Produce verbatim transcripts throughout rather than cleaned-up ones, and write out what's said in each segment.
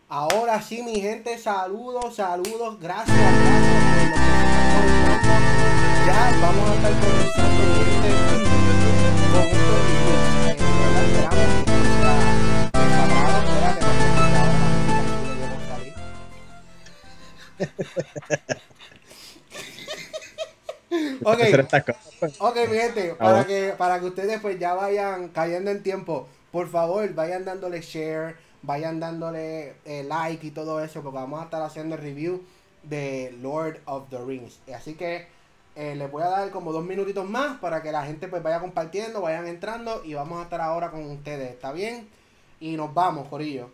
Ahora sí, mi gente, saludos, saludos, gracias, gracias por lo que se están conectando. Ya vamos a estar comenzando, mi gente, con estos reviews. Eh, de verdad, esperamos que esto sea desagradable. Espérate, porque ahora la música sí debemos salir. Ok, Hacer estas cosas. ok, mi gente, Ah, para bueno. que, para que ustedes pues ya vayan cayendo en tiempo, por favor, vayan dándole share, vayan dándole eh, like y todo eso, porque vamos a estar haciendo el review de Lord of the Rings. Así que eh, les voy a dar como dos minutitos más para que la gente pues vaya compartiendo, vayan entrando y vamos a estar ahora con ustedes, ¿está bien? Y nos vamos, corillo.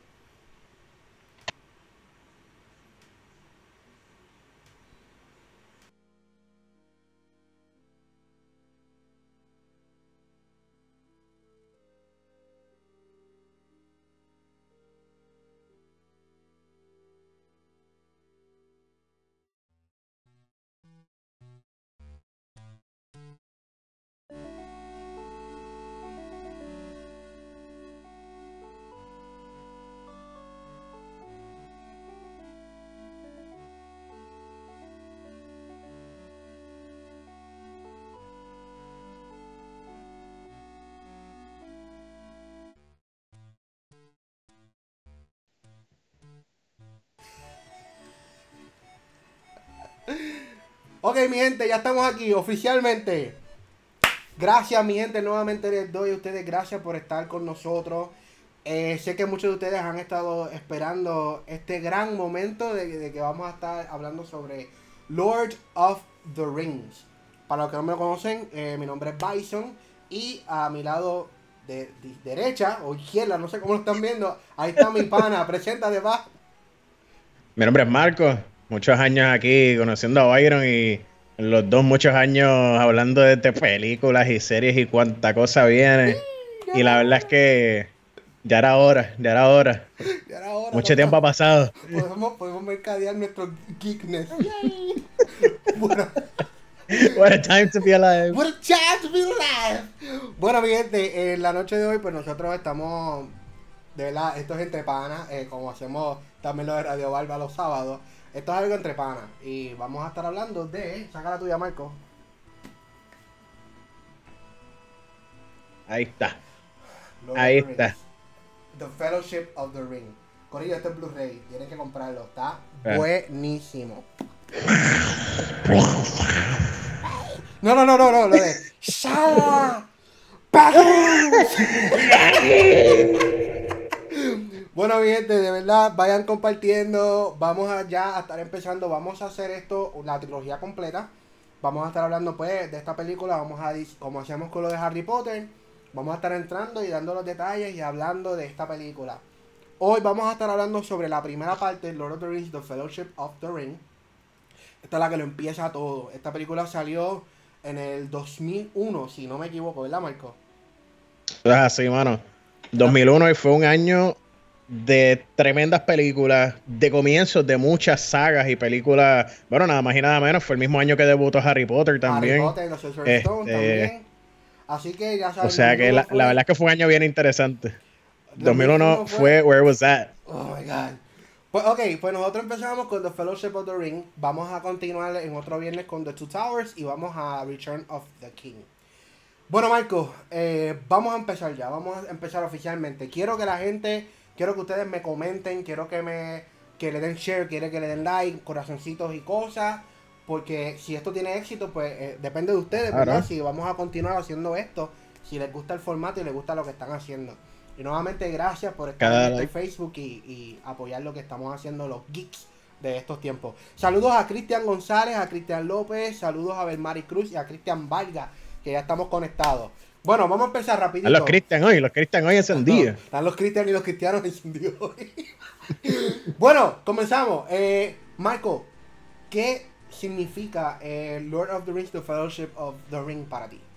Ok, mi gente, ya estamos aquí oficialmente. Gracias, mi gente, nuevamente les doy a ustedes gracias por estar con nosotros. Eh, sé que muchos de ustedes han estado esperando este gran momento de, de que vamos a estar hablando sobre Lord of the Rings. Para los que no me conocen, eh, mi nombre es Bison y a mi lado de, de derecha o izquierda, no sé cómo lo están viendo, ahí está mi pana. Preséntate, va. Mi nombre es Marco, muchos años aquí conociendo a Byron y los dos muchos años hablando de, de películas y series y cuánta cosa viene. Y la verdad es que ya era hora, ya era hora. Ya era hora, Mucho tiempo ha papá. pasado. Podemos, podemos mercadear nuestro geekness. Bueno. What a time to be alive. What a chance to be alive. Bueno, mi gente, en la noche de hoy, pues nosotros estamos, de verdad, esto es entre panas, eh, como hacemos también lo de Radio Barba los sábados. Esto es algo entre panas. Y vamos a estar hablando de. Saca la tuya, Marco. Ahí está, Lord ahí of the está. Rings. The Fellowship of the Ring. Corillo, este es Blu-ray. Tienen que comprarlo. Está Ah. buenísimo. No, no, no, no, no. Lo de. ¡Shala! Bueno, mi gente, de verdad, vayan compartiendo. Vamos a ya a estar empezando. Vamos a hacer esto, la trilogía completa. Vamos a estar hablando, pues, de esta película. Vamos a, dis- como hacíamos con lo de Harry Potter, vamos a estar entrando y dando los detalles y hablando de esta película. Hoy vamos a estar hablando sobre la primera parte, Lord of the Rings, The Fellowship of the Ring. Esta es la que lo empieza todo. Esta película salió en el dos mil uno, si no me equivoco, ¿verdad, Marco? Es así, mano. dos mil uno y fue un año de tremendas películas, de comienzos de muchas sagas y películas. Bueno, nada más y nada menos. Fue el mismo año que debutó Harry Potter también. Harry Potter, los Sorcerer's Stone Este, también. Así que ya saben, o sea que la, fue, la verdad es que fue un año bien interesante. dos mil uno dos mil uno fue Where Was That? Oh my god. Pues ok, pues nosotros empezamos con The Fellowship of the Ring. Vamos a continuar en otro viernes con The Two Towers y vamos a Return of the King. Bueno, Marco, eh, vamos a empezar ya. Vamos a empezar oficialmente. Quiero que la gente, quiero que ustedes me comenten, quiero que me que le den share, quiero que le den like, corazoncitos y cosas. Porque si esto tiene éxito, pues eh, depende de ustedes, Claro. ¿verdad? Si vamos a continuar haciendo esto, si les gusta el formato y les gusta lo que están haciendo. Y nuevamente gracias por estar Cada en este like. Facebook y, y apoyar lo que estamos haciendo los geeks de estos tiempos. Saludos a Cristian González, a Cristian López, saludos a Belmari Cruz y a Cristian Vargas, que ya estamos conectados. Bueno, vamos a empezar rapidito. A los Christian hoy, los Christian hoy encendidos. No, están los cristianos y los cristianos encendidos hoy. Bueno, comenzamos. Eh, Marco, ¿qué significa eh, Lord of the Rings, The Fellowship of the Ring para ti?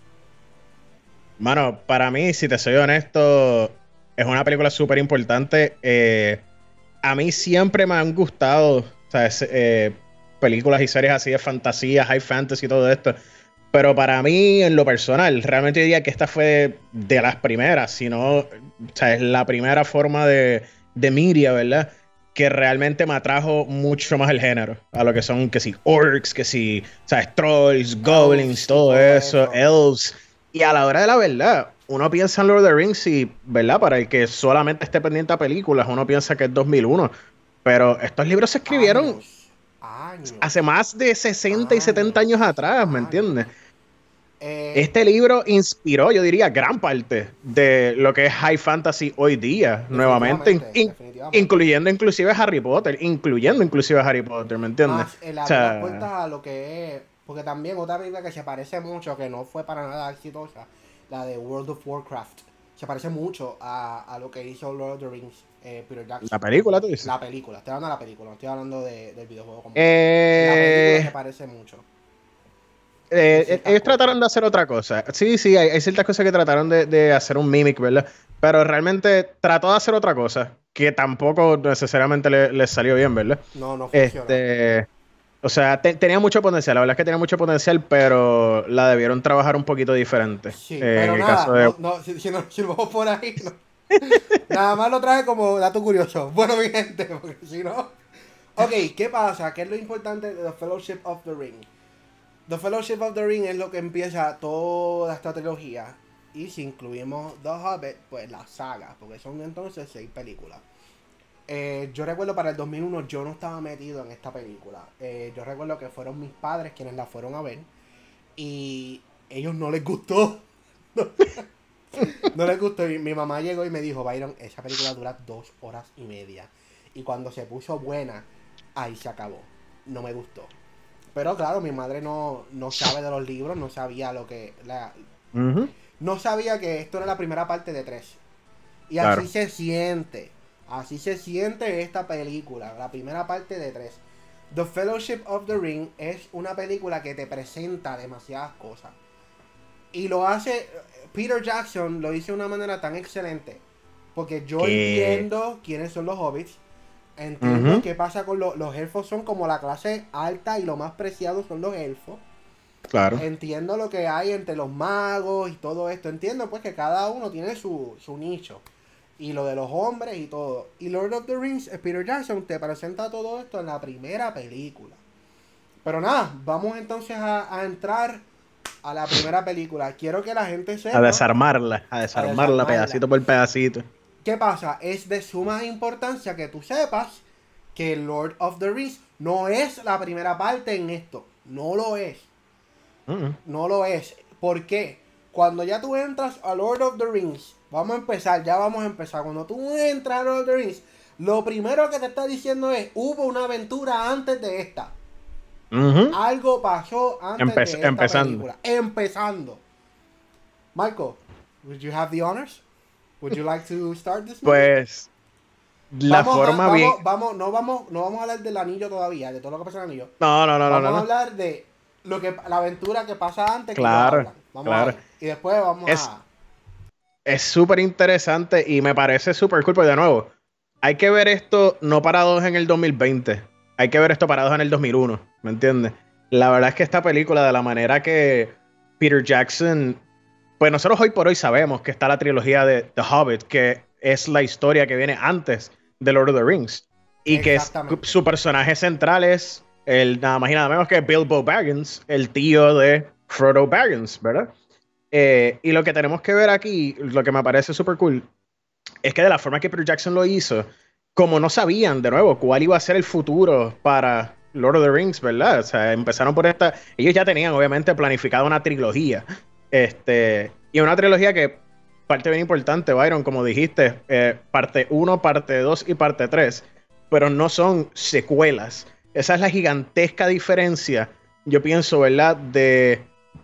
Mano, para mí, si te soy honesto, es una película súper importante. Eh, a mí siempre me han gustado, ¿sabes? Eh, películas y series así de fantasía, high fantasy y todo esto. Pero para mí, en lo personal, realmente diría que esta fue de las primeras, si no, o sea, es la primera forma de, de media, ¿verdad? que realmente me atrajo mucho más el género. A lo que son, que si orcs, que si, ¿sabes? Trolls, goblins, todo, todo eso, eso, elves. Y a la hora de la verdad, uno piensa en Lord of the Rings y, ¿verdad? Para el que solamente esté pendiente a películas, uno piensa que es dos mil uno. Pero estos libros se escribieron años, años, hace más de sesenta años, y setenta años atrás, años. ¿Me entiendes? Eh, este libro inspiró, yo diría, gran parte de lo que es high fantasy hoy día, nuevamente, in, incluyendo inclusive Harry Potter, incluyendo inclusive Harry Potter, ¿me entiendes? Más el abrir o sea, las puertas a lo que es, porque también otra película que se parece mucho, que no fue para nada exitosa, la de World of Warcraft, se parece mucho a, a lo que hizo Lord of the Rings, eh, Peter Jackson. ¿La película tú dices? La película, estoy hablando de la película, no estoy hablando de, del videojuego como eh... La película se parece mucho. Eh, ellos trataron de hacer otra cosa. Sí, sí, hay, hay ciertas cosas que trataron de, de hacer un mimic, ¿verdad? Pero realmente trató de hacer otra cosa que tampoco necesariamente les le salió bien, ¿verdad? No, no funcionó. Este, o sea, te, tenía mucho potencial. La verdad es que tenía mucho potencial, pero la debieron trabajar un poquito diferente. Sí, eh, pero en nada, el caso de... no, no, si, si, no, si vamos por ahí, no. Nada más lo traje como dato curioso. Bueno, mi gente, porque si no... Ok, ¿qué pasa? ¿Qué es lo importante de The Fellowship of the Ring? The Fellowship of the Ring es lo que empieza toda esta trilogía. Y si incluimos The Hobbit, pues la saga, porque son entonces seis películas. Eh, yo recuerdo para el dos mil uno yo no estaba metido en esta película. Eh, yo recuerdo que fueron mis padres quienes la fueron a ver. Y ellos no les gustó. No, no les gustó. Y mi mamá llegó y me dijo, Byron, esa película dura dos horas y media. Y cuando se puso buena, ahí se acabó. No me gustó. Pero claro, mi madre no, no sabe de los libros, no sabía lo que... La, uh-huh. No sabía que esto era la primera parte de tres. Y claro. Así se siente. Así se siente esta película, la primera parte de tres. The Fellowship of the Ring es una película que te presenta demasiadas cosas. Y lo hace... Peter Jackson lo hizo de una manera tan excelente. Porque yo ¿Qué? entiendo quiénes son los hobbits. Entiendo uh-huh. qué pasa con lo, los elfos. Son como la clase alta y lo más preciado son los elfos. Claro. Entiendo lo que hay entre los magos y todo esto. Entiendo pues que cada uno tiene su, su nicho. Y lo de los hombres y todo. Y Lord of the Rings, Peter Jackson te presenta todo esto en la primera película. Pero nada, vamos entonces a, a entrar a la primera película. Quiero que la gente sepa... A desarmarla, a desarmarla, a desarmarla pedacito por pedacito. ¿Qué pasa? Es de suma importancia que tú sepas que Lord of the Rings no es la primera parte en esto. No lo es. Uh-uh. No lo es. ¿Por qué? Cuando ya tú entras a Lord of the Rings, vamos a empezar, ya vamos a empezar. Cuando tú entras a Lord of the Rings, lo primero que te está diciendo es, hubo una aventura antes de esta. Uh-huh. Algo pasó antes Empe- de esta empezando. película. Empezando. Marco, would you have the honors? Would you like to start this movie? Pues la vamos forma a, bien. Vamos, vamos, no vamos, no vamos a hablar del anillo todavía, de todo lo que pasa en el anillo. No, no, no, vamos no, no. a hablar de lo que la aventura que pasa antes. Claro, que vamos claro. a ver. Y después vamos es, a. Es súper interesante y me parece súper cool. Porque de nuevo, hay que ver esto no parados en el dos mil veinte. Hay que ver esto parados en el dos mil uno. ¿Me entiendes? La verdad es que esta película, de la manera que Peter Jackson. Pues nosotros hoy por hoy sabemos que está la trilogía de The Hobbit, que es la historia que viene antes de Lord of the Rings. Y que es, su personaje central es el nada más y nada menos que Bilbo Baggins, el tío de Frodo Baggins, ¿verdad? Eh, y lo que tenemos que ver aquí, lo que me parece súper cool, es que de la forma que Peter Jackson lo hizo, como no sabían, de nuevo, cuál iba a ser el futuro para Lord of the Rings, ¿verdad? O sea, empezaron por esta... Ellos ya tenían, obviamente, planificado una trilogía. Este, y una trilogía que, parte bien importante, Byron, como dijiste, eh, parte uno, parte dos y parte tres, pero no son secuelas. Esa es la gigantesca diferencia, yo pienso, ¿verdad? De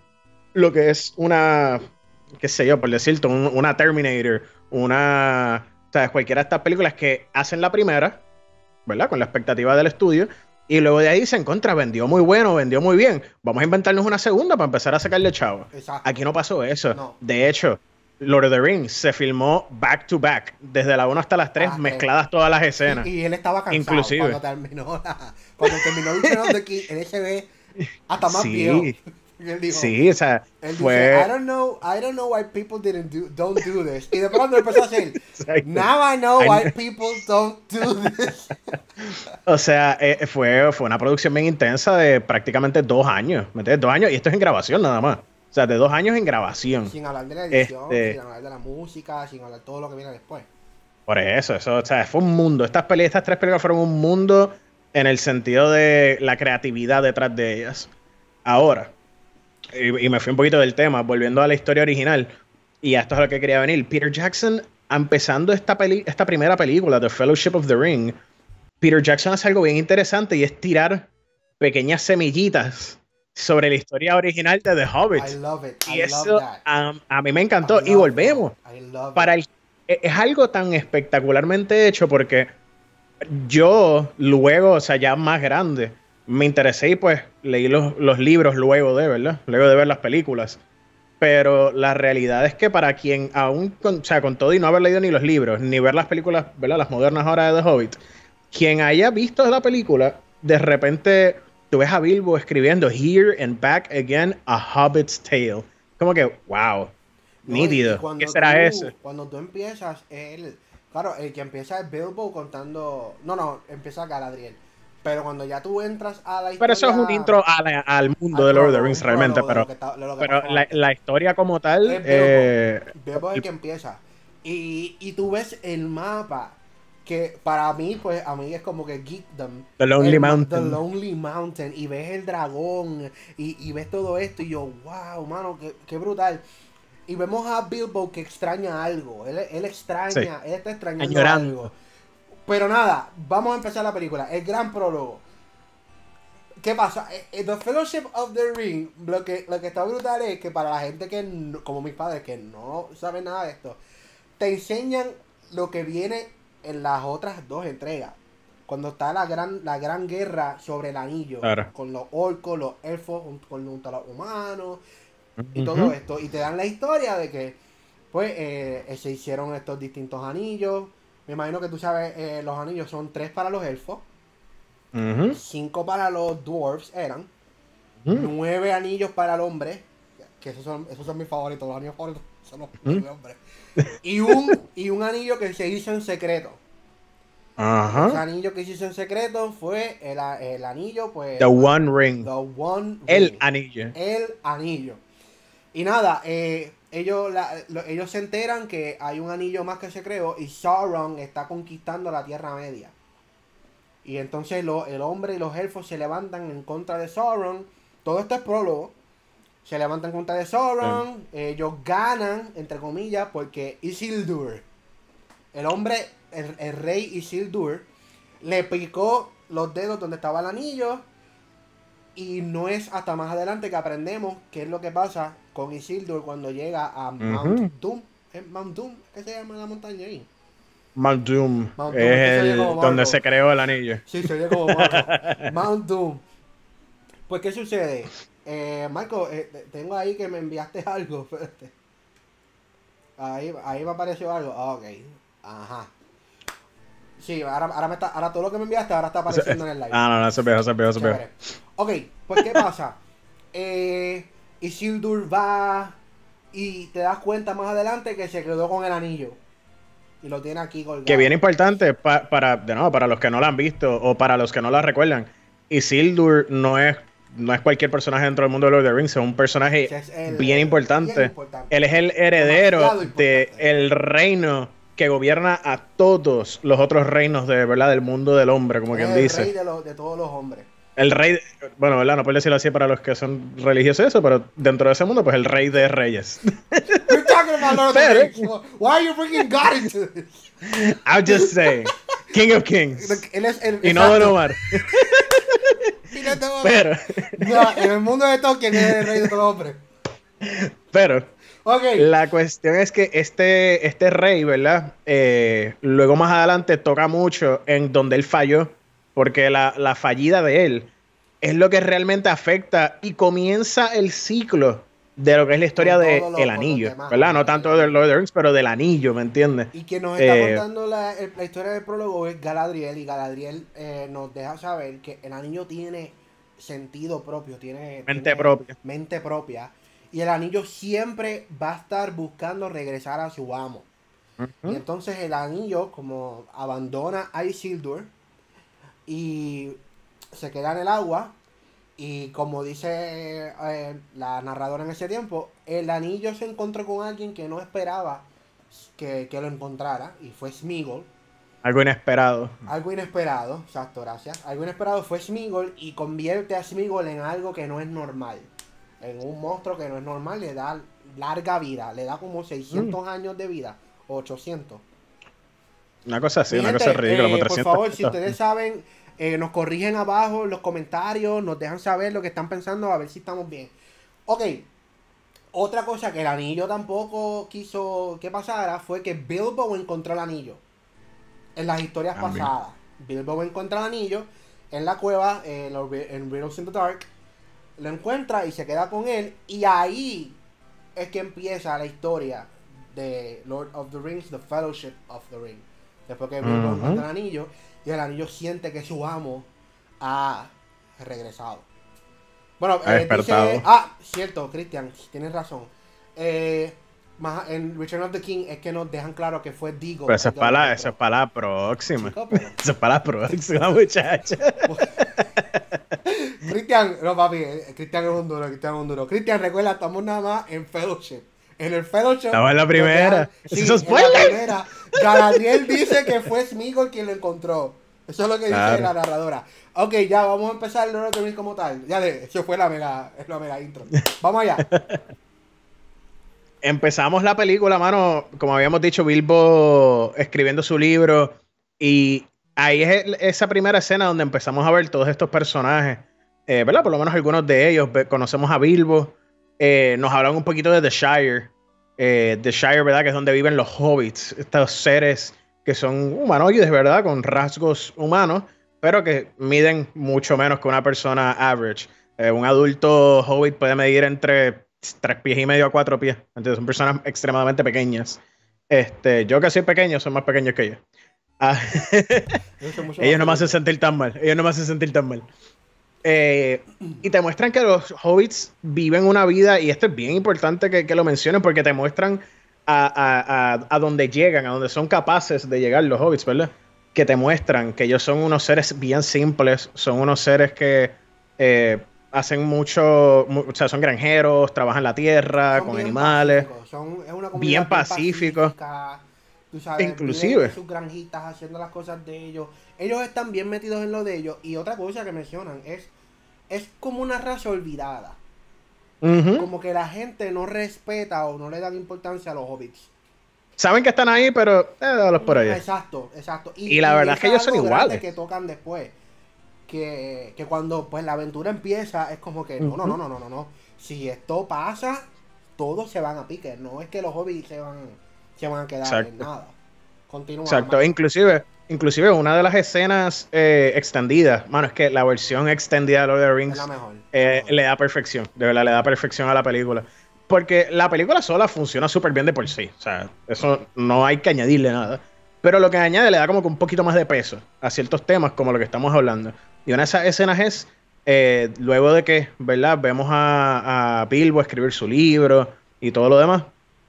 lo que es una, qué sé yo, por decirte, un, una Terminator, una, ¿sabes? Cualquiera de estas películas que hacen la primera, ¿verdad? Con la expectativa del estudio. Y luego de ahí se encuentra, vendió muy bueno, vendió muy bien. Vamos a inventarnos una segunda para empezar a sacarle chavo. Exacto. Aquí no pasó eso. No. De hecho, Lord of the Rings se filmó back to back, desde la uno hasta las tres, ah, mezcladas todas las escenas. Y, y él estaba cansado inclusive. cuando terminó la, cuando terminó Return of the King, el S B hasta más sí. viejo. Él dijo, sí, o sea, él fue... dice, I don't know, I don't know why people didn't do, don't do this. Y de pronto empezó a hacer, now I know why people don't do this. O sea, eh, fue, fue una producción bien intensa de prácticamente dos años, ¿me entiendes? Dos años, y esto es en grabación nada más. O sea, de dos años en grabación. Sin hablar de la edición, Este, sin hablar de la música, sin hablar de todo lo que viene después. Por eso, eso, o sea, fue un mundo. Estas peli, estas tres películas fueron un mundo en el sentido de la creatividad detrás de ellas. Ahora, y, y me fui un poquito del tema, volviendo a la historia original, y a esto es a lo que quería venir. Peter Jackson, empezando esta, peli, esta primera película, The Fellowship of the Ring, Peter Jackson hace algo bien interesante y es tirar pequeñas semillitas sobre la historia original de The Hobbit. I love it. I y eso love that. A, a mí me encantó. Y volvemos. Para el, es algo tan espectacularmente hecho porque yo luego, o sea, ya más grande, me interesé y pues leí los, los libros luego de, ¿verdad? Luego de ver las películas. Pero la realidad es que para quien aún, con, o sea, con todo y no haber leído ni los libros, ni ver las películas, ¿verdad? Las modernas ahora de The Hobbit, quien haya visto la película, de repente tú ves a Bilbo escribiendo Here and Back Again, a Hobbit's Tale. Como que, wow, no, nítido. ¿Qué será tú, eso? Cuando tú empiezas, él, claro, el que empieza es Bilbo contando, no, no, empieza Galadriel. Pero cuando ya tú entras a la historia... Pero eso es un intro a la, al mundo al de Lord of the Rings realmente, pero, que está, lo que pero la, la historia como tal... Es Bilbo, eh, Bilbo es el que empieza. Y, y tú ves el mapa, que para mí, pues, a mí es como que Geekdom. The Lonely el, Mountain. The Lonely Mountain. Y ves el dragón, y, y ves todo esto, y yo, wow, mano, qué, qué brutal. Y vemos a Bilbo que extraña algo. Él, él extraña, sí. él está extrañando Añorando. algo. Pero nada, vamos a empezar la película. El gran prólogo. ¿Qué pasa? The Fellowship of the Ring, lo que, lo que está brutal es que para la gente que, no, como mis padres, que no saben nada de esto, te enseñan lo que viene en las otras dos entregas. Cuando está la gran, la gran guerra sobre el anillo. Claro. Con los orcos, los elfos, con, junto a los humanos, uh-huh. y todo esto. Y te dan la historia de que, pues, eh, se hicieron estos distintos anillos. Me imagino que tú sabes, eh, los anillos son tres para los elfos, uh-huh. cinco para los dwarves eran, uh-huh. nueve anillos para el hombre, que esos son, esos son mis favoritos, los anillos favoritos son los uh-huh. hombres, y un, y un anillo que se hizo en secreto. Uh-huh. Ese anillo que se hizo en secreto fue el, el anillo, pues... The One Ring. The One el Ring. anillo. El anillo. Y nada, eh... Ellos, la, lo, ellos se enteran que hay un anillo más que se creó y Sauron está conquistando la Tierra Media. Y entonces lo, el hombre y los elfos se levantan en contra de Sauron. Todo esto es prólogo. Se levantan en contra de Sauron. Sí. Ellos ganan, entre comillas, porque Isildur, el hombre, el, el rey Isildur, le picó los dedos donde estaba el anillo. Y no es hasta más adelante que aprendemos qué es lo que pasa con Isildur cuando llega a Mount uh-huh. Doom. ¿Es Mount Doom? ¿Qué se llama la montaña ahí? Mount Doom. Mount Doom. Es el, donde se creó el anillo. Sí, se oye como Marco. Mount Doom. Pues, ¿qué sucede? Eh, Marco, eh, tengo ahí que me enviaste algo. Ahí, ahí me apareció algo. Ok. Ajá. Sí, ahora, ahora, me está, ahora todo lo que me enviaste ahora está apareciendo en el live. Ah, no, no, se veo, se veo, se veo. Ok, pues ¿qué pasa? eh, Isildur va y te das cuenta más adelante que se quedó con el anillo. Y lo tiene aquí colgado. Que bien importante pa, para, de nuevo, para los que no lo han visto o para los que no la recuerdan. Isildur no es, no es cualquier personaje dentro del mundo de Lord of the Rings, es un personaje es el, bien, importante. bien importante. Él es el heredero del reino que gobierna a todos los otros reinos de verdad del mundo del hombre, como es quien el dice. El rey de, lo, de todos los hombres. El rey, bueno, ¿verdad? No puedo decirlo así para los que son religiosos eso, pero dentro de ese mundo, pues el rey de reyes. You're talking about Lord of the Rings. Why are you bringing God into this? I'm just saying. King of Kings. Él es el, y no Don Omar. Pero. No, en el mundo de Tolkien es el rey de todos los hombres. Pero. Okay. La cuestión es que este, este rey, ¿verdad? Eh, luego más adelante toca mucho en donde él falló. Porque la, la fallida de él es lo que realmente afecta y comienza el ciclo de lo que es la historia del de anillo, demás, ¿verdad? No tanto del Lord of the Rings, pero del anillo, ¿me entiendes? Y quien nos está eh, contando la, la historia del prólogo es Galadriel, y Galadriel eh, nos deja saber que el anillo tiene sentido propio, tiene Mente tiene propia. mente propia. Y el anillo siempre va a estar buscando regresar a su amo. Y Ujú. entonces el anillo como abandona a Isildur y se queda en el agua. Y como dice eh, la narradora en ese tiempo, el anillo se encontró con alguien que no esperaba que, que lo encontrara. Y fue Sméagol. Algo inesperado. Algo inesperado, exacto, gracias. Algo inesperado fue Sméagol y convierte a Sméagol en algo que no es normal. En un monstruo que no es normal, le da larga vida, le da como Mm. seiscientos años de vida, o ochocientos. Una cosa así, Mi una cosa gente, ridícula, como eh, por trescientos. favor, si ustedes saben, eh, nos corrigen abajo en los comentarios, nos dejan saber lo que están pensando, a ver si estamos bien. Ok, otra cosa que el anillo tampoco quiso que pasara fue que Bilbo encontró el anillo. En las historias También. pasadas, Bilbo encuentra el anillo en la cueva, eh, en, los- en Riddles in the Dark, lo encuentra y se queda con él, y ahí es que empieza la historia de Lord of the Rings, The Fellowship of the Ring. Después que Bilbo encuentra Ujú. el anillo y el anillo siente que su amo ha regresado. Bueno, Ha eh, dice... despertado. Ah, cierto, Christian, tienes razón. Eh, más en Return of the King es que nos dejan claro que fue Pero Deagle eso el es que lo para la, eso es encontró. para la próxima. Chico, pero... Eso es para la próxima, muchacha. Cristian, no papi, eh, Cristian es un duro, Cristian es un duro. Cristian, recuerda, estamos nada más en Fellowship. En el Fellowship Estamos en la nos dejan, primera. ¿Eso sí, es en la spoiler? primera, Galadriel dice que fue Sméagol quien lo encontró. Eso es lo que dice Claro. la narradora. Ok, ya, vamos a empezar el Lord of the Rings como tal. Ya, de, eso fue la mega, la mega intro. Vamos allá. Empezamos la película, mano, como habíamos dicho, Bilbo escribiendo su libro, y ahí es el- esa primera escena donde empezamos a ver todos estos personajes, eh, ¿verdad? Por lo menos algunos de ellos, ve- conocemos a Bilbo, eh, nos hablan un poquito de The Shire, eh, The Shire, ¿verdad? Que es donde viven los hobbits, estos seres que son humanoides, ¿verdad? Con rasgos humanos, pero que miden mucho menos que una persona average. Eh, un adulto hobbit puede medir entre tres pies y medio a cuatro pies. Entonces son personas extremadamente pequeñas. Este, yo que soy pequeño, son más pequeños que yo. Ah, Yo soy mucho más ellos no me hacen pequeño. sentir tan mal. Ellos no me hacen sentir tan mal. Eh, y te muestran que los hobbits viven una vida, y esto es bien importante que, que lo mencionen, porque te muestran a, a, a, a donde llegan, a donde son capaces de llegar los hobbits, ¿verdad? Que te muestran que ellos son unos seres bien simples, son unos seres que eh, hacen mucho, mu- o sea, son granjeros, trabajan la tierra, Son con bien animales, pacíficos, son, es una bien comunidad bien pacíficos, pacífica, tú sabes, viven en inclusive. sus granjitas haciendo las cosas de ellos, ellos están bien metidos en lo de ellos, y otra cosa que mencionan es, es como una raza olvidada, Ujú. como que la gente no respeta o no le da importancia a los hobbits. Saben que están ahí, pero eh, déjalos por Mm, ahí. exacto, exacto, y, Y la y verdad es eso que es ellos son algo grande iguales. que tocan después, que, que cuando pues la aventura empieza es como que no, no, no, Ujú. no, no, no, no. Si esto pasa, todos se van a pique. No es que los hobbits se van, se van a quedar en Exacto. nada. Continúa, Exacto, Marco. inclusive, inclusive una de las escenas eh, extendidas, mano, es que la versión extendida de Lord of the Es la Rings mejor, es la eh, mejor. le da perfección, de verdad, le da perfección a la película. Porque la película sola funciona súper bien de por sí, o sea, eso no hay que añadirle nada. Pero lo que añade le da como que un poquito más de peso a ciertos temas como lo que estamos hablando. Y una de esas escenas es, eh, luego de que, ¿verdad? Vemos a, a Bilbo escribir su libro y todo lo demás.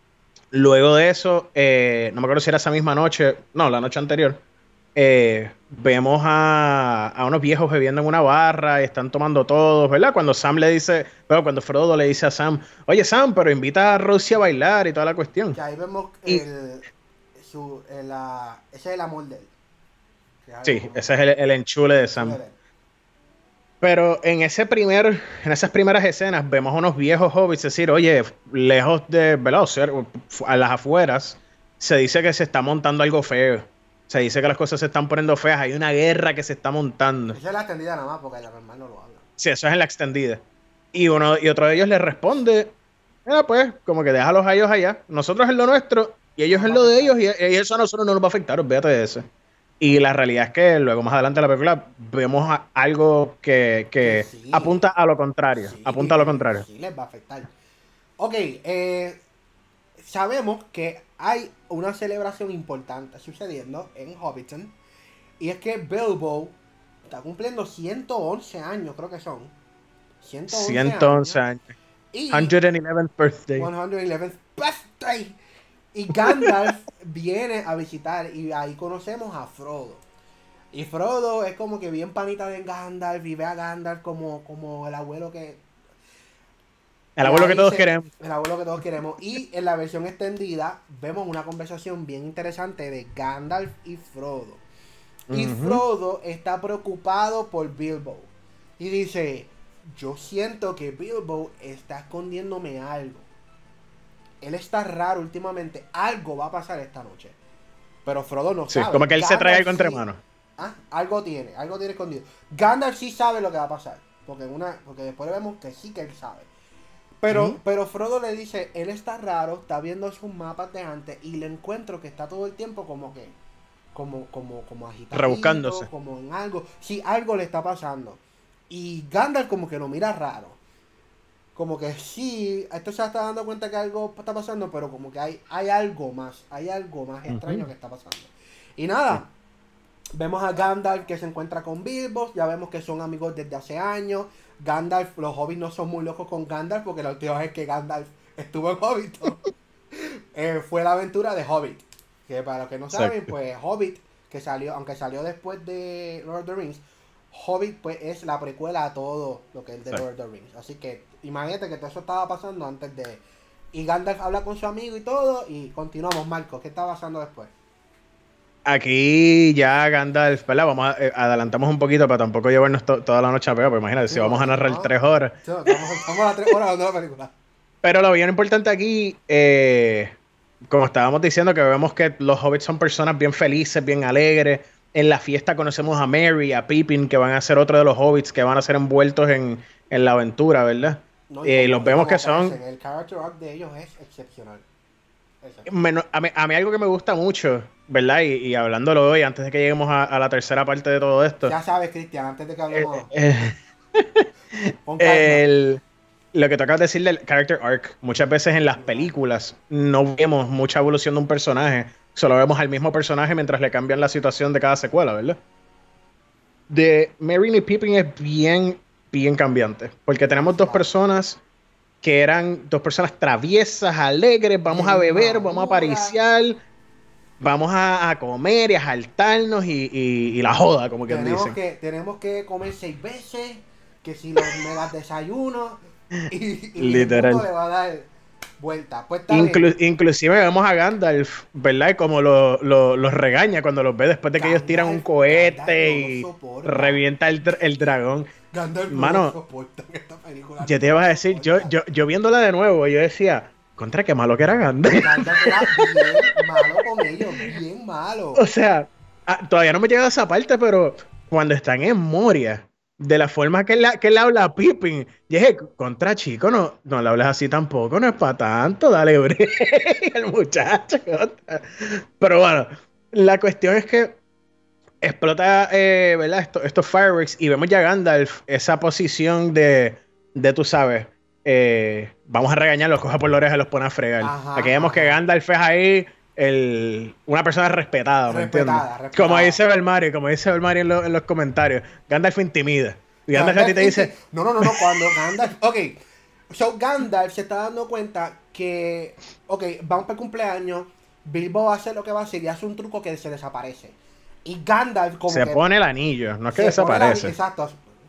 Luego de eso, eh, no me acuerdo si era esa misma noche, no, la noche anterior, eh, vemos a, a unos viejos bebiendo en una barra y están tomando todos, ¿verdad? Cuando Sam le dice, bueno, cuando Frodo le dice a Sam, oye Sam, pero invita a Rosie a bailar y toda la cuestión. Que ahí vemos Y el, su, el, la, ese es el amor de él. Que es algo sí, como ese es que el, el enchule el de enchule Sam. de él. Pero en ese primer, en esas primeras escenas vemos a unos viejos hobbits decir, oye, lejos de, ¿verdad? O sea, a las afueras, se dice que se está montando algo feo. Se dice que las cosas se están poniendo feas. Hay una guerra que se está montando. Esa es la extendida nada más porque la normal no lo habla. Sí, eso es en la extendida. Y uno y otro de ellos le responde, mira, pues, como que déjalos a ellos allá. Nosotros en lo nuestro y No ellos nos en va a lo de afectar. ellos, y, y eso a nosotros no nos va a afectar, olvídate de eso. Y la realidad es que luego más adelante en la película vemos a- algo que, Que que sí, apunta a lo contrario. sí, Apunta a lo que contrario. sí les va a afectar. Ok, eh, sabemos que hay una celebración importante sucediendo en Hobbiton. Y es que Bilbo está cumpliendo ciento once años, creo que son. ciento once años. Y ciento once birthday. ciento once birthday. Y Gandalf viene a visitar y ahí conocemos a Frodo. Y Frodo es como que bien panita de Gandalf y ve a Gandalf como, como el abuelo que... El abuelo que todos se, queremos. El abuelo que todos queremos. Y en la versión extendida vemos una conversación bien interesante de Gandalf y Frodo. Y uh-huh. Frodo está preocupado por Bilbo. Y dice, yo siento que Bilbo está escondiéndome algo. Él está raro últimamente. Algo va a pasar esta noche. Pero Frodo no sí, sabe. Como que él Gandalf se trae algo entre sí, manos. ¿ah? Algo tiene, algo tiene escondido. Gandalf sí sabe lo que va a pasar. Porque, una, porque después vemos que sí que él sabe. Pero, uh-huh. pero Frodo le dice, él está raro, está viendo sus mapas de antes. Y le encuentro que está todo el tiempo como que... Como, como, como agitado. Rebuscándose. Como en algo. Sí, algo le está pasando. Y Gandalf como que lo mira raro. Como que sí, esto se está dando cuenta que algo está pasando, pero como que hay, hay algo más, hay algo más extraño uh-huh. que está pasando. Y nada, sí. Vemos a Gandalf que se encuentra con Bilbo, ya vemos que son amigos desde hace años. Gandalf, los hobbits no son muy locos con Gandalf, porque la última vez que Gandalf estuvo en Hobbit eh, fue la aventura de Hobbit. Que para los que no saben, Exacto. pues Hobbit, que salió, aunque salió después de Lord of the Rings, Hobbit pues es la precuela a todo lo que es de sí. Lord of the Rings. Así que imagínate que todo eso estaba pasando antes de... Y Gandalf habla con su amigo y todo. Y continuamos, Marcos. ¿Qué está pasando después? Aquí ya Gandalf, ¿verdad? Vamos a, eh, adelantamos un poquito para tampoco llevarnos to toda la noche a pegar. Pues imagínate, no, si vamos a narrar no. tres horas. No, vamos, vamos a las tres horas de la película. Pero lo bien importante aquí, eh, como estábamos diciendo, que vemos que los hobbits son personas bien felices, bien alegres. En la fiesta conocemos a Merry, a Pippin, que van a ser otro de los hobbits que van a ser envueltos en, en la aventura, ¿verdad? No, y eh, los vemos que son... El character arc de ellos es excepcional. Menos, a, mí, a mí algo que me gusta mucho, ¿verdad? Y, y hablándolo hoy, antes de que lleguemos a, a la tercera parte de todo esto. Ya sabes, Cristian, antes de que hablemos... Eh, eh, el, lo que tocas decir del character arc, muchas veces en las películas no vemos mucha evolución de un personaje, solo vemos al mismo personaje mientras le cambian la situación de cada secuela, ¿verdad? De Merry y Pippin es bien, bien cambiante, porque tenemos dos personas que eran dos personas traviesas, alegres, vamos a beber, vamos a pariciar, vamos a, a comer y a jaltarnos y, y, y la joda, como que dicen. Que, tenemos que comer seis veces, que si los megas desayunos, y, y literal. El mundo le va a dar vuelta. Pues Inclu inclusive vemos a Gandalf, ¿verdad? Como los lo, lo regaña cuando los ve después de que Gandalf, ellos tiran un cohete y revienta el, el dragón. Gandalf Mano, no soporta esta película. Yo te iba a decir, yo, yo, yo viéndola de nuevo, yo decía, contra qué malo que era Gandalf. Gandalf era bien malo con ellos, bien malo. O sea, a, todavía no me llega a esa parte, pero cuando están en Moria, de la forma que él, que él habla a Pippin, yo dije, contra chico, no, no le hables así tampoco, no es para tanto, dale break al muchacho. Contra. Pero bueno, la cuestión es que explota, eh, ¿verdad? Esto, estos fireworks y vemos ya a Gandalf, esa posición de, de tú sabes, eh, vamos a regañarlos, coja por la oreja y los pone a fregar. Ajá, Aquí vemos ajá. que Gandalf es ahí el, una persona respetada, ¿me entiendes? Respetada. Como dice Belmario, como dice Belmario en, lo, en los comentarios, Gandalf intimida. Y Gandalf, Gandalf a ti te dice... No, no, no, no, cuando Gandalf... Ok, so Gandalf se está dando cuenta que, ok, vamos para el cumpleaños, Bilbo va a hacer lo que va a hacer y hace un truco que se desaparece. Y Gandalf como se que pone el anillo, no es que desaparece. Exacto.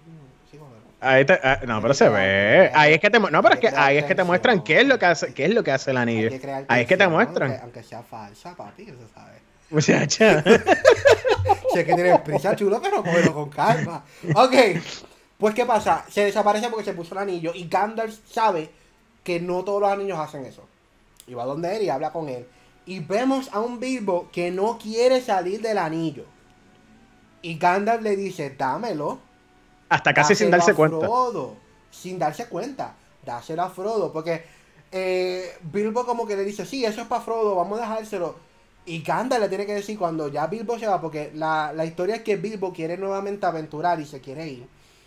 Ahí te, ah, no, pero se ve. Ahí es que te no, pero es que ahí es que te muestran qué es lo que hace, qué es lo que hace el anillo. Ahí es que te muestran. Aunque, aunque sea falsa, papi, eso sabe. Muchacha. Sé que tienes prisa, chulo, pero cógelo con calma. Ok. Pues ¿qué pasa? Se desaparece porque se puso el anillo y Gandalf sabe que no todos los anillos hacen eso. Y va donde él y habla con él. Y vemos a un Bilbo que no quiere salir del anillo. Y Gandalf le dice, dámelo. Hasta casi sin darse cuenta. Frodo, sin darse cuenta. Dáselo a Frodo. Porque eh, Bilbo como que le dice, sí, eso es para Frodo, vamos a dejárselo. Y Gandalf le tiene que decir cuando ya Bilbo se va, porque la, la historia es que Bilbo quiere nuevamente aventurar y se quiere ir.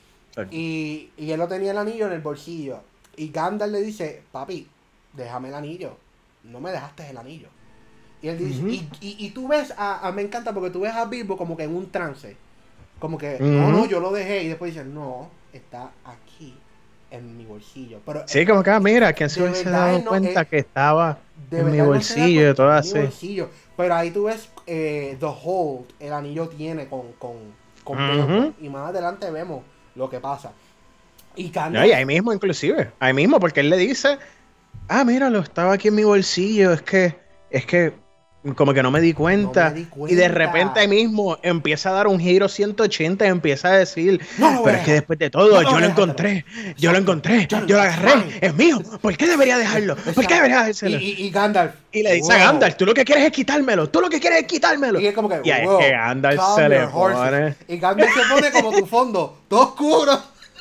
Y, y él lo tenía el anillo en el bolsillo. Y Gandalf le dice, papi, déjame el anillo. No me dejaste el anillo. Y él dice, uh-huh. y, y, y tú ves, a, a, me encanta porque tú ves a Bilbo como que en un trance. Como que, uh-huh. no, no, yo lo dejé. Y después dice, no, está aquí. en mi bolsillo. Pero Sí, como que, ah, mira, ¿quién se de hubiese verdad dado él no- cuenta él- que estaba de en mi verdad no se da bolsillo y cuenta, todo en mi así? bolsillo. Pero ahí tú ves eh, The Hold, el anillo tiene con, con, con Ujú. Bilbo. Y más adelante vemos lo que pasa. Y No, y Gandalf, ahí mismo, inclusive, ahí mismo, porque él le dice, ah, míralo, estaba aquí en mi bolsillo, es que, es que, como que no me di no me cuenta. di Y de repente ahí cuenta. mismo empieza a dar un giro ciento ochenta y empieza a decir, No lo voy a pero es que dejar. después de No todo, lo yo voy lo a dejar, pero. encontré, yo lo Exacto. encontré, Yo, yo lo it's agarré, mine. es mío, ¿por qué debería dejarlo? ¿Por qué Exacto. debería Y, dárselo? y, y Gandalf, Y le dice a wow. Gandalf, tú lo que quieres es quitármelo, tú lo que quieres es quitármelo. Y es como que, Y ahí es que wow, Gandalf calm se your le horses. pone, Y Gandalf se pone como tu fondo, todo oscuro.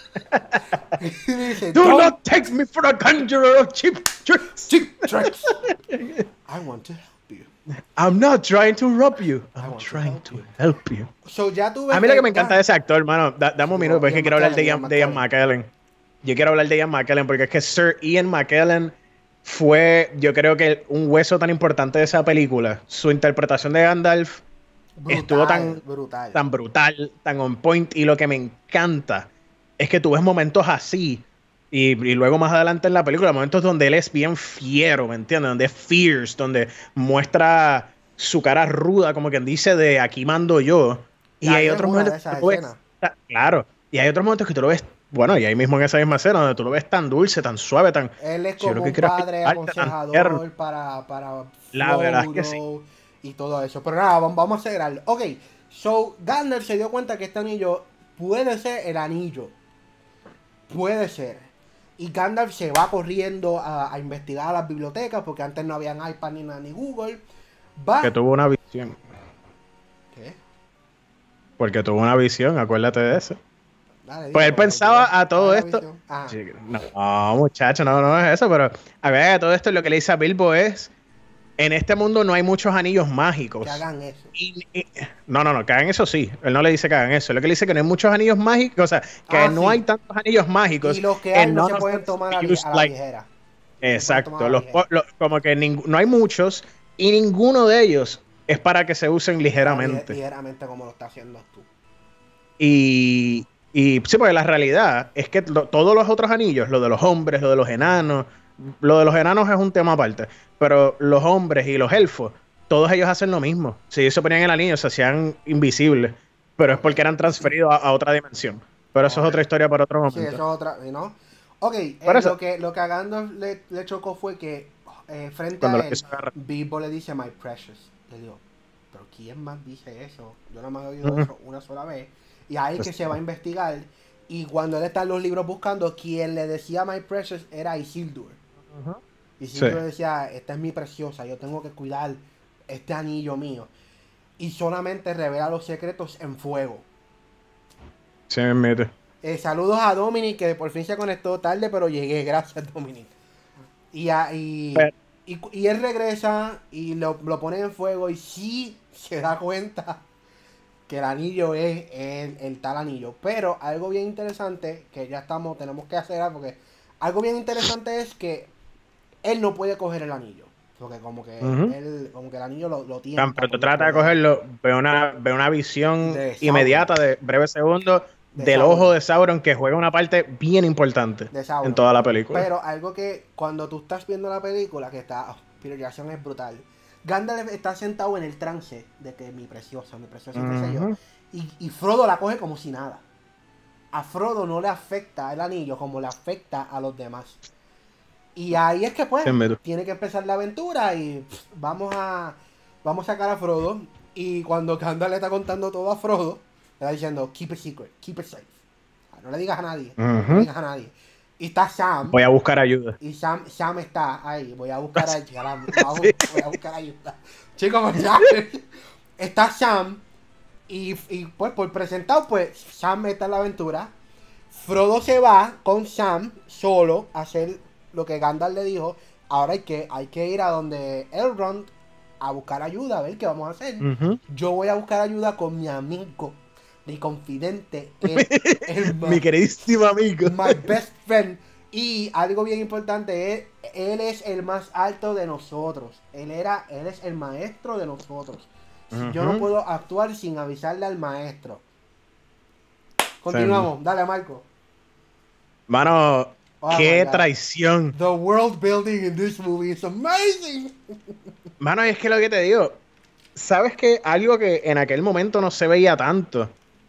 Y dice, do don't not take me for a conjurer of cheap tricks. cheap tricks. I want to help you. I'm not trying to rob you. I I'm want to trying help to you. help you. So ya tú ves A mí lo que que me encanta de Gan- ese actor, hermano, da- dame un minuto, porque es que Ian quiero hablar de McKellen, Ian, Ian de Ian McKellen. McKellen. Yo quiero hablar de Ian McKellen porque es que Sir Ian McKellen fue, yo creo que un hueso tan importante de esa película. Su interpretación de Gandalf estuvo Brutal, tan, brutal. tan brutal, tan on point. Y lo que me encanta es que tú ves momentos así. Y, y luego más adelante en la película, momentos donde él es bien fiero, ¿me entiendes? Donde es fierce, donde muestra su cara ruda, como quien dice, de aquí mando yo. Y Y hay ahí es otros una momentos de que tú esas lo escenas. ves, claro, y hay otros momentos que tú lo ves, bueno, y ahí mismo en esa misma escena, donde tú lo ves tan dulce, tan suave, tan... Él es Si yo lo como que un quiero es padre ayudarte, tan tierno. aconsejador para, para La verdad es que sí. Frodo y todo eso. Pero nada, vamos vamos a acelerarlo. Ok, so Gandalf se dio cuenta que este anillo puede ser el anillo. Puede ser. Y Gandalf se va corriendo a, a investigar a las bibliotecas porque antes no habían iPad ni nada ni Google. Va. Que tuvo una visión. ¿Qué? Porque tuvo una visión, acuérdate de eso. Dale, Pues dilo, él porque pensaba olvidé. a todo ¿Cuál es la esto. visión? Ah, Sí, no, no, muchacho, no, no es eso, pero a ver, todo esto lo que le dice a Bilbo es: en este mundo no hay muchos anillos mágicos. que hagan eso. Y- y- no, no, no, que hagan eso sí. Él no le dice que hagan eso. Lo que le dice que no hay muchos anillos mágicos, o sea, que Ah, no sí. hay tantos anillos Y mágicos. los que hay And no none se of pueden them tomar should a, be li- used a la like- ligera. No se pueden tomar a Exacto. la Los, ligera. po- lo- como que ning- no hay muchos y ninguno de ellos es para que se usen Ah, lige- ligeramente. ligeramente como lo está haciendo tú. Y, y sí, porque la realidad es que lo- todos los otros anillos, lo de los hombres, lo de los enanos, lo de los enanos es un tema aparte, pero los hombres y los elfos, todos ellos hacen lo mismo. Si ellos se ponían el anillo, se hacían invisibles, pero es Ok. porque eran transferidos a, a otra dimensión. Pero eso Ok. es otra historia para otro Sí, eso es momento. otra, ¿no? Ok, eh, Por eso, lo, que, lo que a Gandalf le, le chocó fue que eh, frente cuando a lo él, quiso agarrar. Bilbo le dice My Precious. Le digo, pero ¿quién más dice eso? Yo no me he oído Ujú. eso una sola vez. Y ahí Pues, que se va a investigar. Y cuando él está en los libros buscando, quien le decía My Precious era Isildur. Ujú. Isildur Sí. decía, esta es mi preciosa, yo tengo que cuidar este anillo mío. Y solamente revela los secretos en fuego. Sí, me mete. Eh, saludos a Dominic, que por fin se conectó tarde, pero llegué. Gracias, Dominic. Y, a- y, Pero- y, y él regresa y lo, lo pone en fuego y sí se da cuenta que el anillo es el, el tal anillo. Pero algo bien interesante, que ya estamos, tenemos que hacer algo, porque algo bien interesante es que él no puede coger el anillo. Porque como que Ujú. él, como que el anillo lo, lo tiene. Tan pronto trata de cogerlo, ve una, ve una visión De Sauron. inmediata de breves segundos De del Sauron. ojo de Sauron, que juega una parte bien importante De Sauron. en toda la película. Pero algo que cuando tú estás viendo la película, que está, oh, Peter Jackson es brutal. Gandalf está sentado en el trance de que mi preciosa, mi preciosa, qué sé yo. Ujú. Y, y Frodo la coge como si nada. A Frodo no le afecta el anillo como le afecta a los demás. Y ahí es que pues Sí, me- tiene que empezar la aventura y pff, vamos a vamos a sacar a Frodo. Y cuando Gandalf le está contando todo a Frodo, le está diciendo keep it secret, keep it safe. No le digas a nadie, no Ujú. le digas a nadie. Y está Sam. Voy a buscar ayuda. Y Sam, Sam está ahí. Voy a buscar ayuda. Vamos, Sí. voy a buscar ayuda. Chicos, pues ya. Está Sam. Y, y pues por presentado, pues Sam está en la aventura. Frodo se va con Sam solo a hacer lo que Gandalf le dijo. Ahora hay que, hay que ir a donde Elrond a buscar ayuda, a ver qué vamos a hacer. Ujú. Yo voy a buscar ayuda con mi amigo, mi confidente, el, el Mi queridísimo amigo. my best friend. Y algo bien importante es, él es el más alto de nosotros. Él era, él es el maestro de nosotros. Si Yo no Ujú. puedo actuar sin avisarle al maestro. Continuamos, dale Marco. Mano, Oh my qué God. traición. The world building in this movie is amazing. Mano, es que lo que te digo, ¿sabes que algo que en aquel momento no se veía tanto?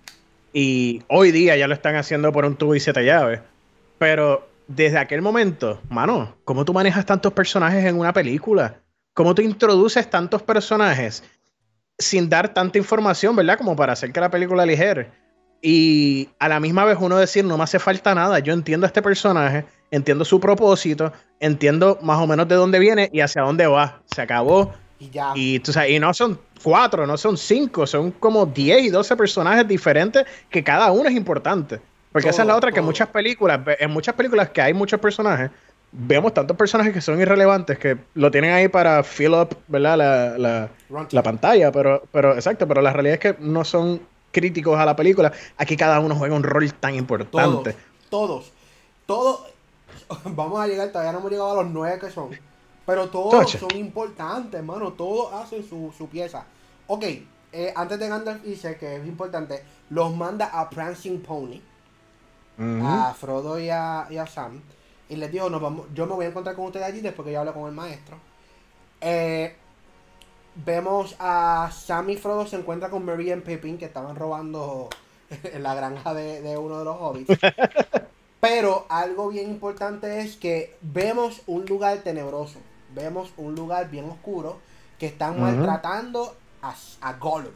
Y hoy día ya lo están haciendo por un tubo y siete llaves. Pero desde aquel momento, mano, ¿cómo tú manejas tantos personajes en una película? ¿Cómo tú introduces tantos personajes sin dar tanta información, ¿verdad? Como para hacer que la película ligere. Y a la misma vez uno decir, no me hace falta nada, yo entiendo a este personaje, entiendo su propósito, entiendo más o menos de dónde viene y hacia dónde va. Se acabó. Y ya. Y, tú sabes, y no son cuatro, no son cinco, son como diez y doce personajes diferentes que cada uno es importante. Porque Todo, esa es la otra, que en todo. muchas películas, en muchas películas que hay muchos personajes, vemos tantos personajes que son irrelevantes, que lo tienen ahí para fill up, ¿verdad? La, la, la pantalla, pero, pero exacto, pero la realidad es que no son críticos a la película. Aquí cada uno juega un rol tan importante. Todos, todos, todos. Vamos a llegar, todavía no hemos llegado a los nueve que son. Pero todos Toche. son importantes, hermano. Todos hacen su, su pieza. Ok, eh, antes de Gandalf dice que es importante, los manda a Prancing Pony, Uh-huh. a Frodo y a, y a Sam. Y les digo, nos vamos, yo me voy a encontrar con ustedes allí después que yo hable con el maestro. Eh, vemos a Sam y Frodo se encuentran con Merry y Pippin, que estaban robando en la granja de, de uno de los hobbits. Pero algo bien importante es que vemos un lugar tenebroso. Vemos un lugar bien oscuro que están Uh-huh. maltratando a, a Gollum.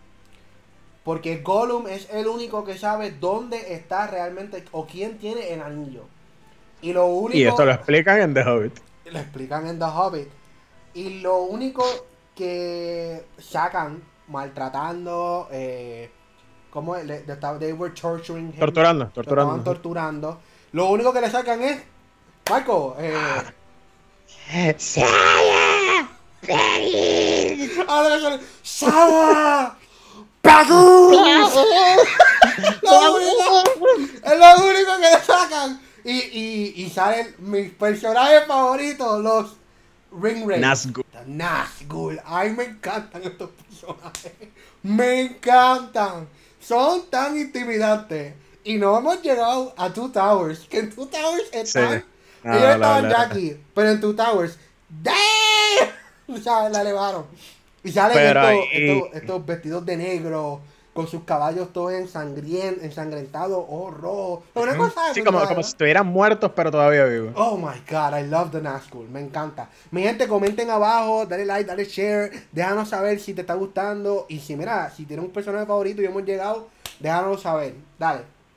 Porque Gollum es el único que sabe dónde está realmente o quién tiene el anillo. Y lo único... Y esto lo explican en The Hobbit. Lo explican en The Hobbit. Y lo único que sacan maltratando... Eh, ¿Cómo es? Le- they, they were torturing him. Torturando, Lo torturando. estaban torturando. Lo único que le sacan es... Marco, eh... ahora sale, ¡Sara! ¡Pagú! Lo único- es lo único que le sacan. Y, y, y salen mis personajes favoritos, los Ringwraiths. Nazgûl. Nazgûl. Ay, me encantan estos personajes. Me encantan. Son tan intimidantes. Y no hemos llegado a Two Towers. Que en Two Towers están... Sí. No, ellos la- estaban la- ya aquí. Pero en Two Towers... ¡Damn! ¿Sabes? La elevaron. Y salen Pero estos, ahí- estos, estos vestidos de negro, con sus caballos todos ensangrien, ensangrentados, oh, rojo. Una cosa Sí, como, brutal, como ¿no? si estuvieran muertos, pero todavía vivos. Oh my god, I love the Nazgûl, me encanta. Mi gente, comenten abajo, dale like, dale share, déjanos saber si te está gustando. Y si, mira, si tienes un personaje favorito y hemos llegado, déjanos saber. Dale.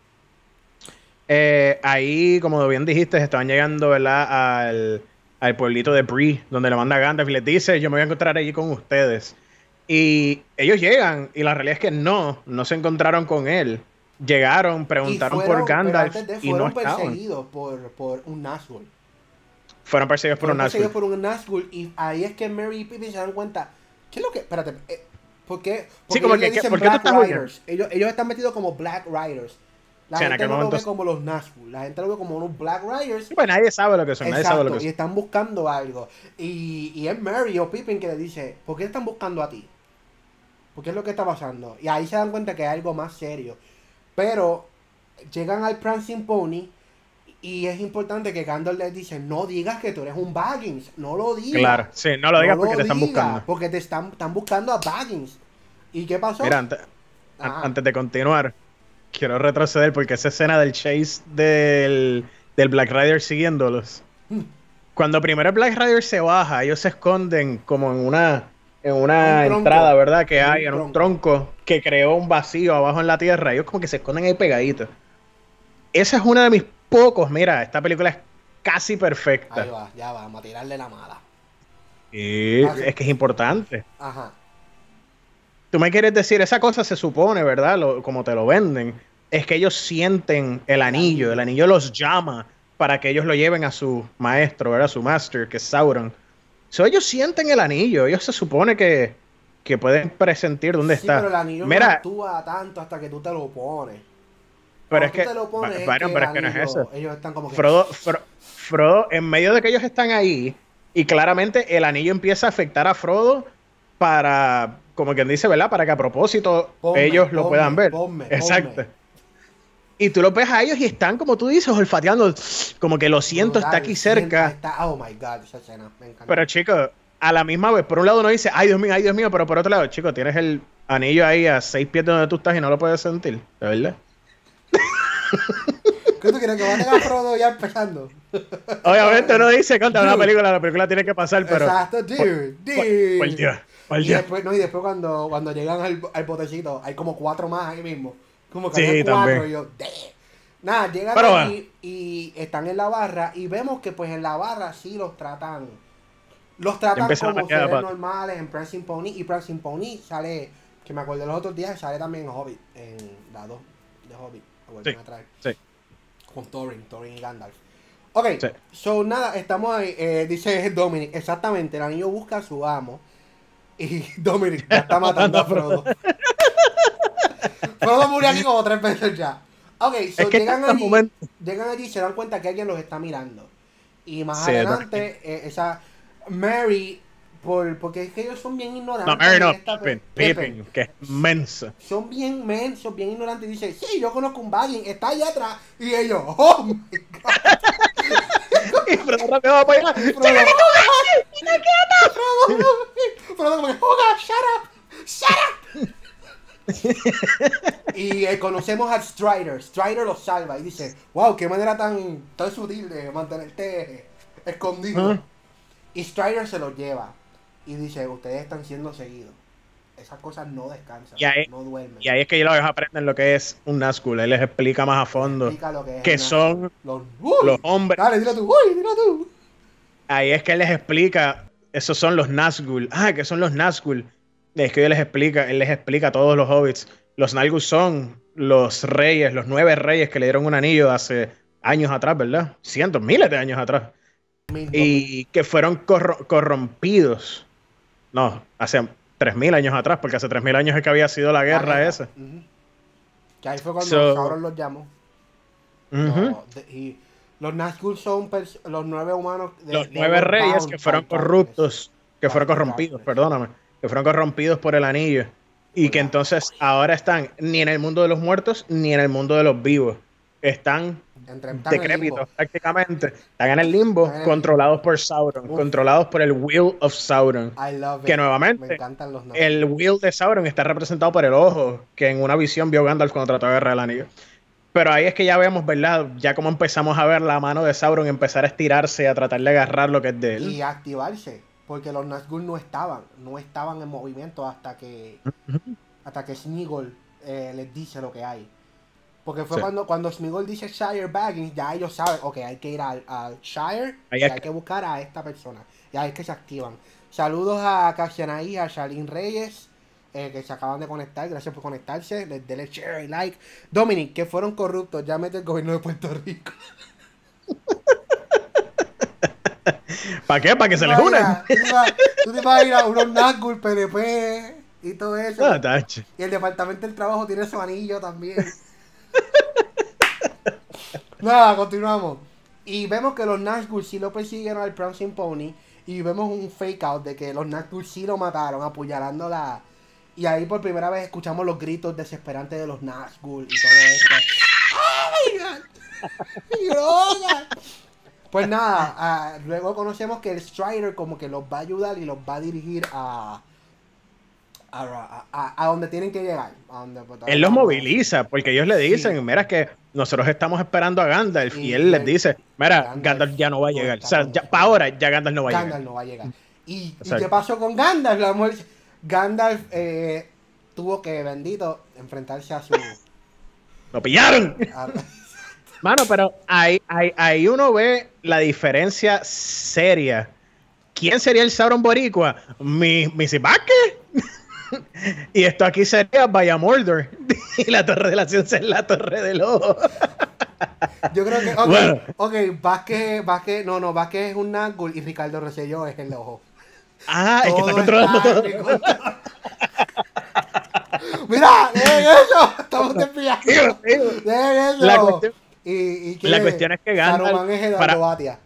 Eh, ahí, como bien dijiste, estaban llegando, ¿verdad? Al, al pueblito de Bree, donde le manda Gandalf y les dice, yo me voy a encontrar allí con ustedes. Y ellos llegan, y la realidad es que no, no se encontraron con él. Llegaron, preguntaron Y fueron- por pero Gandalf antes de, y no fueron estaban. perseguidos por, por un Nazgûl. Fueron perseguidos por Fueron un perseguidos Nazgûl. por un Nazgûl. Y ahí es que Merry y Pippin se dan cuenta. ¿Qué es lo que...? Espérate. Eh, ¿Por qué? Porque como ellos que- le dicen ¿por qué tú Black estás huyendo? Riders. Ellos, ellos están metidos como Black Riders. La Sí, en gente aquel no lo momento- ve como los Nazgûl. La gente lo ve como unos Black Riders. Pues nadie sabe lo que son, nadie sabe lo Exacto, que y son. están buscando algo. Y, y es Merry o Pippin que le dice, ¿por qué están buscando a ti? ¿Por qué es lo que está pasando? Y ahí se dan cuenta que hay algo más serio. Pero llegan al Prancing Pony y es importante que Gandalf les dice, no digas que tú eres un Baggins, no lo digas. Claro, sí, no lo digas No porque te están digas, buscando. Porque te están, están buscando a Baggins. ¿Y qué pasó? Mira, antes, Ajá. an- antes de continuar, quiero retroceder porque esa escena del chase del, del Black Rider siguiéndolos. Cuando primero el Black Rider se baja, ellos se esconden como en una, en una Un tronco. entrada, ¿verdad? Que En un hay en un tronco que creó un vacío abajo en la tierra. Ellos como que se esconden ahí pegaditos. Esa es una de mis pocos. Mira, esta película es casi perfecta. Ahí va, ya vamos a tirarle la mala. Y Ah, sí. es que es importante. Ajá. Tú me quieres decir, esa cosa se supone, ¿verdad? Lo- como te lo venden, es que ellos sienten el anillo, el anillo los llama para que ellos lo lleven a su maestro, ¿verdad? Su master, que es Sauron. So, ellos sienten el anillo, ellos se supone que, que pueden presentir dónde Sí, está. pero el anillo no Mira, actúa tanto hasta que tú te lo pones. pero Cuando es tú que, te lo pones, es Byron, que pero el es que no es anillo- eso. Ellos están como que... Frodo, Fro- Frodo, en medio de que ellos están ahí, y claramente el anillo empieza a afectar a Frodo para, como quien dice, ¿verdad? Para que a propósito Ponme, ellos lo ponme, puedan ver. ponme, Exacto. ponme. Y tú los ves a ellos y están, como tú dices, olfateando, como que lo siento, Brutal, está aquí cerca. Está, oh my God, esa escena, me encanta. Pero chicos, a la misma vez, por un lado uno dice, ay Dios mío, ay Dios mío, pero por otro lado, chicos, tienes el anillo ahí a seis pies de donde tú estás y no lo puedes sentir, ¿de verdad? ¿Qué tú quieres que maten a Frodo ya empezando? Obviamente uno dice, contra una película, la película tiene que pasar, pero... Exacto, dude, dude. Por, por Dios, por Y Dios. después, no, y después cuando, cuando llegan al, al botecito, hay como cuatro más ahí mismo. Como que Sí, hay cuatro también. y yo, damn. Nada, llegan Pero allí bueno. y están en la barra y vemos que pues en la barra sí los tratan. Los tratan Empiezan a como meter la seres pata. normales en Prancing Pony. Y Prancing Pony sale, que me acordé los otros días, sale también en Hobbit, en la dos de Hobbit. Lo vuelven Sí, a traer. sí. Con Thorin, Thorin y Gandalf. Ok, Sí. so nada, estamos ahí, eh, dice Dominic, exactamente, el anillo busca a su amo. Y Dominic ya está matando a Frodo. Frodo murió aquí como tres veces ya. Ok, so Es que llegan en estos allí, momentos- llegan allí y se dan cuenta que alguien los está mirando. Y más Sí, adelante, eh, esa Mary, por, porque es que ellos son bien ignorantes. No, Mary no, en esta Pippin, pe- Pippin, que es inmenso. Son bien mensos, bien ignorantes. Y dicen, sí, yo conozco un Baggins, está allá atrás. Y ellos, oh my God. Y Frodo rápido va para allá. Frodo, Frodo, Frodo como que, oh God, shut up, shut up. Y eh, conocemos a Strider. Strider los salva y dice, wow, qué manera tan, tan sutil de mantenerte escondido. ¿Ah? Y Strider se los lleva y dice, ustedes están siendo seguidos. Esas cosas no descansan, Y ahí- no duermen. Y ahí es que ellos aprenden lo que es un Nazgûl. Él les explica más a fondo Explica lo que es que el son Nazgûl. los, uy, los hombres. Dale, dilo tú, uy, dilo tú. Ahí es que él les explica, esos son los Nazgûl. Ah, que son los Nazgûl. Es que él les explica, él les explica a todos los hobbits. Los Nazgûl son los reyes, los nueve reyes que le dieron un anillo hace años atrás, ¿verdad? Cientos, miles de años atrás. Mismo, Y que fueron corro- corrompidos. No, hace tres mil años atrás, porque hace tres mil años es que había sido la la guerra guerra. esa. Ujú. Que ahí fue cuando So- Sauron los llamó. Ujú. No, de- y los Nazgûl son pers- los nueve humanos. de- Los they nueve were reyes bound que fueron by darkness. corruptos, que By fueron the corrompidos, darkness. perdóname, que fueron corrompidos por el anillo. Y Por que la- entonces ahora están ni en el mundo de los muertos ni en el mundo de los vivos. Están Entre, están en decrépitos limbo. prácticamente. Están en el limbo, Están en el controlados por Sauron, Uf. controlados por el Will of Sauron. I love Que it. nuevamente, Me encantan los Nazgûl. El Will de Sauron está representado por el ojo, que en una visión vio Gandalf cuando trató de agarrar el anillo. Pero ahí es que ya vemos, ¿verdad? Ya como empezamos a ver la mano de Sauron empezar a estirarse, a tratar de agarrar lo que es de él. Y activarse. Porque los Nazgûl no estaban. No estaban en movimiento hasta que. Hasta que Sméagol eh, les dice lo que hay. Porque fue Sí. cuando, cuando Sméagol dice Shire Baggins, ya ellos saben, ok, hay que ir al, al Shire Ahí y es hay que- que buscar a esta persona. Y ahí es que se activan. Saludos a Cassianaí, a Charlene Reyes, eh, que se acaban de conectar. Gracias por conectarse. Les denle share y like. Dominic, que fueron corruptos, ya mete el gobierno de Puerto Rico. ¿Para qué? ¿Para que se les Tú te unan? imaginas- Tú te imaginas- tú te imaginas unos Nazgûl, P N P y todo eso. Ah, tacho. Y el departamento del trabajo tiene su anillo también. Nada, continuamos. Y vemos que los Nazgûl sí lo persiguieron al Prancing Pony. Y vemos un fake out de que los Nazgûl sí lo mataron, apuñalando la. Y ahí por primera vez escuchamos los gritos desesperantes de los Nazgûl y todo esto. ¡Oh my God! ¡Mi droga! Pues nada, ah, luego conocemos que el Strider como que los va a ayudar y los va a dirigir a. A, a, a- a donde tienen que llegar. A donde, pues, Él los vamos- moviliza, porque ellos le dicen, Sí. mira que nosotros estamos esperando a Gandalf, y, Y él les él- dice, mira, Gandalf Gandalf ya no va a no llegar. está O sea, con ya, nosotros. para ahora ya Gandalf no va a Gandalf llegar. no va a llegar. ¿Y, ¿y Exacto. qué pasó con Gandalf? La mujer dice, Gandalf eh, tuvo que, bendito, enfrentarse a su... ¡Lo pillaron! a- Mano, pero ahí, ahí, ahí uno ve la diferencia seria. ¿Quién sería el Sauron boricua? ¿Mi, Missy Vázquez? Y esto aquí sería Vaya Mordor. Y la Torre de la Ciencia es la Torre del Ojo. yo creo que... Ok, Bueno. ok, Vázquez, Vázquez... No, no, Vázquez es un Nazgûl y Ricardo Rosselló es el ojo. Ah, el que está Todo controlando está todo. en mi control. ¡Mira! ¡Dejen eso! ¡Estamos desviando! Tío, tío. ¡Dejen eso! La cuestión- y, y la cuestión es que Gandalf- Saruman es Eduardo para- Batia.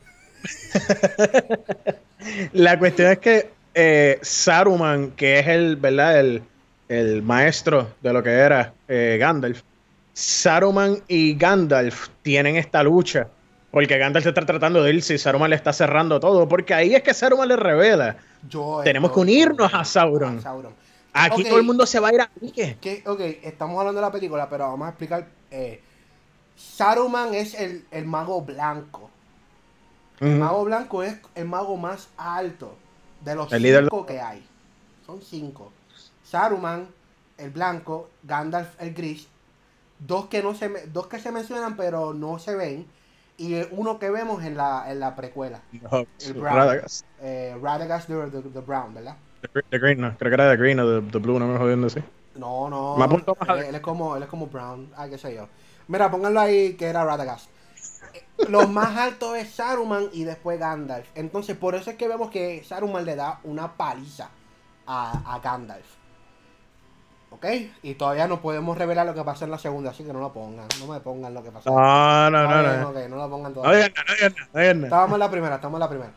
La cuestión es que eh, Saruman, que es el, ¿verdad? El, el maestro de lo que era eh, Gandalf, Saruman y Gandalf tienen esta lucha. Porque Gandalf está tratando de irse y Saruman le está cerrando todo. Porque ahí es que Saruman le revela. Yo Tenemos que estoy unirnos con a Sauron. a Sauron. Aquí Ok, todo el mundo se va a ir a pique. que, ok, estamos hablando de la película, pero vamos a explicar. Eh, Saruman es el, el mago blanco. El Ujú. mago blanco es el mago más alto de los El líder de- cinco que hay. Son cinco. Saruman, el blanco, Gandalf, el gris, dos que no se me- dos que se mencionan pero no se ven, y uno que vemos en la, en la precuela, el brown, Radagast. eh, Radagast the, the- the brown, ¿verdad? The, the Green, no. Creo que era The Green o The, the Blue, no me jodiendo así. No, Me no, apunto más a él, él es como, él es como brown, ay, qué sé yo. Mira, pónganlo ahí que era Radagast. Los más altos es Saruman y después Gandalf. Entonces, por eso es que vemos que Saruman le da una paliza a, a Gandalf. ¿Ok? Y todavía no podemos revelar lo que pasó en la segunda, así que no lo pongan. No me pongan lo que pasó. No, no, no, Está bien, no. ok, no lo pongan No todavía. digan nada, no digan nada, no digan nada. Estábamos en la primera, estamos en la primera.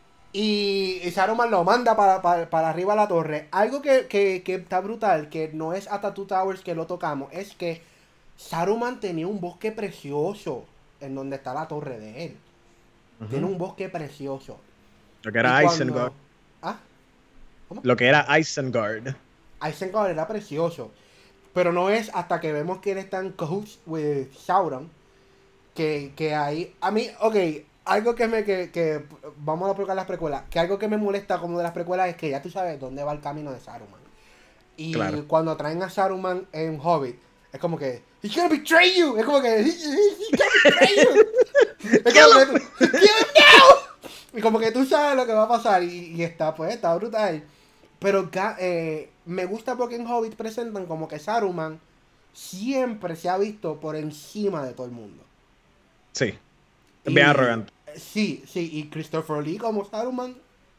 Y, y Saruman lo manda para, para, para arriba a la torre. Algo que, que, que está brutal, que no es hasta Two Towers que lo tocamos, es que Saruman tenía un bosque precioso en donde está la torre de él. Ujú. Tiene un bosque precioso. Lo que era Y Isengard. ¿Ah? Lo que era Isengard. Isengard era precioso. Pero no es hasta que vemos que él está en cahoots with Sauron que, que ahí... A mí, ok, algo que me... Que, que vamos a probar las precuelas. Que algo que me molesta como de las precuelas es que ya tú sabes dónde va el camino de Saruman. Y Claro. cuando traen a Saruman en Hobbit, es como que... He's gonna betray you. Es como que... He, he's gonna betray you. Es como que... Kill him now. Y como que tú sabes lo que va a pasar. Y, y está, pues, está brutal. Pero eh, me gusta porque en Hobbit presentan como que Saruman siempre se ha visto por encima de todo el mundo. Sí. Y- Bien arrogante. Sí, sí, y Christopher Lee como Saruman,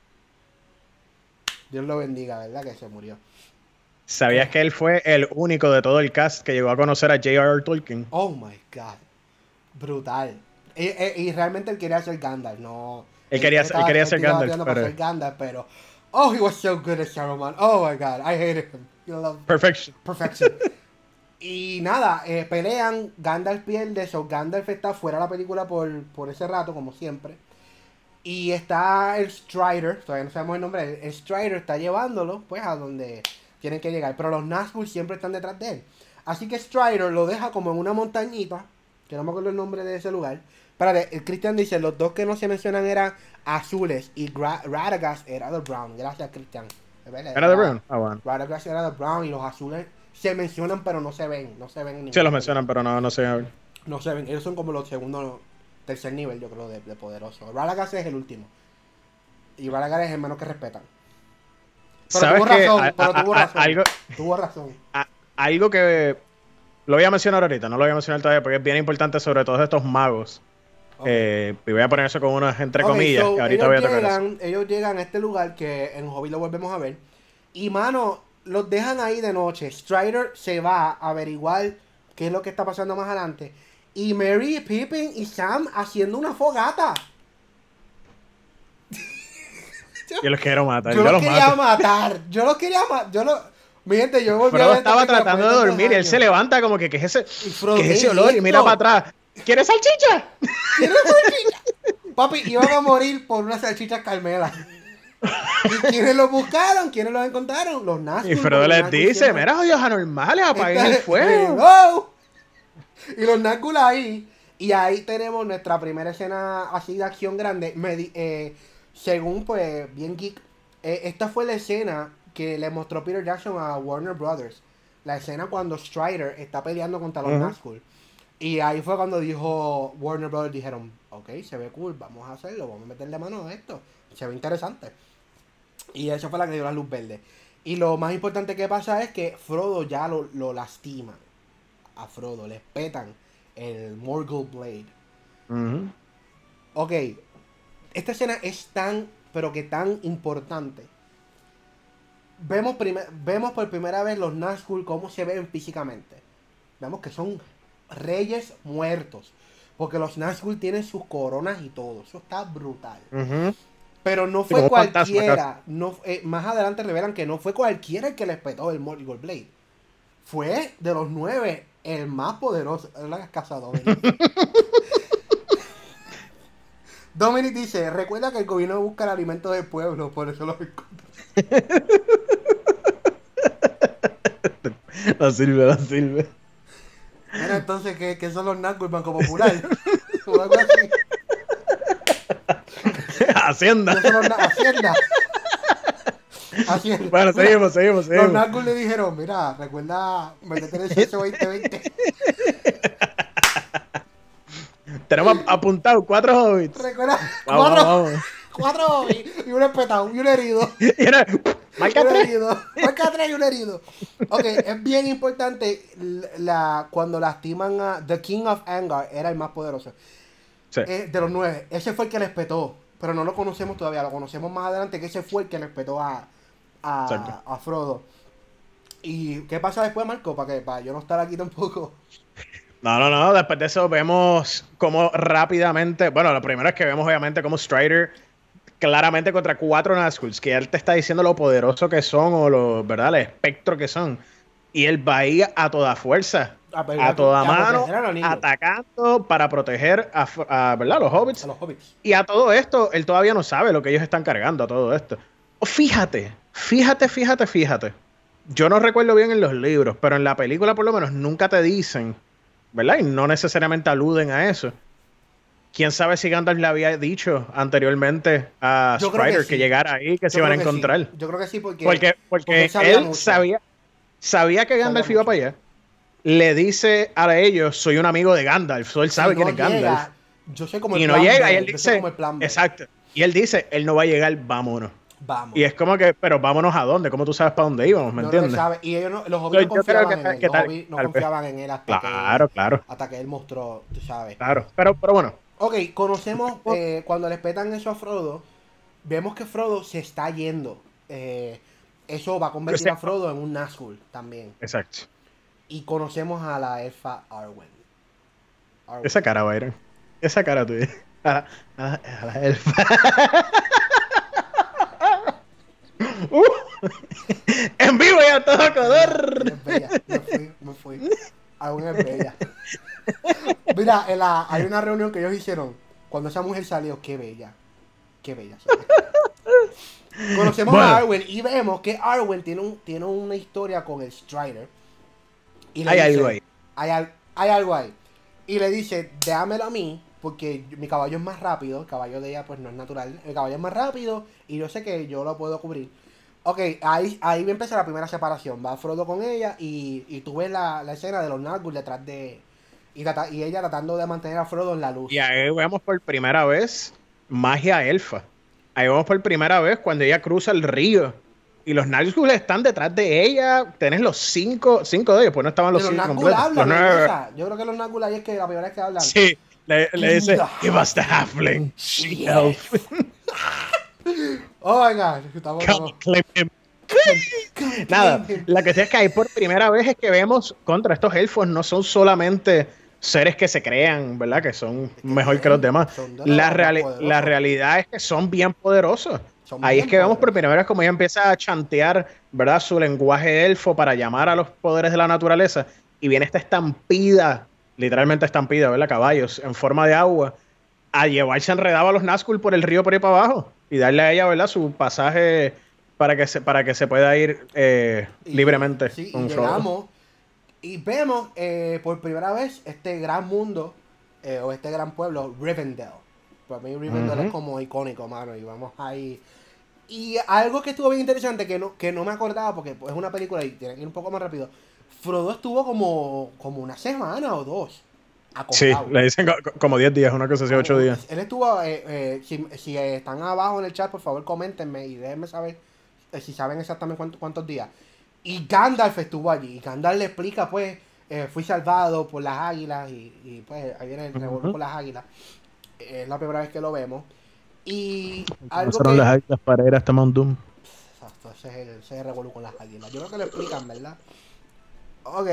Dios lo bendiga, ¿verdad? Que se murió. ¿Sabías que él fue el único de todo el cast que llegó a conocer a J R R. Tolkien? Oh my God, brutal. Y, y- y realmente él quería ser Gandalf, no. Él quería ser- él estaba- quería ser estaba Gandalf, tirando para pero- ser Gandalf, pero. Oh, he was so good as Saruman. Oh my God, I hated him. You love Perfection. Perfection. Y nada, eh, pelean, Gandalf pierde, so Gandalf está fuera de la película por, por ese rato, como siempre. Y está el Strider, todavía no sabemos el nombre, el, el Strider está llevándolo, pues, a donde tienen que llegar. Pero los Nazgûl siempre están detrás de él. Así que Strider lo deja como en una montañita, que no me acuerdo el nombre de ese lugar. Espérate, el Christian dice, los dos que no se mencionan eran azules y Gra- Radagast era de brown. Gracias, Christian. Es verdad, ¿Era de Brown? Ah, bueno. Radagast era de brown y los azules se mencionan pero no se ven, no se ven en Sí, ningún los mencionan, pero no, no sé. A ver. no se ven, ellos son como los segundos, tercer nivel, yo creo, de, de poderoso. Radagast es el último. Y Radagast es el menos que respetan. Pero ¿Sabes tuvo qué? razón, A- pero a- tuvo a- razón. algo, Tuvo razón. a- algo que lo voy a mencionar ahorita, no lo voy a mencionar todavía porque es bien importante sobre todos estos magos. Ok. Eh, y voy a poner eso con unas entre Ok, comillas, so, que ahorita voy a ellos tocar eso. llegan, ellos llegan a este lugar que en Hobbit lo volvemos a ver. Y mano, los dejan ahí de noche. Strider se va a averiguar qué es lo que está pasando más adelante. Y Merry, Pippin y Sam haciendo una fogata. Yo los quiero matar, Yo, yo, los los quería mato. matar. Yo los quería matar. Yo lo... Mi gente, yo volví a Frodo ver esta estaba película tratando de después tantos dormir y él se años. levanta como que, ¿qué es ese, Y Frodo, ¿qué es ese ¿qué olor? es Y mira esto? para atrás. ¿Quieres salchicha? ¿Quieres salchicha? Papi, iban a morir por unas salchichas Carmela. ¿Y quiénes los buscaron? ¿Quiénes los encontraron? Los Nazgûl. Y Frodo los les Nazgûl dice, siempre- mira, odios anormales, apaguen el Este- fuego. ¡Hello! Y los Nazgûl ahí. Y ahí tenemos nuestra primera escena así de acción grande. Me di- eh, según, pues, bien geek, eh, esta fue la escena que le mostró Peter Jackson a Warner Brothers. La escena cuando Strider está peleando contra los Ujú. Nazgûl. Y ahí fue cuando dijo Warner Brothers, dijeron, ok, se ve cool, vamos a hacerlo, vamos a meterle mano a esto. Se ve interesante. Y eso fue la que dio la luz verde. Y lo más importante que pasa es que Frodo ya lo, lo lastiman. A Frodo, le petan el Morgul Blade. Ujú. Ok, esta escena es tan, pero que tan importante. Vemos, primer- vemos por primera vez los Nazgûl cómo se ven físicamente. Vemos que son reyes muertos. Porque los Nazgûl tienen sus coronas y todo. Eso está brutal. Ujú. Pero no Sí, fue como un fantasma, cualquiera. No, eh, más adelante revelan que no fue cualquiera el que les petó el Morgul Blade. Fue de los nueve el más poderoso. Es la casa Dominic. Dominic dice, recuerda que el gobierno busca el alimento del pueblo, por eso los encontró. No sirve, no sirve. Bueno, entonces, ¿qué, qué son los Nazgûl? Banco Popular. O algo así. Hacienda. ¿Qué son los na- Hacienda. Hacienda. Bueno, seguimos, seguimos, Los seguimos. Nazgûl le dijeron, mira, recuerda, métete en el censo veinte veinte. Tenemos apuntado cuatro hobbits. Recuerda, Vamos, cuatro, vamos. cuatro y, y un espetado, y un herido. Y era, marca Un tres. herido. Marca tres y un herido. Ok, es bien importante la, cuando lastiman a The King of Angar, era el más poderoso. Sí. Eh, de los nueve. Ese fue el que les petó. Pero no lo conocemos todavía, lo conocemos más adelante, que ese fue el que les petó a, a, a Frodo. ¿Y qué pasa después, Marco? Para que para yo no estar aquí tampoco. No, no, no. Después de eso vemos cómo rápidamente. Bueno, lo primero es que vemos, obviamente, como Strider claramente contra cuatro Nazgûl, que él te está diciendo lo poderoso que son o lo, ¿verdad? El espectro que son. Y él va ahí a toda fuerza, A, pegar- a toda a mano, proteger a los niños, atacando para proteger a, a, ¿verdad? los hobbits. a los hobbits. Y a todo esto, él todavía no sabe lo que ellos están cargando a todo esto. Oh, fíjate, fíjate, fíjate, fíjate. Yo no recuerdo bien en los libros, pero en la película por lo menos nunca te dicen, ¿verdad? Y no necesariamente aluden a eso. ¿Quién sabe si Gandalf le había dicho anteriormente a Yo creo que Strider sí. que llegara ahí, que Yo se iban a creo que sí. encontrar? Yo creo que sí, porque, Porque, porque, porque él, sabía mucho. sabía, sabía que Gandalf Sabía iba mucho. para allá. Le dice a ellos, soy un amigo de Gandalf. So, él sabe Si quién no es llega, Gandalf. yo sé como el Y no plan llega, B, y él yo sé dice, como el plan B. exacto. Y él dice, él no va a llegar, vámonos. Vamos. Y es como que, pero vámonos a dónde, ¿cómo tú sabes para dónde íbamos? ¿Me No lo entiendes? sabe. Y ellos no, los Yo- hobbits no yo creo confiaban que en tal- él. que Los tal- hobbits no tal vez. confiaban en él hasta Claro, que, claro, hasta que él mostró, tú sabes. claro. Pero, pero bueno, Ok, conocemos, eh, cuando les petan eso a Frodo, vemos que Frodo se está yendo. Eh, eso va a convertir a Frodo en un Nazgûl también. exacto. Y conocemos a la elfa Arwen. Arwen. Esa cara, Byron. Esa cara tuya. A, a, a la elfa. Uh, en vivo y a todo color. Es bella, me fui, me fui. Arwen es bella. Mira, en la, hay una reunión que ellos hicieron cuando esa mujer salió. Qué bella. Qué bella. Conocemos Bueno. a Arwen y vemos que Arwen tiene, un, tiene una historia con el Strider. Y le Hay dice, algo ahí. Hay, al- hay algo ahí. Y le dice, déjamelo a mí, porque mi caballo es más rápido. El caballo de ella pues no es natural. El caballo es más rápido y yo sé que yo lo puedo cubrir. Ok, ahí, ahí empieza la primera separación. Va Frodo con ella y, y tú ves la, la escena de los Nazgûl detrás de... Y, trata- y ella tratando de mantener a Frodo en la luz. Y ahí vemos por primera vez magia elfa. Ahí vemos por primera vez cuando ella cruza el río. Y los Nazgûl están detrás de ella. Tenés los cinco, cinco de ellos, pues no estaban los Pero los cinco Nazgûl completos. hablan, Los ¿no? nueve. Esa. Yo creo que los Nazgûl ahí es que la primera vez que hablan. Sí, le, le dice, Mira. give us the halfling, she elf. Oh my God, estamos... Come estamos- claim him. Come Nada, claim him. la cuestión es que ahí por primera vez es que vemos contra estos elfos, no son solamente seres que se crean, ¿verdad? Que son que mejor que los demás. son de los La, más reali- poderosos. la realidad es que son bien poderosos. Son Ahí bien es que vemos por poderosos. primera vez como ella empieza a chantear, ¿verdad? Su lenguaje elfo para llamar a los poderes de la naturaleza. Y viene esta estampida, literalmente estampida, ¿verdad? Caballos en forma de agua, a llevarse enredado a los Nazgûl por el río por ahí para abajo. Y darle a ella, ¿verdad? Su pasaje para que se, para que se pueda ir eh, Y- libremente. Sí, y con Frodo. llegamos y vemos eh, por primera vez este gran mundo eh, o este gran pueblo, Rivendell. Para mí Rivendell Ujú. es como icónico, mano, y vamos ahí. Y algo que estuvo bien interesante, que no, que no me acordaba, porque es una película y tiene que ir un poco más rápido. Frodo estuvo como, como una semana o dos Sí, acostado. le dicen co- como diez días, una cosa así, ocho días. Él estuvo, eh, eh, si, si eh, están abajo en el chat, por favor, coméntenme y déjenme saber eh, si saben exactamente cuánto- cuántos días. Y Gandalf estuvo allí. Y Gandalf le explica, pues, eh, fui salvado por las águilas y, y, pues ahí viene el revolver Ujú. con las águilas. Es la primera vez que lo vemos. Y algo Pasaron que... las águilas para ir hasta Mount Doom. Exacto, ese es el, ese es el revolú con las águilas. Yo creo que lo explican, ¿verdad? Ok.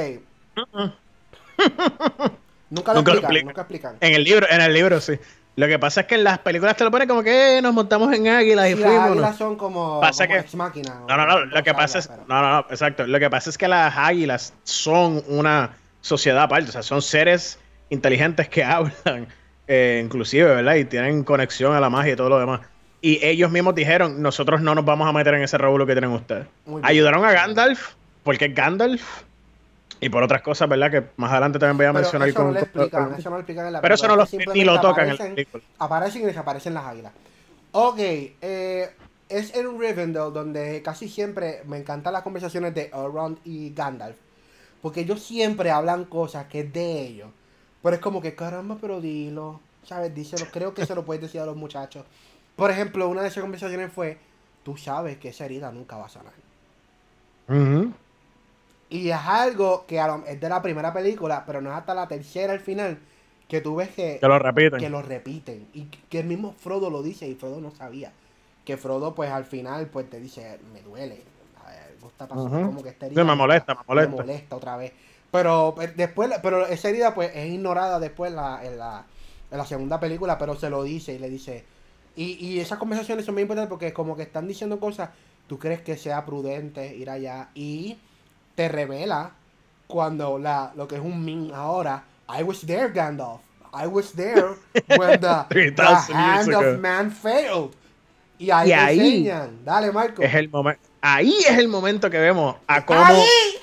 Nunca lo Nunca lo explican, explican. nunca explican. En el libro, en el libro, sí. Lo que pasa es que en las películas te lo ponen como que eh, nos montamos en águilas y Sí, las fuimos. águilas son como, Pasa como que- ex máquina. No, no, no, lo que pasa es, no, no, no, exacto. Lo que pasa es que las águilas son una sociedad aparte, o sea, son seres inteligentes que hablan, eh, inclusive, ¿verdad? Y tienen conexión a la magia y todo lo demás. Y ellos mismos dijeron, nosotros no nos vamos a meter en ese revuelo que tienen ustedes. Ayudaron a Gandalf, porque es Gandalf, y por otras cosas, ¿verdad? Que más adelante también voy a pero mencionar. Eso con, no lo explican, con, eso no lo explican en la pero película. Pero eso no lo, ni lo tocan aparecen, en la película. Aparecen y desaparecen las águilas. Ok, eh, es en Rivendell donde casi siempre me encantan las conversaciones de Elrond y Gandalf. Porque ellos siempre hablan cosas que es de ellos. Pero es como que, caramba, pero dilo. ¿Sabes? Díselo. Creo que se lo puedes decir a los muchachos. Por ejemplo, una de esas conversaciones fue, tú sabes que esa herida nunca va a sanar. Uh-huh. Y es algo que es de la primera película, pero no es hasta la tercera al final que tú ves que, que lo repiten. Que lo repiten. Y que el mismo Frodo lo dice y Frodo no sabía. Que Frodo pues al final pues te dice, me duele. Algo está pasando, uh-huh. Como que esta herida sí, me molesta, me molesta. Me molesta otra vez. Pero después, pero esa herida pues es ignorada después en la, en la, en la segunda película, pero se lo dice y le dice. Y, y esas conversaciones son muy importantes porque como que están diciendo cosas, tú crees que sea prudente ir allá y te revela cuando la, lo que es un meme ahora. I was there, Gandalf. I was there when the, the hand of man failed. Y ahí, y te ahí enseñan. Dale, Marco. Es el momento. Ahí es el momento que vemos a cómo. ¡Ahí!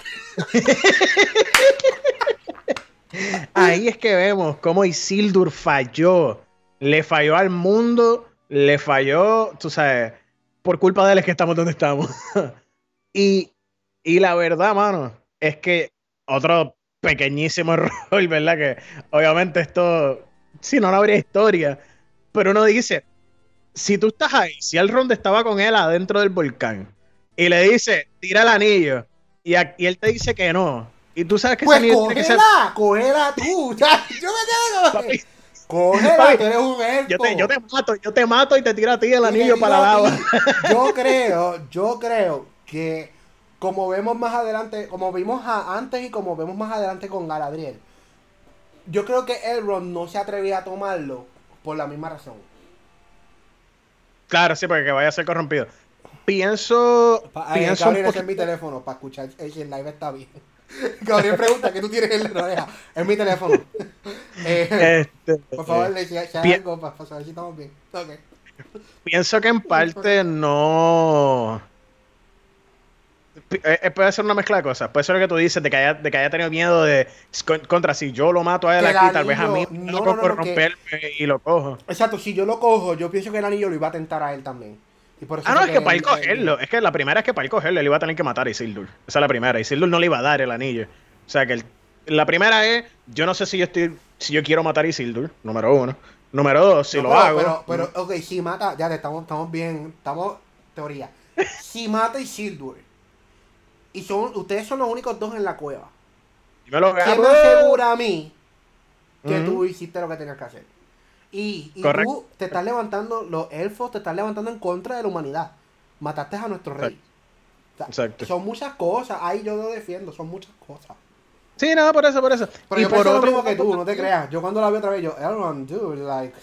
Ahí es que vemos cómo Isildur falló. Le falló al mundo. Le falló, tú sabes, por culpa de él es que estamos donde estamos. y, y la verdad, mano, es que otro pequeñísimo error, ¿verdad? Que obviamente esto, si no, no habría historia. Pero uno dice, si tú estás ahí, si Elrond estaba con él adentro del volcán y le dice, tira el anillo, y, a, y él te dice que no, y tú sabes que pues ese anillo cógela, tiene que ser... cógela tú. O sea, yo me quedo como que... Cógela, papi, tú eres un elfo. Yo te, yo te mato, yo te mato y te tiro a ti el anillo para la lava. Yo creo, yo creo que como vemos más adelante, como vimos a, antes y como vemos más adelante con Galadriel, yo creo que Elrond no se atrevía a tomarlo por la misma razón. Claro, sí, porque vaya a ser corrompido. Pienso. Pa, pienso Gabriel, ese es mi teléfono para escuchar si el live está bien. Gabriel pregunta ¿qué tú tienes en la oreja? Es mi teléfono. eh, este, por favor, le si, si hay algo para, para saber si estamos bien. Okay. Pienso que en parte no. Eh, puede ser una mezcla de cosas. Puede ser lo que tú dices, de que haya, de que haya tenido miedo de contra si yo lo mato a él aquí, tal vez a mí no, no, no, por no, romperme que... y lo cojo. Exacto, si yo lo cojo, yo pienso que el anillo lo iba a tentar a él también. Y por eso ah, no, es que, que para él cogerlo, él... es que la primera es que para él cogerlo, él iba a tener que matar a Isildur. Esa es la primera. Isildur no le iba a dar el anillo. O sea que el, la primera es, yo no sé si yo estoy, si yo quiero matar a Isildur, número uno. Número dos, si no, lo pero, hago. Pero, pero, ok, si mata, ya te estamos, estamos bien, estamos, teoría. Si mata a Isildur, y son, ustedes son los únicos dos en la cueva. Y me lo ¿Qué me asegura a mí que uh-huh. tú hiciste lo que tenías que hacer? Y, y tú te estás levantando, los elfos te están levantando en contra de la humanidad. Mataste a nuestro rey. O sea, exacto. Son muchas cosas, ahí yo lo defiendo, son muchas cosas. Sí, nada, por eso, por eso. Pero y yo por pienso otro... lo mismo que tú, no te creas. Yo cuando la vi otra vez, yo, Elrond, dude, like...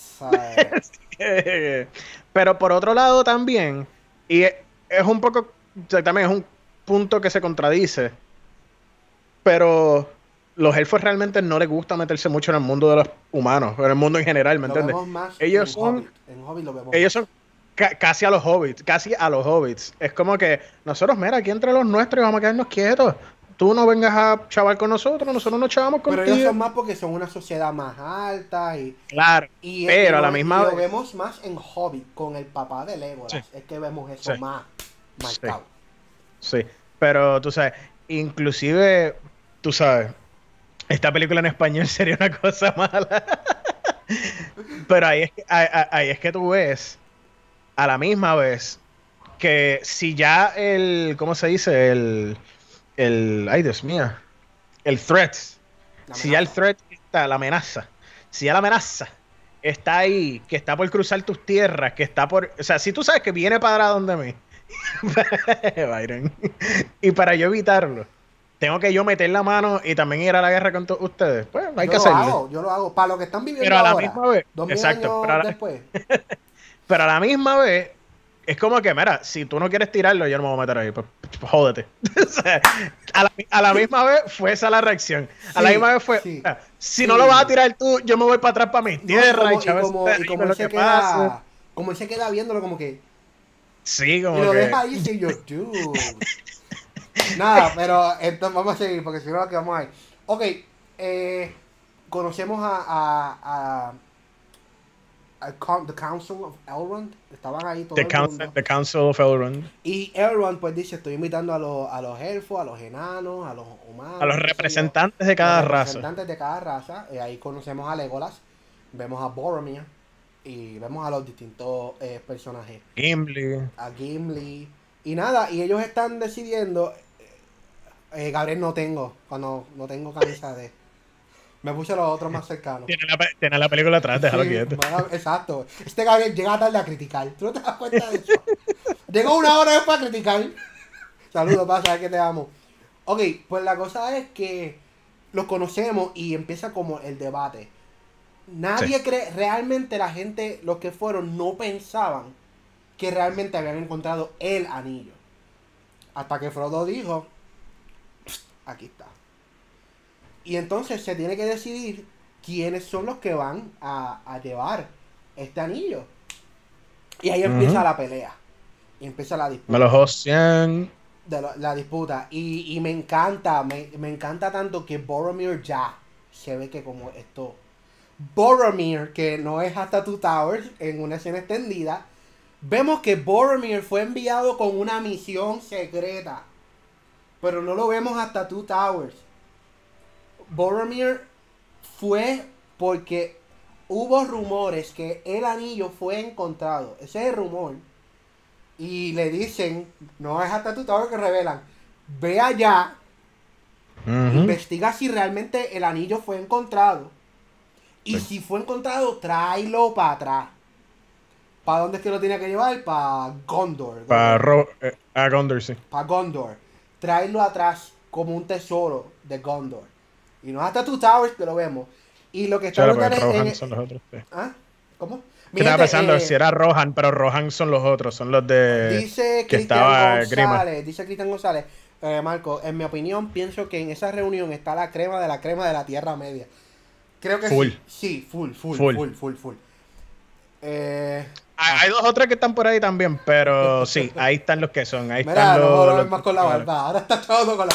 Pero por otro lado también, y es, es un poco, o sea, también es un punto que se contradice, pero los elfos realmente no les gusta meterse mucho en el mundo de los humanos, en el mundo en general, ¿me entiendes? Ellos en son, Hobbit. En Hobbit lo vemos ellos son ca casi a los hobbits, casi a los hobbits. Es como que nosotros, mira, aquí entre los nuestros vamos a quedarnos quietos. Tú no vengas a chaval con nosotros, nosotros no chavamos contigo. Pero ellos son más porque son una sociedad más alta y... Claro, y pero y a la lo, misma y vez... lo vemos más en Hobbit, con el papá de Legolas. Sí. Es que vemos eso sí. más marcado. Sí. sí, pero tú sabes, inclusive, tú sabes, esta película en español sería una cosa mala. Pero ahí es, que, ahí, ahí es que tú ves, a la misma vez, que si ya el, ¿cómo se dice? El... el ay Dios mío el threat si ya el threat está, la amenaza si ya la amenaza está ahí, que está por cruzar tus tierras, que está por, o sea, si tú sabes que viene para donde mí Byron, y para yo evitarlo tengo que yo meter la mano y también ir a la guerra con todos ustedes, pues hay yo que lo hacerlo hago, yo lo hago para lo que están viviendo pero a la ahora, misma vez dos mil exacto años pero a la, después pero a la misma vez es como que, mira, si tú no quieres tirarlo, yo no me voy a meter ahí, pues, pues jódete. O sea, a, la, a la misma vez fue esa la reacción. A Sí, la misma vez fue, sí, mira, si sí. no lo vas a tirar tú, yo me voy para atrás para mis No, y tierras como, y y chaval, como, y como él lo se que pase. queda, como él se queda viéndolo como que, Sí, y como lo que. deja ahí, y yo, dude. Nada, pero entonces vamos a seguir, porque si no, que vamos ahí. Ok, eh, conocemos a, a, a, a Con- The Council of Elrond, estaban ahí todo The el Council, mundo. the Council of Elrond. Y Elrond pues dice, estoy invitando a los, a los elfos, a los enanos, a los A humanos, los y qué sé yo, representantes de los cada raza. representantes de cada raza. Y ahí conocemos a Legolas, vemos a Boromir y vemos a los distintos eh, personajes. Gimli. A Gimli. Y nada, y ellos están decidiendo. Eh, Gabriel no tengo, cuando no tengo camisa de. Me puse los otros más cercanos. Tiene la, pe- tiene la película atrás, déjalo Sí, quieto. bueno, exacto. Este Gabriel llega tarde a criticar. ¿Tú no te das cuenta de eso? Llegó una hora después a criticar. Saludos, pasa, sabes que te amo. Ok, pues la cosa es que los conocemos y empieza como el debate. Nadie Sí. cree, realmente la gente, los que fueron, no pensaban que realmente habían encontrado el anillo. Hasta que Frodo dijo, aquí está. Y entonces se tiene que decidir quiénes son los que van a, a llevar este anillo. Y ahí empieza Ujú. la pelea. Y empieza la disputa. Me los hostia. De la, la disputa. Y, y me encanta, me, me encanta tanto que Boromir ya se ve que como esto. Boromir, que no es hasta Two Towers, en una escena extendida, vemos que Boromir fue enviado con una misión secreta. Pero no lo vemos hasta Two Towers. Boromir fue porque hubo rumores que el anillo fue encontrado. Ese es el rumor. Y le dicen, no es hasta Two Towers que revelan, ve allá, Ujú. investiga si realmente el anillo fue encontrado. Y Sí. si fue encontrado, tráelo para atrás. ¿Para dónde es que lo tenía que llevar? Para Gondor. Para Ro eh, a Gondor, sí. Para Gondor. Tráelo atrás como un tesoro de Gondor. Y no hasta Two Towers que lo vemos. Y lo que está Claro, pues brutal es- Rohan en- son los otros. Sí. ¿Ah? ¿Cómo? Mi Que estaba gente, pensando eh, si era Rohan, pero Rohan son los otros, son los de dice que Cristian estaba Grima. González, dice Cristian González, eh, Marco, en mi opinión pienso que en esa reunión está la crema de la crema de la Tierra Media. Creo que Full. sí. Sí, full, full, Full. full, full, full. Eh, Hay, hay dos o tres que están por ahí también, pero sí, ahí están los que son. Ahí mira, están no los. jodas los más con la principales. barba. Ahora está todo con la.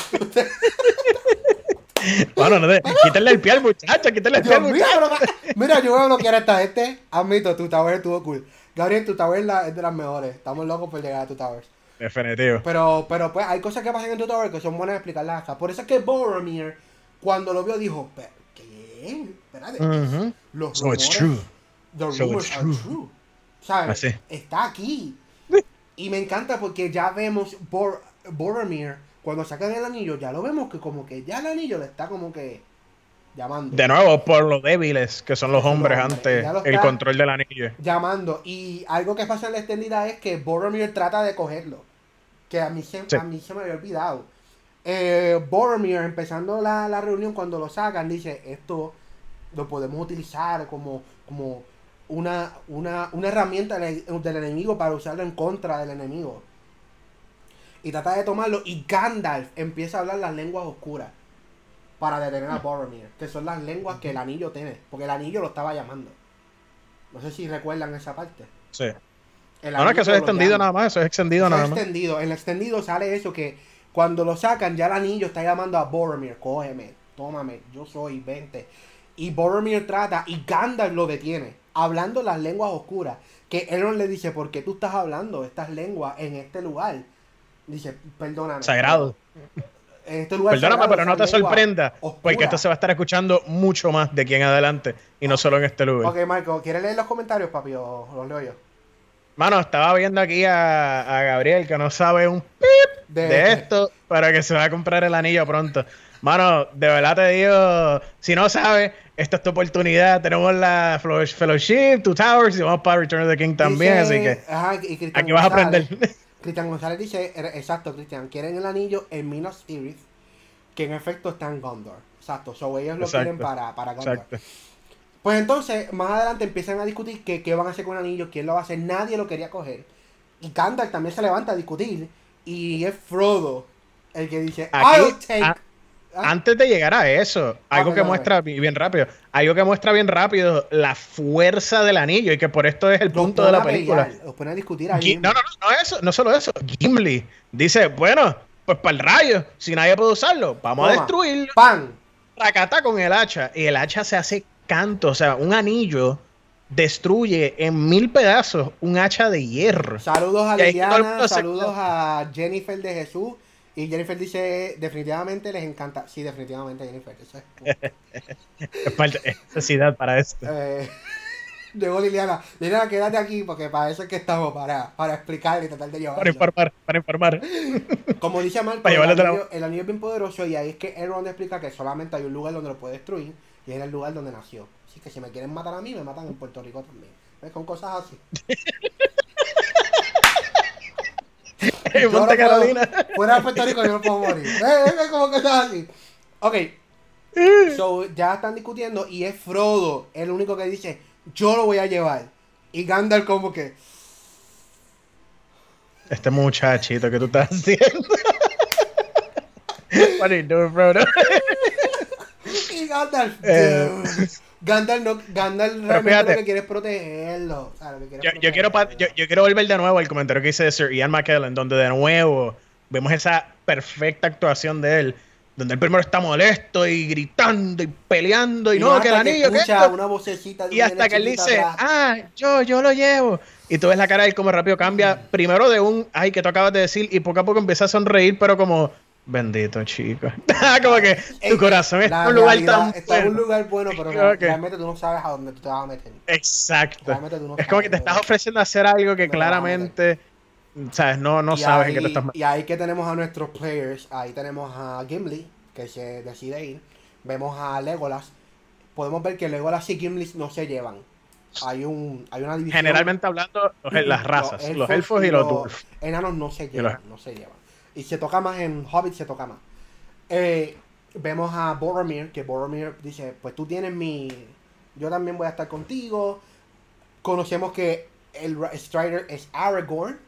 Bueno, no te, quítale el pie al muchacho, quítale el pie Dios al mío, muchacho. pero- mira, yo voy a bloquear a esta gente. Admito, tu Tower estuvo cool. Gabriel, tu Tower es, la- es de las mejores. Estamos locos por llegar a tu Towers. Definitivo. Pero, pero pues hay cosas que pasan en tu Tower que son buenas de explicarlas acá. Por eso es que Boromir, cuando lo vio, dijo, "Pero, ¿qué? Espérate. Ujú. Los So it's rumores, true. the So rumors it's are true. true. ¿Sabes? Así. Está aquí. Y me encanta porque ya vemos Bor Boromir, cuando sacan el anillo, ya lo vemos que como que ya el anillo le está como que llamando. De nuevo, por lo débiles que son los Son los hombres hombres. ante Ya lo el está- control del anillo. Llamando. Y algo que pasa en la extendida es que Boromir trata de cogerlo. Que a mí se, Sí. a mí se me había olvidado. Eh, Boromir, empezando la, la reunión, cuando lo sacan, dice, esto lo podemos utilizar como, como una, una, una herramienta del, del enemigo para usarlo en contra del enemigo. Y trata de tomarlo. Y Gandalf empieza a hablar las lenguas oscuras para detener a Boromir, que son las lenguas que el anillo tiene. Porque el anillo lo estaba llamando. No sé si recuerdan esa parte. Sí. El No, no, es que eso es anillo lo extendido llama. nada más, eso es extendido Eso es nada más. extendido. En el extendido sale eso que cuando lo sacan ya el anillo está llamando a Boromir. Cógeme, tómame, yo soy, vente. Y Boromir trata y Gandalf lo detiene. Hablando las lenguas oscuras. Que Elrond le dice, ¿por qué tú estás hablando estas lenguas en este lugar? Dice, perdóname. Sagrado. En este lugar Perdóname, sagrado, pero no te esas lenguas sorprenda, porque oscuras. esto se va a estar escuchando mucho más de aquí en adelante y no solo en este lugar. Ok, Marco, ¿quieres leer los comentarios, papi? O los leo yo. Mano, estaba viendo aquí a, a Gabriel que no sabe un pip De- de esto, pero que se va a comprar el anillo pronto. Mano, de verdad te digo, si no sabes, esta es tu oportunidad. Tenemos la Fellowship, Fellowship, Two Towers y vamos para Return of the King también, Dice- así que ajá, y Cristian aquí vas a González- aprender. Cristian González dice, er- exacto, Cristian, quieren el anillo en Minas Tirith, que en efecto está en Gondor. Exacto, so ellos lo Exacto, quieren para, para Gondor. Exacto. Pues entonces, más adelante empiezan a discutir que qué van a hacer con el anillo, quién lo va a hacer, nadie lo quería coger. Y Gandalf también se levanta a discutir. Y es Frodo el que dice, Aquí, I'll take... a, ¿Ah? Antes de llegar a eso, algo Ah, que perdóname. muestra bi- bien rápido, algo que muestra bien rápido la fuerza del anillo y que por esto es el Los punto de pone la a película. pelear, los pone a discutir ahí Gi- mismo. No, no, no, no eso, no solo eso. Gimli dice, bueno, pues para el rayo, si nadie puede usarlo, vamos Toma, a destruirlo. ¡Pam! Racata con el hacha y el hacha se hace canto, o sea, un anillo destruye en mil pedazos un hacha de hierro. Saludos a Y ahí es que todo el Liliana, mundo se saludos queda- a Jennifer de Jesús. Y Jennifer dice, definitivamente les encanta. Sí, definitivamente Jennifer. Eso es. Es parte- es necesidad para esto. Eh, llegó Liliana. Liliana, quédate aquí porque para eso es que estamos, para, para explicar y tratar de Para llevarlo. informar, para informar. Como dice Marco, Para el llevarlo de la- anillo, el anillo es bien poderoso y ahí es que Elrond explica que solamente hay un lugar donde lo puede destruir y es el lugar donde nació. Así que si me quieren matar a mí, me matan en Puerto Rico también. ¿Ves? Con cosas así. En Yo no Monte puedo- Carolina. fuera de Puerto Rico yo no puedo morir. ¿Ves? ¿Ves? Como cosas así. Ok. So, ya están discutiendo y es Frodo el único que dice, yo lo voy a llevar. Y Gandalf como que... Este muchachito que tú estás haciendo. What are you doing, Frodo? Y Gandalf... Eh. dude. Gandalf, no, Gandalf realmente fíjate. lo que quiere es protegerlo. O sea, lo que quiere Yo, es yo quiero pa- yo, protegerlo. yo quiero volver de nuevo al comentario que hice de Sir Ian McKellen, donde de nuevo vemos esa perfecta actuación de él, donde él primero está molesto y gritando y peleando y, Y no, hasta que el anillo, que escucha esto. una vocecita de Y un hasta nene que él chiquito dice, atrás. ah, yo, yo lo llevo. Y tú ves la cara de él como rápido cambia, primero de un, ay, que tú acabas de decir, y poco a poco empieza a sonreír, pero como, bendito chico. Como que tu Ey, corazón está la en un lugar realidad tan está en un bueno. lugar bueno, pero Ok. realmente tú no sabes a dónde tú te vas a meter. Exacto. Realmente tú no Es como que te sabes, estás ¿verdad? ofreciendo hacer algo que Me la vas a claramente, sabes, no, no y sabes ahí, en qué te estás metiendo. Y ahí que tenemos a nuestros players, ahí tenemos a Gimli, que se decide ir. Vemos a Legolas. Podemos ver que Legolas y Gimli no se llevan. Hay un hay una división. Generalmente hablando, los- las razas, los elfos y los dwarfs. enanos no se los- llevan, no se llevan. Y se toca más en Hobbit, se toca más. Eh, vemos a Boromir, que Boromir dice, pues tú tienes mi... Yo también voy a estar contigo. Conocemos que el Ra- Strider es Aragorn.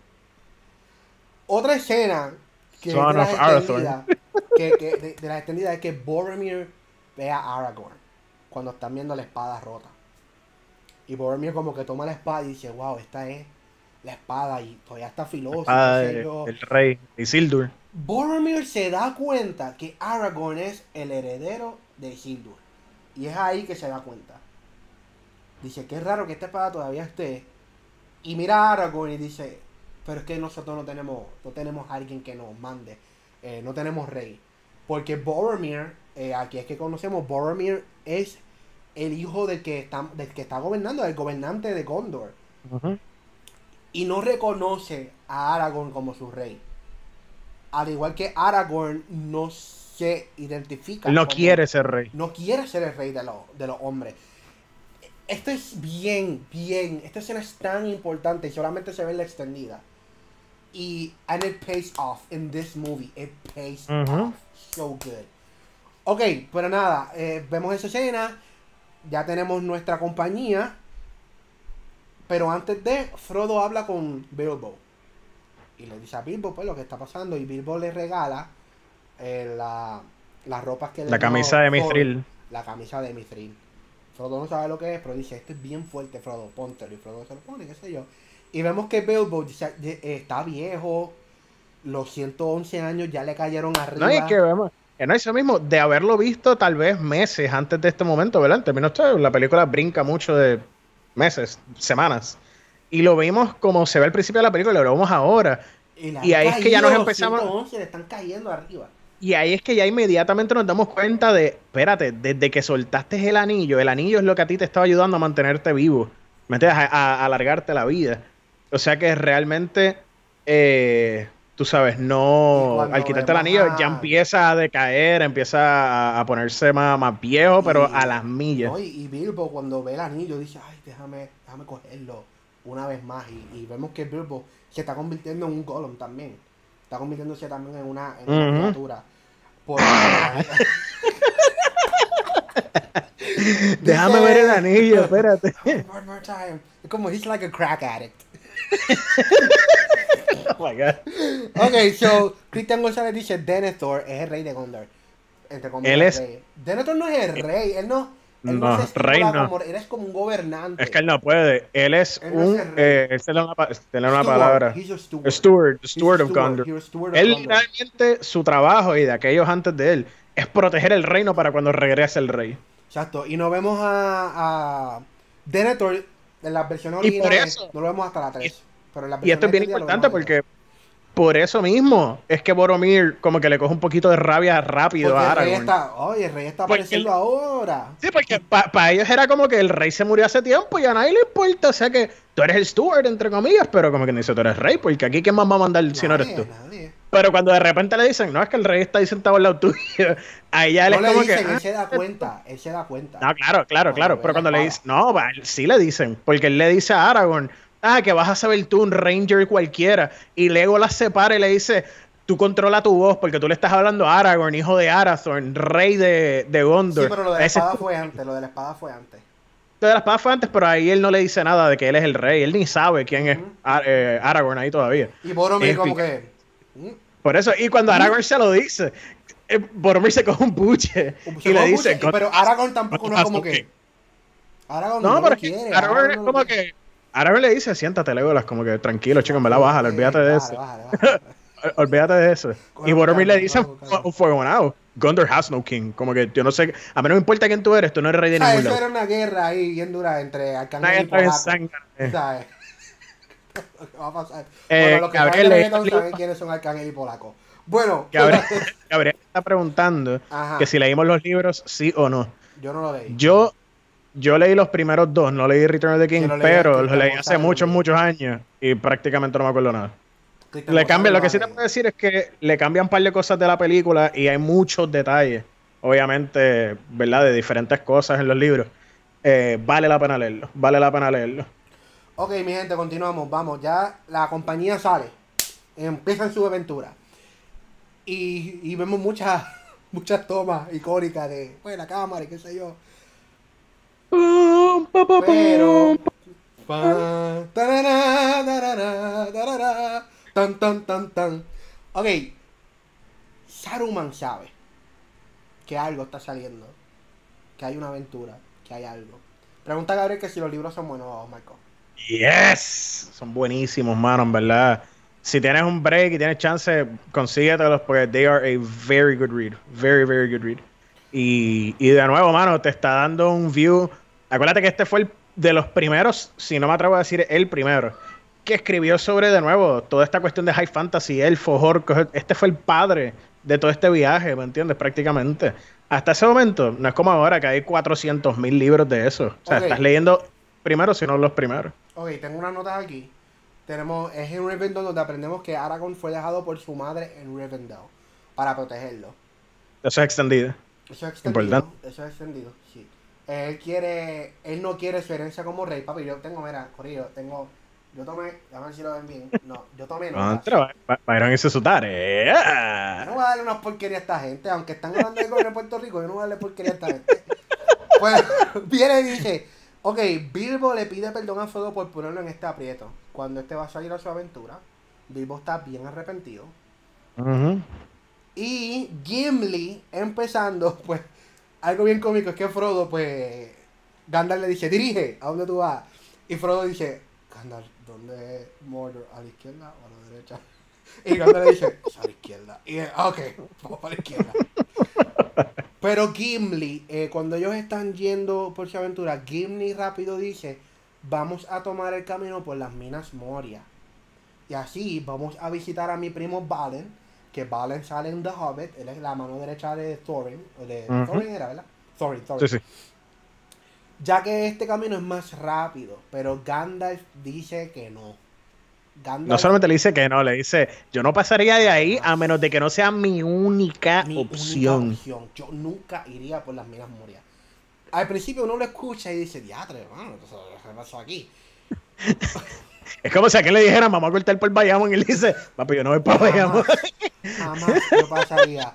Otra escena que Son es de las of Arathorn. extendidas, que, que de, de las extendidas es que Boromir ve a Aragorn cuando están viendo la espada rota. Y Boromir como que toma la espada y dice, wow, esta es la espada y todavía está filosa. Ah, qué sé el, yo. el rey Isildur. Boromir se da cuenta que Aragorn es el heredero de Isildur. Y es ahí que se da cuenta. Dice, qué raro que esta espada todavía esté. Y mira a Aragorn y dice, pero es que nosotros no tenemos, no tenemos alguien que nos mande. Eh, no tenemos rey. Porque Boromir, eh, aquí es que conocemos, Boromir es el hijo del que está, del que está gobernando, del gobernante de Gondor. Ujú. Y no reconoce a Aragorn como su rey. Al igual que Aragorn no se identifica. Él no como- quiere ser rey. No quiere ser el rey de, los de los hombres. Esto es bien, bien. Esta escena es tan importante y solamente se ve en la extendida. Y and it pays off in this movie. It pays Ujú. off. So good. Ok, pero nada, eh, vemos esa escena. Ya tenemos nuestra compañía. Pero antes de, Frodo habla con Bilbo. Y le dice a Bilbo pues lo que está pasando. Y Bilbo le regala eh, la, las ropas que le La dio camisa de Thor, Mithril. La camisa de Mithril. Frodo no sabe lo que es, pero dice, esto es bien fuerte, Frodo, póntelo. Y Frodo se lo pone, qué sé yo. Y vemos que Bilbo dice, eh, está viejo. Los ciento once años ya le cayeron arriba. No, y que vemos, que no, eso mismo, de haberlo visto tal vez meses antes de este momento, ¿verdad? En términos de- la película brinca mucho de meses, semanas. Y lo vimos como se ve al principio de la película, y lo vemos ahora. y, le y han ahí es que ya nos caído, empezamos- ciento once le están cayendo arriba. Y ahí es que ya inmediatamente nos damos cuenta de, espérate, desde que soltaste el anillo, el anillo es lo que a ti te estaba ayudando a mantenerte vivo, ¿me entiendes? A, a- a alargarte la vida. O sea que realmente, eh, tú sabes, Y no, cuando al quitarte el vemos anillo a- ya empieza a decaer, empieza a, a ponerse más, más viejo, pero Y- a las millas. ¿no? Y, y Bilbo cuando ve el anillo dice, ay, déjame, déjame cogerlo una vez más. Y, y vemos que Bilbo se está convirtiendo en un golem también. Está convirtiéndose también en una, en una Ujú. criatura. Por- Déjame Dice- ver el anillo, espérate. One more time. Es como, he's like a crack addict. Oh my God. Ok, so, Cristian González dice, Denethor es el rey de Gondor. Entre comillas, Él es- rey. Denethor no es el rey, él no, él no, No, se estimula rey no. como, él es como un gobernante. Es que él no puede. Él es Él no es un. el rey. Eh, él se le da una, pa- se le da una Steward, palabra. he's a steward. Steward, He's a Steward of steward, Gondor. he's a steward of Él Gondor. literalmente, su trabajo y de aquellos antes de él, es proteger el reino para cuando regrese el rey. Exacto, y nos vemos a, a Denethor en las versiones Y por originales, eso- no lo vemos hasta la tres. Pero en las Y esto es bien versiones importante extendidas lo vemos porque por eso mismo es que Boromir como que le coge un poquito de rabia ya. rápido Porque a el rey Aragorn. está, oye, el rey está Porque apareciendo el- ahora. Sí, porque para ellos era como que el rey se murió hace tiempo y a nadie le importa. O sea que tú eres el steward, entre comillas, pero como que no dice tú eres rey, porque aquí quién más va a mandar si no eres tú. Nadie, nadie. Pero cuando de repente le dicen, no, es que el rey está ahí sentado al lado tuyo, ahí ya él No es le como dicen, que. él se da ah, cuenta, él se da cuenta. No, claro, claro, Cuando claro. ve Pero la cuando le espada. dicen, no, va, sí le dicen, porque él le dice a Aragorn, ah, que vas a saber tú, un ranger cualquiera. Y Legolas se para y le dice, tú controla tu voz, porque tú le estás hablando a Aragorn, hijo de Arathorn, rey de, de Gondor. Sí, pero lo de la Ese- espada fue antes, lo de la espada fue antes. Lo de la espada fue antes, pero ahí él no le dice nada de que él es el rey. Él ni sabe quién es Ujú. Ar- eh, Aragorn ahí todavía. Y Boromir Es como pica- que... mm, Por eso, y cuando Aragorn se lo dice, eh, Boromir se coge un buche se y le coge dice... mucho, pero Aragorn tampoco no es como Ok. que... Aragorn No, no, pero lo es que quiere. Aragorn es no lo como quiere. que... Aragorn le dice, siéntate, Legolas, como que tranquilo, chico, me la baja, olvídate de Bájale, eso. bájale, bájale. Ol- Olvídate de eso. Coge Y Boromir calma, le dice coge calma. un fuegonado. Gondor has no king. Como que yo no sé, a mí no me importa quién tú eres, tú no eres rey de O sea, ningún eso lado. era una guerra ahí bien dura entre Una Arcángel y guerra bien Polaco. sangrante. ¿Sabes? ¿Qué va a pasar? Eh, bueno, los que saben Gabriel, de leí reggaetón el libro- saben quiénes son Arcángel y Polaco. Bueno, Gabriel, Gabriel está preguntando Ajá. que si leímos los libros, sí o no. yo no lo leí. Yo, yo leí los primeros dos, no leí Return of the King, Yo lo leí pero en los leí Cristian hace González, muchos, lo leí. muchos años y prácticamente no me acuerdo nada. Cristian Le González cambian, lo lo que sí te leí. puedo decir es que le cambian un par de cosas de la película y hay muchos detalles, obviamente, ¿verdad? De diferentes cosas en los libros. Eh, vale la pena leerlo, vale la pena leerlo. Ok, mi gente, continuamos. Vamos, ya la compañía sale. Empiezan su aventura. Y, y vemos muchas muchas tomas icónicas de pues, la cámara y qué sé yo. Pero. Pa, tarara, tarara, tarara, tan, tan, tan, tan. Ok. Saruman sabe que algo está saliendo. Que hay una aventura. Que hay algo. Pregunta a Gabriel que si los libros son buenos, Marco. Yes, son buenísimos, mano, en verdad. Si tienes un break y tienes chance, consíguetelos porque they are a very good read. Very, very good read. Y, y de nuevo, mano, te está dando un view. Acuérdate que este fue el de los primeros, si no me atrevo a decir el primero, que escribió sobre, de nuevo, toda esta cuestión de high fantasy, elfos, orcos. Este fue el padre de todo este viaje, ¿me entiendes? Prácticamente. Hasta ese momento, no es como ahora que hay cuatrocientos mil libros de eso. O sea, Ok. estás leyendo primero, si no los primeros. Ok, tengo unas notas aquí. Tenemos, es en Rivendell donde aprendemos que Aragorn fue dejado por su madre en Rivendell para protegerlo. Eso es extendido. Eso es extendido. Importante. Eso es extendido, sí. Él quiere, él no quiere su herencia como rey, papi. Yo tengo, mira, Corillo, tengo, yo tomé, déjame ver si lo ven bien. No, yo tomé notas. Contra, Ba- Byron hizo su Yo tarea. no voy a darle una porquería a esta gente, aunque están hablando de gobierno de Puerto Rico, yo no voy a darle porquería a esta gente. Pues viene y dice, ok, Bilbo le pide perdón a Frodo por ponerlo en este aprieto. Cuando este va a salir a su aventura, Bilbo está bien arrepentido. Ujú. Y Gimli, empezando, pues, algo bien cómico es que Frodo, pues, Gandalf le dice, dirige, ¿a dónde tú vas? Y Frodo dice, Gandalf, ¿dónde es Mordor? ¿A la izquierda o a la derecha? Y Gandalf le dice, a la izquierda. Y él, ok, vamos para la izquierda. Pero Gimli, eh, cuando ellos están yendo por su aventura, Gimli rápido dice, vamos a tomar el camino por las minas Moria. Y así vamos a visitar a mi primo Valen, que Valen sale en The Hobbit, él es la mano derecha de Thorin, o de Ujú. Thorin era, ¿verdad? Thorin, Thorin. Sí, sí. Ya que este camino es más rápido, pero Gandalf dice que no. Gandalf, No solamente le dice que no, le dice, yo no pasaría de ahí a menos de que no sea mi única mi única opción. opción. Yo nunca iría por las minas Moria. Al principio uno lo escucha y dice, diatre, hermano, ¿qué pasó aquí? Es como si a quien le dijera, vamos a cortar por Bayamón, y él dice, papi, yo no voy para Bayamón. Jamás, jamás yo pasaría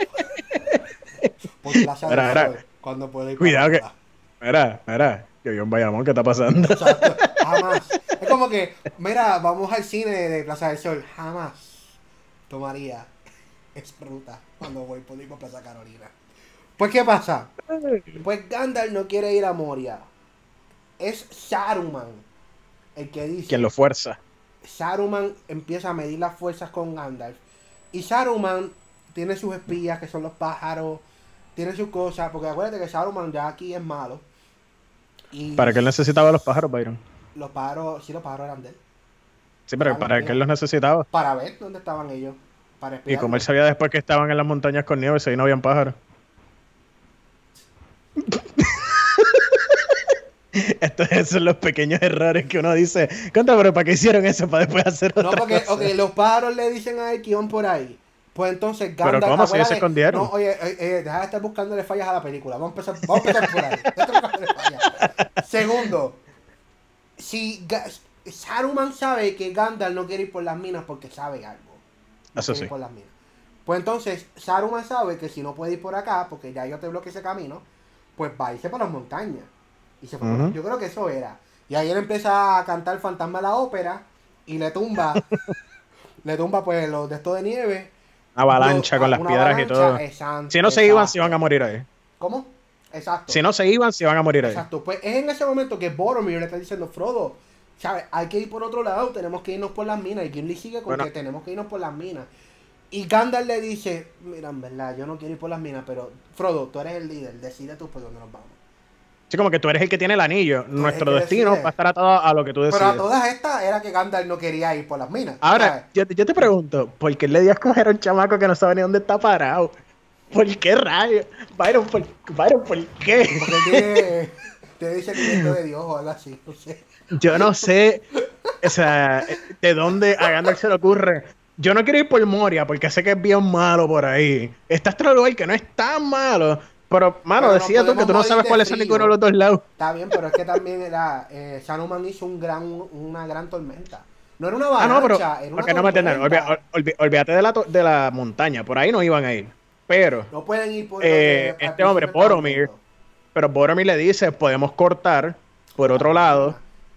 por Plaza Mira, del mira. Sol cuando puedo ir Cuidado para que- allá. Mira, mira, que yo en Bayamón, ¿qué está pasando? Exacto, jamás. Es Es como que, mira, vamos al cine de Plaza del Sol. Jamás tomaría esa ruta cuando voy por ir por Plaza Carolina. Pues, ¿qué pasa? Pues Gandalf no quiere ir a Moria. Es Saruman el que dice... Quien lo fuerza. Saruman empieza a medir las fuerzas con Gandalf. Y Saruman tiene sus espías, que son los pájaros. Tiene sus cosas. Porque acuérdate que Saruman ya aquí es malo. Y ¿Para qué él necesitaba los pájaros, Byron? los pájaros, sí, los pájaros eran de él. Sí, pero Eran ¿para espías. qué él los necesitaba? Para ver dónde estaban ellos. Para Y espiar. como él sabía después que estaban en las montañas con nieve, si ahí no habían pájaros. Estos son los pequeños errores que uno dice, contra, pero ¿para qué hicieron eso? Para después hacer otra No, porque cosa. okay, los pájaros le dicen a él que iban por ahí. Pues entonces Gandalf... ¿Pero cómo? Si ellos se acuérdate- escondieron. No, oye, eh, eh, deja de estar buscándole fallas a la película. Vamos a empezar, vamos a empezar por ahí. Deja de estar buscándole fallas. Segundo, si Ga- Saruman sabe que Gandalf no quiere ir por las minas porque sabe algo. No Eso quiere ir sí. por las minas. Pues entonces Saruman sabe que si no puede ir por acá, porque ya yo te bloqueé ese camino, pues va a irse por las montañas. Y se fue por- Ujú. Yo creo que eso era. Y ahí él empieza a cantar Fantasma de la Ópera y le tumba, le tumba pues los de esto de nieve. Avalancha Lo- con las una piedras y avalancha, todo. exacto, Si no se iban, exacto. se iban a morir ahí. ¿Cómo? Exacto. Si no se iban, se iban a morir ahí. Exacto. Pues es en ese momento que Boromir le está diciendo, Frodo, ¿sabes? Hay que ir por otro lado, tenemos que irnos por las minas. Y Gimli sigue con Bueno. que tenemos que irnos por las minas. Y Gandalf le dice, mira, en verdad, yo no quiero ir por las minas, pero Frodo, tú eres el líder, decide tú por dónde nos vamos. Sí, como que tú eres el que tiene el anillo. Nuestro que destino decide. va a estar atado a lo que tú decides. Pero a todas estas era que Gandalf no quería ir por las minas. ¿sabes? Ahora, yo, yo te pregunto, ¿por qué le dio a escoger a un chamaco que no sabe ni dónde está parado? ¿Por qué rayos? Byron, ¿por, Byron, ¿por qué? Porque tiene, tiene discernimiento de Dios o algo así, no sé. Yo no sé, o sea, de dónde a Gandalf se le ocurre. Yo no quiero ir por Moria porque sé que es bien malo por ahí. Está este lugar que no es tan malo. Pero, mano, Pero no decía tú que podemos tú no morir sabes de cuáles son frío. ninguno de los dos lados. Está bien, pero es que también era. Eh, Saruman hizo un gran, una gran tormenta. No era una Ah, no, pero, avalancha, era una porque no me entiendes, tormenta. olvi- olvi- olvídate de la, to- de la montaña, por ahí no iban a ir. Pero, No pueden ir por Eh, donde al este hombre, principio estaban Boromir, yendo. pero Boromir le dice, podemos cortar por otro lado.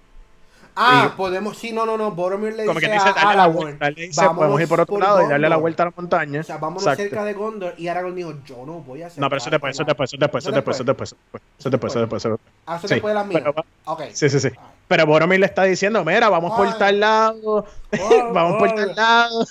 Ah, y- podemos. Sí, no, no, no. Boromir le Como que dice dice, a darle la Aragorn, vuelta. Él le dice, vámonos podemos ir por otro lado y darle la Gondor. vuelta a la montaña. O sea, vámonos Exacto. cerca de Gondor. Y Aragorn dijo, yo no voy a hacer. No, pero eso después, eso después, eso después, eso después, eso después, eso después, eso después, eso después, eso después. Ah, eso Sí, después de las minas. pero va- Ok. Sí, sí, sí. Pero Boromir le está diciendo, mira, vamos por Ay. tal lado, vamos por tal lado.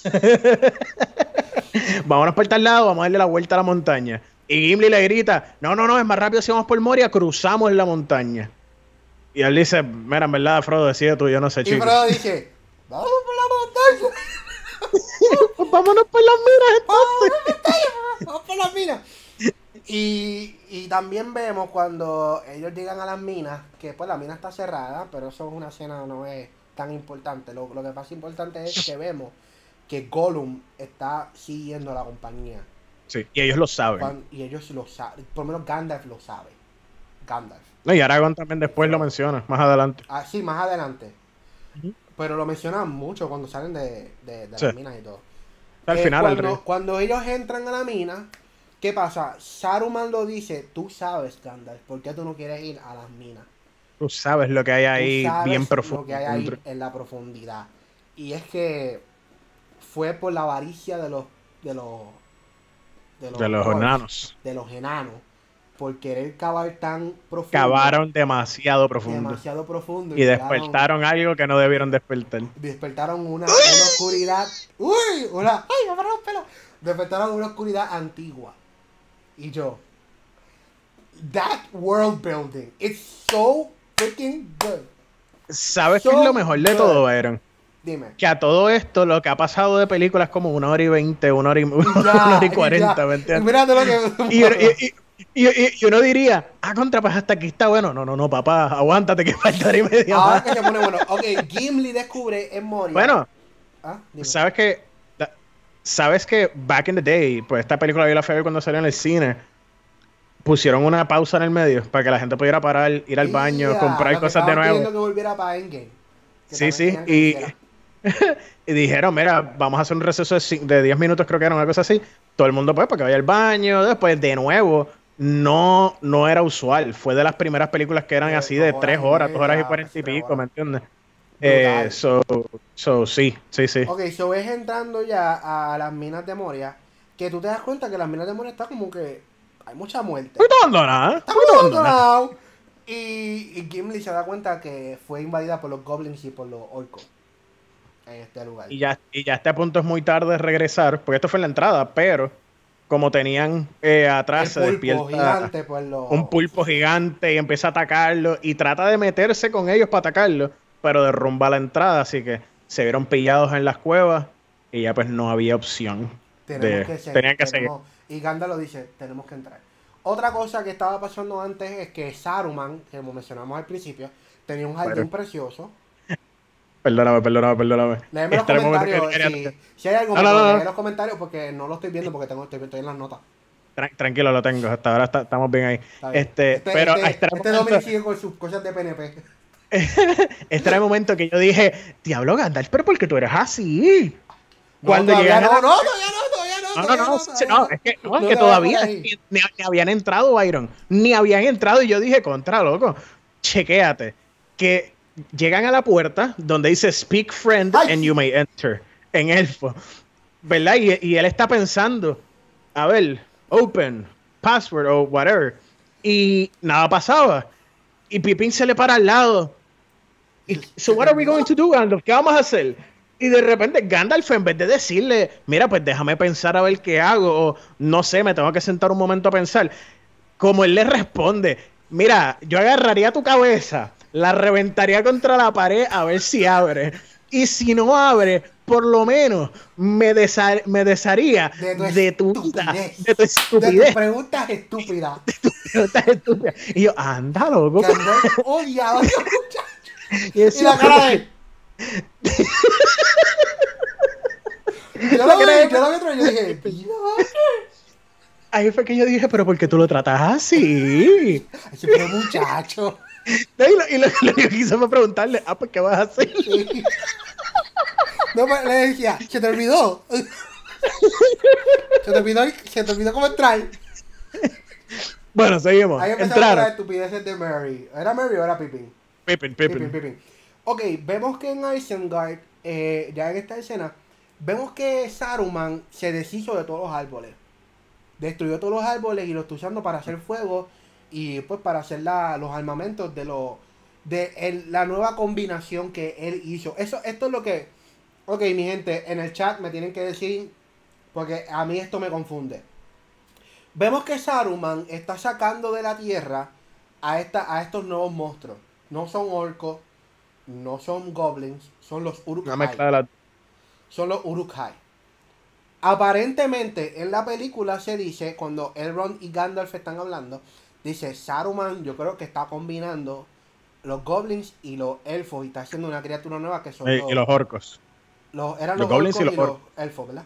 Vámonos por tal lado, vamos a darle la vuelta a la montaña. Y Gimli le grita, no, no, no, es más rápido si vamos por Moria, cruzamos la montaña. Y él dice, mira, en verdad, Frodo, decide tú, yo no sé, Y chico. Frodo dice, vamos por la montaña. Pues vámonos por las minas entonces. Vamos por las minas. Y, y también vemos cuando ellos llegan a las minas, que pues la mina está cerrada, pero eso es una escena, no es tan importante. Lo, lo que pasa importante es que vemos que Gollum está siguiendo a la compañía. Sí, y ellos lo saben. Cuan- y ellos lo saben, por lo menos Gandalf lo sabe. Gandalf. No, y Aragorn también después lo menciona, más adelante. Ah, sí, más adelante. Ujú. Pero lo mencionan mucho cuando salen de, de, de Sí. las minas y todo. Al Eh, final, el cuando, rey. cuando ellos entran a la mina, ¿qué pasa? Saruman lo dice, tú sabes, Gandalf, ¿por qué tú no quieres ir a las minas? Tú sabes lo que hay ahí Tú sabes bien profundo. lo que hay ahí dentro. en la profundidad. Y es que fue por la avaricia de los de los de De los orcs, enanos. de los enanos, por querer cavar tan profundo, Cavaron demasiado profundo. demasiado profundo Y llegaron- despertaron algo que no debieron despertar. despertaron una, una oscuridad. ¡Uy! Una, ¡ay, me pararon los pelos! Despertaron una oscuridad antigua. Y yo. That world building. It's so freaking good. ¿Sabes qué So es lo mejor de good. todo, Byron? Dime. Que a todo esto lo que ha pasado de películas como una hora y veinte, una hora y, una hora y cuarenta, ¿me entiendes? Mírate lo que. Y, y- y- y- y uno diría, ah, contra, pues hasta aquí está bueno. No, no, no, papá, aguántate que falta hora y media Ahora más. que se pone bueno. Ok, Gimli descubre en Moria. Bueno, Ah, dime. sabes que, da- sabes que back in the day, pues esta película yo la fui a ver cuando salió en el cine, pusieron una pausa en el medio para que la gente pudiera parar, ir al baño, Yeah, comprar lo que cosas de estaban nuevo. pidiendo que volviera para Endgame. Que Sí, también sí, querían que y, hiciera. y dijeron, mira, vamos a hacer un receso de, cin- de diez minutos, creo que era una cosa así. Todo el mundo pues para que vaya al baño, después de nuevo. No, no era usual, fue de las primeras películas que eran De así dos de horas tres y horas, dos media, horas y cuarenta y tres pico, horas. ¿me entiendes? Eh, Brutal. so, so, sí, sí, sí. Ok, so es entrando ya a las minas de Moria, que tú te das cuenta que las minas de Moria está como que hay mucha Un muerte. poquito abandonada, un Está poquito muy abandonada. abandonado. Y, y Gimli se da cuenta que fue invadida por los goblins y por los orcos en este lugar. Y ya, y ya a este punto es muy tarde de regresar, porque esto fue en la entrada, pero como tenían eh, atrás, El se pulpo despierta gigante, pues un lo. pulpo gigante y empieza a atacarlo y trata de meterse con ellos para atacarlo, pero derrumba la entrada, así que se vieron pillados en las cuevas y ya pues no había opción Tenemos de... que seguir. Tenían que seguir. Tenemos, y Gandalf lo dice, tenemos que entrar. Otra cosa que estaba pasando antes es que Saruman, que como mencionamos al principio, tenía un Pero, jardín precioso. perdóname, perdóname, perdóname. Léeme los Este era el momento que yo comentarios. quería Si, tocar. si hay algo No, más, no, pero no, lee no. los comentarios porque no lo estoy viendo porque tengo, estoy, estoy en las notas. Tran- tranquilo, lo tengo. Hasta ahora está- estamos bien ahí. Está bien. Este, Este, pero este este, era el este Dominic momento, sigue con sus cosas de P N P. este era el momento que yo dije, Diablo Gandalf, pero ¿por qué tú eres así? No, Cuando todavía llegan a no, la... no, todavía no, todavía no, No, no, todavía no, no, sí, todavía no, no. es que, no, es No que te vayas por todavía ahí. ni, ni habían entrado, Byron, ni habían entrado y yo dije, contra, loco, chequéate, que llegan a la puerta donde dice Speak Friend ¡Ay! and you may enter, en elfo, ¿verdad? Y, y él está pensando, a ver, open, password o whatever, y nada pasaba, y Pippin se le para al lado, y, Se- so se what are we terminó. going to do, Gandalf? ¿Qué vamos a hacer? Y de repente Gandalf, en vez de decirle, mira, pues déjame pensar a ver qué hago, o no sé, me tengo que sentar un momento a pensar, como él le responde, mira, yo agarraría tu cabeza, la reventaría contra la pared a ver si abre. Y si no abre, por lo menos me, desa- me desharía De tu de tu vida, estupidez. de tu De estupidez, tus preguntas estúpidas. preguntas estúpidas. Y yo, anda, loco. Gandalf odiaba a ese muchacho. Y Y decía, la cara de él. Yo La lo cara vi, de- yo lo vi otra vez y yo dije, "Mira, ahí fue que yo dije, pero ¿por qué tú lo tratas así? ese pobre muchacho. Y lo, y lo- lo que yo quise fue preguntarle, ah, pues ¿qué vas a hacer? Sí. No, pues, le decía, se te olvidó. Se te olvidó, se te olvidó cómo entrar. Bueno, seguimos. Ahí empezamos con las Entraron. estupideces de Mary. ¿Era Mary o era Pippin? Pippin, Pippin, Pippin. Pippin. Ok, vemos que en Isengard, eh, ya en esta escena, vemos que Saruman se deshizo de todos los árboles. Destruyó todos los árboles y los está usando para hacer fuego y pues para hacer la- los armamentos de lo, de el- la nueva combinación que él hizo. Eso, esto es lo que... Ok, mi gente, en el chat me tienen que decir, porque a mí esto me confunde. Vemos que Saruman está sacando de la tierra a, esta, a estos nuevos monstruos. No son orcos, no son goblins, son los Una Uruk-hai. mezcla de las... Son los Uruk-hai. Aparentemente en la película se dice, cuando Elrond y Gandalf están hablando, dice Saruman, yo creo que está combinando los goblins y los elfos y está haciendo una criatura nueva que son Eh, los, y los orcos. los- eran los los, goblins orcos y y los los elfos, ¿verdad?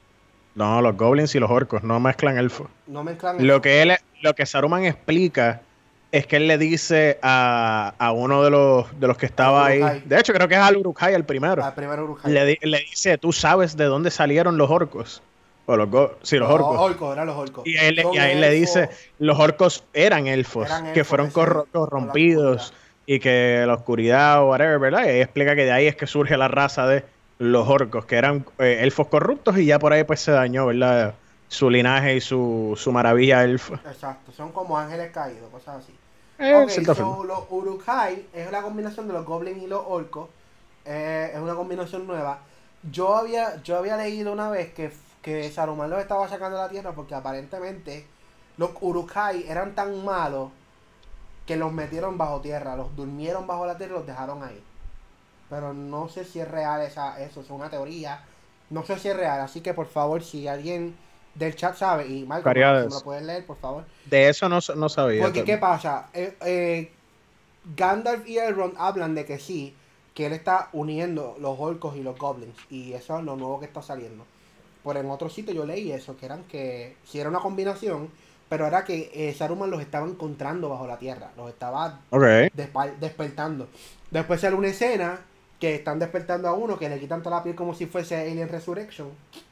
No, los goblins y los orcos no mezclan elfos. No mezclan Lo elfos. que él, lo que Saruman explica es que él le dice a, a uno de los, de los que estaba Al ahí. Uruk-hai. De hecho, creo que es al Uruk-hai el primero. Al primer Uruk-hai. Le, di- le dice, ¿tú sabes de dónde salieron los orcos? O los go- sí, los orcos. orcos, eran los orcos. Y a él, Son y a él le elfos. dice, los orcos eran elfos, Eran que elfos fueron que se- corro- por la corrompidos y que la oscuridad o whatever, ¿verdad? Y ahí explica que de ahí es que surge la raza de los orcos, que eran eh, elfos corruptos y ya por ahí pues se dañó, ¿verdad? Su linaje y su, su maravilla elfo. Exacto, son como ángeles caídos, cosas así. Eh, Ok, cierta so forma. los Uruk-hai es la combinación de los goblins y los orcos. Eh, es una combinación nueva. Yo había, yo había leído una vez que, que Saruman los estaba sacando de la tierra porque aparentemente los Uruk-hai eran tan malos que los metieron bajo tierra, los durmieron bajo la tierra y los dejaron ahí. Pero no sé si es real esa, eso, es una teoría. No sé si es real, así que por favor, si alguien del chat sabe, y Marco, si me Variedades. lo puedes leer, por favor. De eso no, no sabía. Porque, ¿qué también. pasa? Eh, eh, Gandalf y Elrond hablan de que sí, que él está uniendo los orcos y los goblins. Y eso es lo nuevo que está saliendo. Por en otro sitio yo leí eso, que eran que, si era una combinación, pero era que eh, Saruman los estaba encontrando bajo la tierra. Los estaba Ok. despa- despertando. Después sale una escena que están despertando a uno, que le quitan toda la piel como si fuese Alien Resurrection.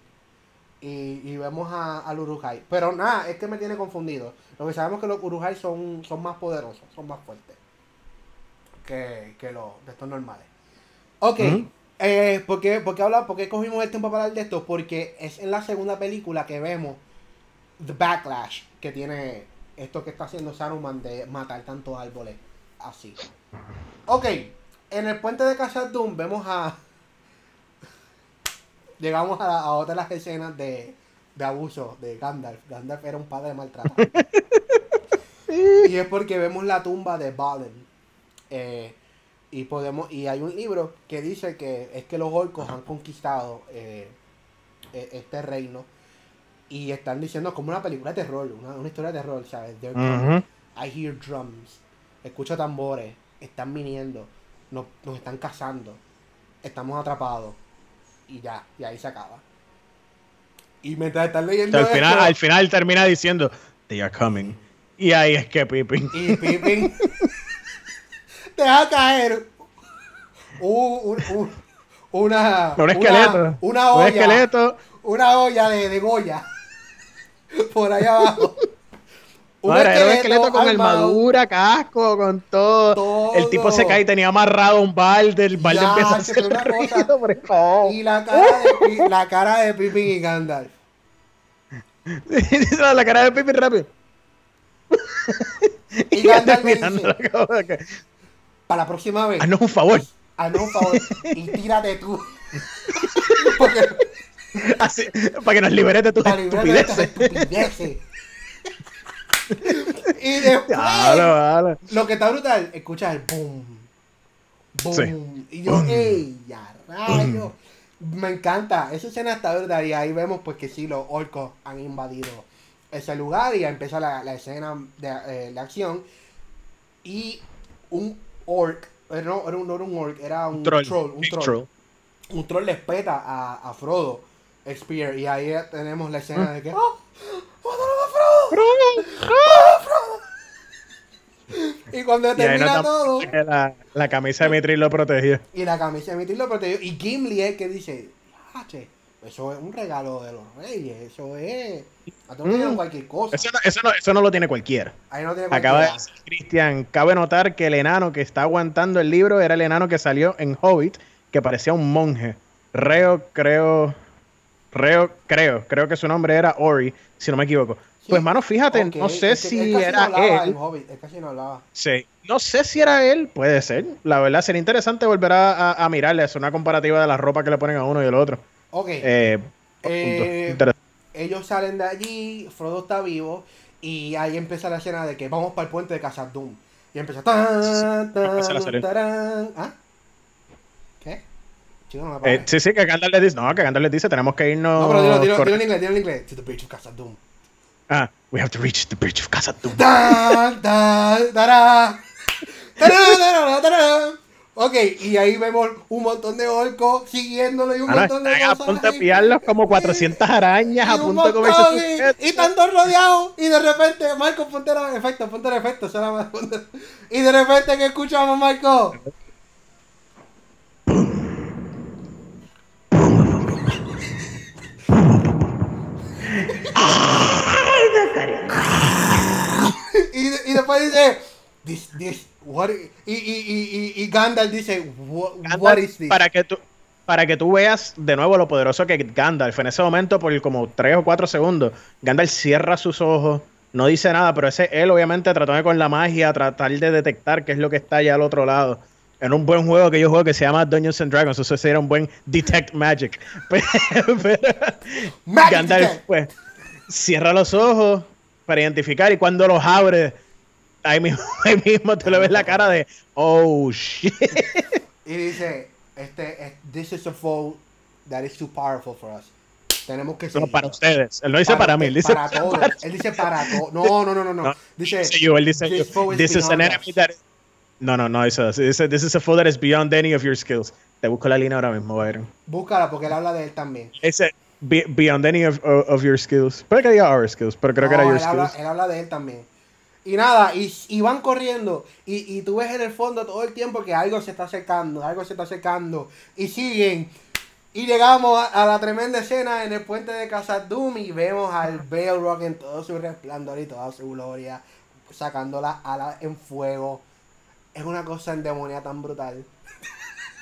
Y, y vemos a, al Uruk-hai. Pero nada, es que me tiene confundido. Lo que sabemos es que los Uruk-hai son, son más poderosos, son más fuertes que, que los de estos normales. Ok, uh-huh. eh, ¿por, qué, por, qué habla, ¿por qué cogimos el tiempo para hablar de esto? Porque es en la segunda película que vemos The Backlash que tiene esto que está haciendo Saruman de matar tantos árboles así. Ok, en el puente de Khazad Dûm vemos a... Llegamos a, la, a otra de las escenas de, de abuso de Gandalf. Gandalf era un padre maltratado. Y es porque vemos la tumba de Balin. Eh, y podemos y hay un libro que dice que es que los orcos han conquistado eh, este reino. Y están diciendo como una película de terror, una, una historia de terror, ¿sabes? Uh-huh. I hear drums. Escucho tambores. Están viniendo. Nos, nos están cazando. Estamos atrapados. Y ya, y ahí se acaba. Y mientras están leyendo o sea, al, final, esto, al final termina diciendo They are coming. Y ahí es que Pippin. Y Pippin deja caer un, un, un, una, un esqueleto. Una, una olla. Un esqueleto. Una olla de, de Goya. Por ahí abajo. Un, no, esqueleto, era un esqueleto con armado, armadura, casco, con todo. todo. El tipo se cae y tenía amarrado un balde. El balde ya, empieza a hacer una ruido, cosa. Y la cara, de, la cara de Pippin y Gandalf. La cara de Pippin rápido. Y, y Gandalf le dice, para la próxima vez. Haznos un favor. Haznos un favor. Y tírate tú. Porque, así, para que nos liberes de tus estupideces. De estupideces. Y después, vale, vale. Lo que está brutal, escuchas el boom, boom, sí. Y yo, ey, ya rayo, me encanta, esa escena está brutal. Y ahí vemos pues que sí, los orcos han invadido ese lugar y ya empieza la, la escena de, eh, de acción. Y un orc, no, no era un orc, era un, un troll, troll, un troll, troll. Un troll le espeta a, a Frodo Spear. Y ahí tenemos la escena ¿Mm? de que, ¡oh! ¡Frodo! ¡Frodo! ¡Oh, Frodo! Y cuando termina no todo, la, la camisa de Mithril lo protegió. Y la camisa de Mithril lo protegió. Y Gimli es que dice, ah, che, eso es un regalo de los reyes. Eso es... No mm. cualquier cosa. Eso no, eso, no, eso no lo tiene cualquiera. Ahí no tiene cualquiera. Acaba de decir Cristian, cabe notar que el enano que está aguantando el libro era el enano que salió en Hobbit, que parecía un monje. Reo, creo... Reo, creo, creo que su nombre era Ori, si no me equivoco. Sí. Pues, mano, fíjate, okay. no sé es que, si era no él. Hobbit, es casi no hablaba. Sí, no sé si era él, puede ser. La verdad, sería interesante volver a, a, a mirarle, hacer una comparativa de la ropa que le ponen a uno y el otro. Ok. Eh, eh, ellos salen de allí, Frodo está vivo, y ahí empieza la escena de que vamos para el puente de Khazad Dûm. Y empieza. Tan, tan, tarán. ¿Ah? ¿Qué? Chico, no eh, sí, sí, que Gandalf les dice, no, que Gandalf les dice, tenemos que irnos... No, pero dilo, dilo, dilo en inglés, dilo en inglés. To the bridge of Khazad Dûm. Ah, we have to reach the bridge of Khazad Dûm. Da, da, da, da, da, ok, y ahí vemos un montón de orcos siguiéndolo y un Ahora montón de están cosas. A punto de pillarlos como cuatrocientas arañas, y a punto de comerse sus peces. Y están todos rodeados, y de repente, Marco, ponte el efecto, ponte el efecto, suena, ponte, y de repente, ¿qué escuchamos, Marco? y, y después dice this, this, what, y, y, y, y Gandalf dice what, Gandalf, what is this? Para que, tú, para que tú veas de nuevo lo poderoso que Gandalf en ese momento, por como tres o cuatro segundos, Gandalf cierra sus ojos, no dice nada, pero ese él obviamente trató de con la magia tratar de detectar qué es lo que está allá al otro lado. En un buen juego que yo juego que se llama Dungeons and Dragons, eso sería un buen Detect Magic. Pero, pero Magic Gandalf detect. pues cierra los ojos para identificar y cuando los abre, ahí mismo, ahí mismo tú le ves la cara de oh shit. Y dice, este, this is a foe that is too powerful for us. Tenemos que seguir. No, para ustedes. Él no dice para, para mí, él dice para todos. Para... Él dice para todos. No, no, no, no, no. no Dice, dice yo, él dice yo. This is an enemy that is... No, no, no, eso dice, this is a foe that is beyond any of your skills. Te busco la línea ahora mismo, Byron. Búscala porque él habla de él también. Ese be, beyond any of, of, of your skills. Puede que diga our skills, pero creo no, que era your él skills. Habla, él habla de él también. Y nada, y, y van corriendo. Y, y tú ves en el fondo todo el tiempo que algo se está acercando, algo se está acercando. Y siguen. Y llegamos a, a la tremenda escena en el puente de Khazad Dûm y vemos al Balrog en todo su resplandor y toda su gloria, sacando las alas en fuego. Es una cosa endemoniada tan brutal.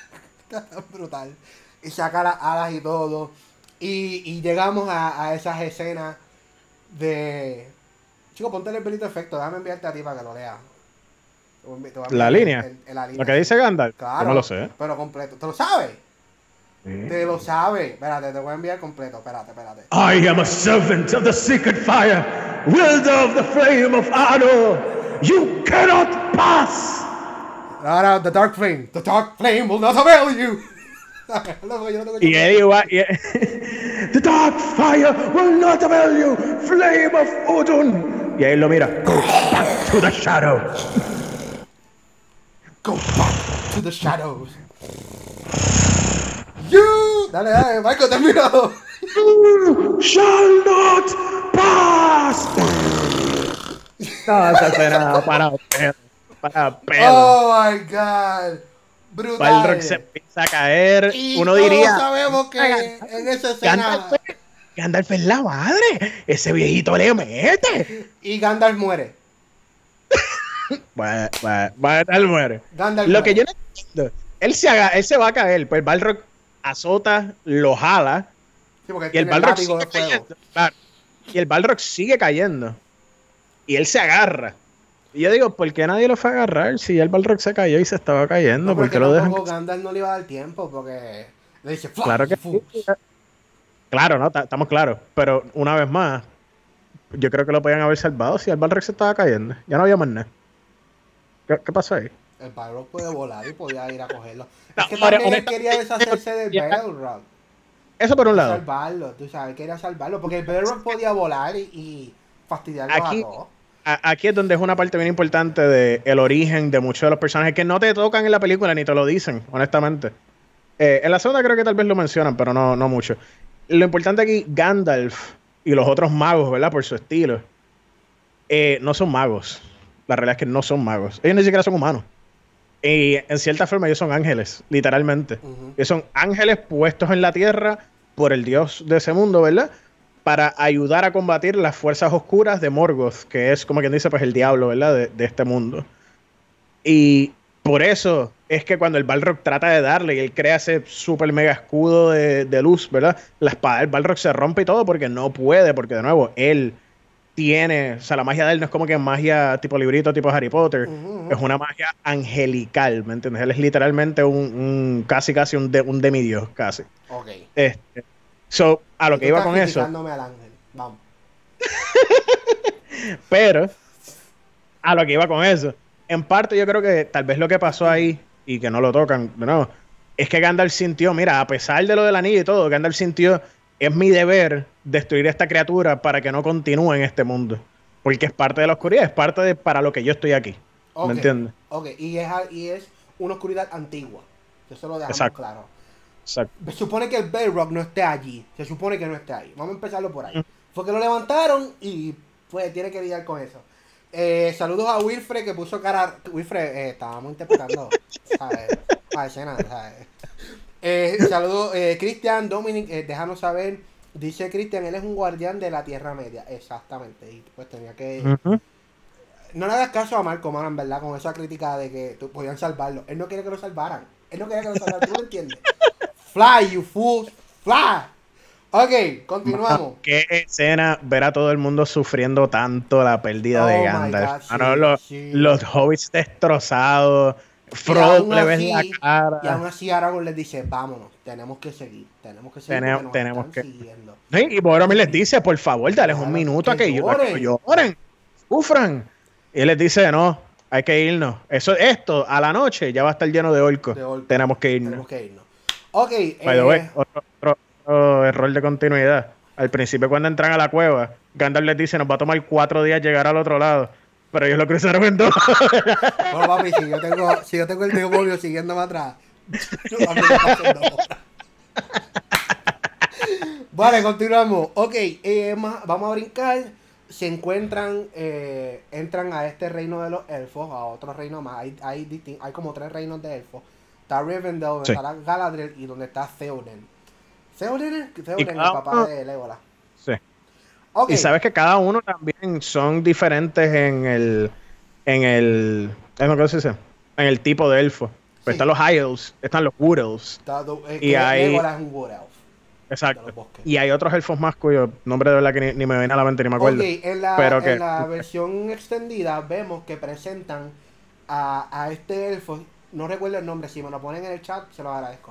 Brutal. Y saca las alas y todo. Y, y llegamos a, a esas escenas de... Chico, ponte el pelito efecto. Déjame enviarte a ti para que lo leas. La línea. El, el, el, lo que dice Gandalf. Claro, yo no lo sé. Pero completo. ¿Te lo sabes? Sí. Te lo sabes. Espérate, te voy a enviar completo. Espérate, espérate. I am a servant of the sacred fire, wielder of the flame of Arnor. You cannot pass. Ahora, the dark flame. The dark flame will not avail you. Y él igual. Y... The dark fire will not avail you, flame of Odin. Y ahí lo mira. Go back to the shadows. Go back to the shadows. You. Dale, dale, Marco, terminado. You shall not pass. No, esa escena para pedo. Para pedo. Oh my god. Brutal. Balrog se empieza a caer. Y Uno todos diría. sabemos que en esa escena. Gandalf, Gandalf es la madre. Ese viejito le mete. Y Gandalf muere. Bueno, bueno, Gandalf muere. Gandalf Lo muere. que yo no entiendo. Él se, haga, él se va a caer. Pues Balrog azota, lo jala. Sí, porque él Y el tiene Balrog látigo sigue de fuego. cayendo. Claro. Y el Balrog sigue cayendo. Y él se agarra. Y yo digo, ¿por qué nadie lo fue a agarrar? Si ya el Balrog se cayó y se estaba cayendo, No, ¿por porque qué lo dejan? tampoco Gandalf no le iba a dar tiempo porque le dice "Fly, Claro que fu". sí. Claro, no, estamos claros. Pero una vez más, yo creo que lo podían haber salvado si el Balrog se estaba cayendo. Ya no había más nada. ¿Qué, qué pasó ahí? El Balrog puede volar y podía ir a cogerlo. No, es que ahora, también él honestamente, quería deshacerse del ya- Balrog. Eso por un lado. Salvarlo, tú sabes, quería salvarlo. Porque el Balrog podía volar y, y fastidiarlo Aquí- a todos. A- Aquí es donde es una parte bien importante de el origen de muchos de los personajes que no te tocan en la película ni te lo dicen, honestamente. Eh, en la segunda creo que tal vez lo mencionan, pero no, no mucho. Lo importante aquí, Gandalf y los otros magos, ¿verdad? Por su estilo, eh, no son magos. La realidad es que no son magos. Ellos ni siquiera son humanos. Y en cierta forma ellos son ángeles, literalmente. Ujú. Ellos son ángeles puestos en la tierra por el dios de ese mundo, ¿verdad? Para ayudar a combatir las fuerzas oscuras de Morgoth, que es, como quien dice, pues el diablo, ¿verdad? De, de este mundo. Y por eso es que cuando el Balrog trata de darle y él crea ese super mega escudo de, de luz, ¿verdad? La espada del Balrog se rompe y todo porque no puede, porque de nuevo, él tiene, o sea, la magia de él no es como que magia tipo librito, tipo Harry Potter, Ujú, ujú. es una magia angelical, ¿me entiendes? Él es literalmente un, un casi casi un, de, un demidios, casi. Ok. Este, so, a lo Y que tú iba estás con eso, criticándome al ángel. Vamos. pero a lo que iba con eso, en parte yo creo que tal vez lo que pasó ahí, y que no lo tocan, de nuevo, es que Gandalf sintió, mira, a pesar de lo del anillo y todo, Gandalf sintió, es mi deber destruir esta criatura para que no continúe en este mundo. Porque es parte de la oscuridad, es parte de para lo que yo estoy aquí. Ok, ¿Me entiendes? Ok, y es, y es una oscuridad antigua. Eso lo dejamos Exacto. claro. Exacto. Se supone que el Balrog no esté allí. Se supone que no esté ahí. Vamos a empezarlo por ahí. Fue que lo levantaron y pues tiene que lidiar con eso. Eh, saludos a Wilfred que puso cara. Wilfred, eh, estábamos interpretando, ¿sabes? La escena, ¿sabes? Eh, saludos, eh, Cristian, Dominic, eh, déjanos saber. Dice Cristian, él es un guardián de la Tierra Media. Exactamente. Y pues tenía que. Ujú. No le hagas caso a Marco, man, en verdad, con esa crítica de que tú podían salvarlo. Él no quería que lo salvaran. Él no quería que lo salvaran. ¿Tú lo entiendes? Fly, you fools. Fly. Ok, continuamos. Qué escena ver a todo el mundo sufriendo tanto la pérdida Oh de my Gandalf. God, sí, Mano, los, sí. los hobbits destrozados. Y Frodo aún le ves la así- cara. Y aún así Aragorn les dice, vámonos, tenemos que seguir, tenemos que seguir Tenemos- porque nos tenemos están que- siguiendo. Sí, y Boromir les dice, por favor, dale un Claro, minuto a que que ellos lloren. que lloren, sufran. Y él les dice, no, hay que irnos. Eso, esto, a la noche, ya va a estar lleno de orcos. De orcos. Tenemos que irnos. Tenemos que irnos. Ok, By the eh, way, otro, otro- otro error de continuidad. Al principio, cuando entran a la cueva, Gandalf les dice, nos va a tomar cuatro días llegar al otro lado. Pero ellos lo cruzaron en dos. bueno, papi, si yo tengo, si yo tengo el demonio siguiéndome atrás, yo a mí me está haciendo bola. Vale, continuamos. Ok, eh, ma- vamos a brincar. Se encuentran, eh, entran a este reino de los elfos, a otro reino más. Hay, hay, distin- hay como tres reinos de elfos. Está Rivendell, donde Sí. está la Galadriel y donde está Theoden. Theoden, Theoden el cada papá uno- de Legolas. Sí. Ok, Y sabes que cada uno también son diferentes en el. En el. ¿Cómo se dice? En el tipo de elfo. Pues Sí. están los High Elves, están los Wood Elves. Todo, eh, Y que hay- Legolas es un Wood Elf. De Exacto. los bosques. Y hay otros elfos más cuyo nombre de verdad que ni, ni me viene a la mente ni me acuerdo. Ok, en la, Pero en que la versión extendida vemos que presentan a, a este elfo, no recuerdo el nombre, si me lo ponen en el chat se lo agradezco.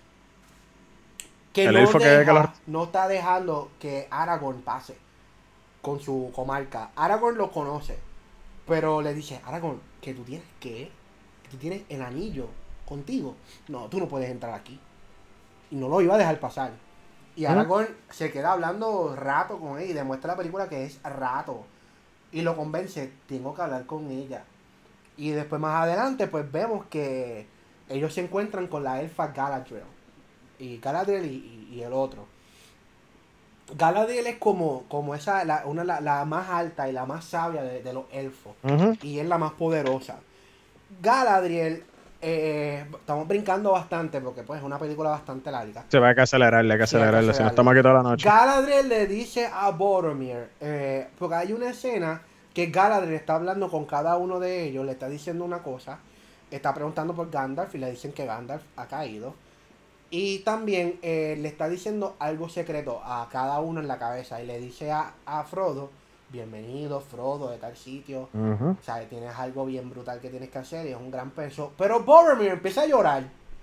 Que El no, elfo que- deja- que los- no está dejando que Aragorn pase con su comarca. Aragorn lo conoce, pero le dice, Aragorn, que tú tienes que, que tú tienes el anillo contigo. No, tú no puedes entrar aquí. Y no lo iba a dejar pasar. Y Aragorn se queda hablando rato con él y demuestra la película que es rato. Y lo convence, tengo que hablar con ella. Y después más adelante pues vemos que ellos se encuentran con la elfa Galadriel. Y Galadriel y, y- y el otro. Galadriel es como, como esa, la, una, la, la más alta y la más sabia de, de los elfos. Ujú. Y es la más poderosa. Galadriel, eh, estamos brincando bastante porque pues es una película bastante larga. Se va a que acelerarle, hay que Sí, hay que acelerarle, si no acelerarle. estamos aquí toda la noche. Galadriel le dice a Boromir, eh, porque hay una escena que Galadriel está hablando con cada uno de ellos, le está diciendo una cosa, está preguntando por Gandalf y le dicen que Gandalf ha caído. Y también eh, le está diciendo algo secreto a cada uno en la cabeza y le dice a, a Frodo, bienvenido Frodo de tal sitio, Ujú. o sea, tienes algo bien brutal que tienes que hacer y es un gran peso. Pero Boromir empieza a llorar.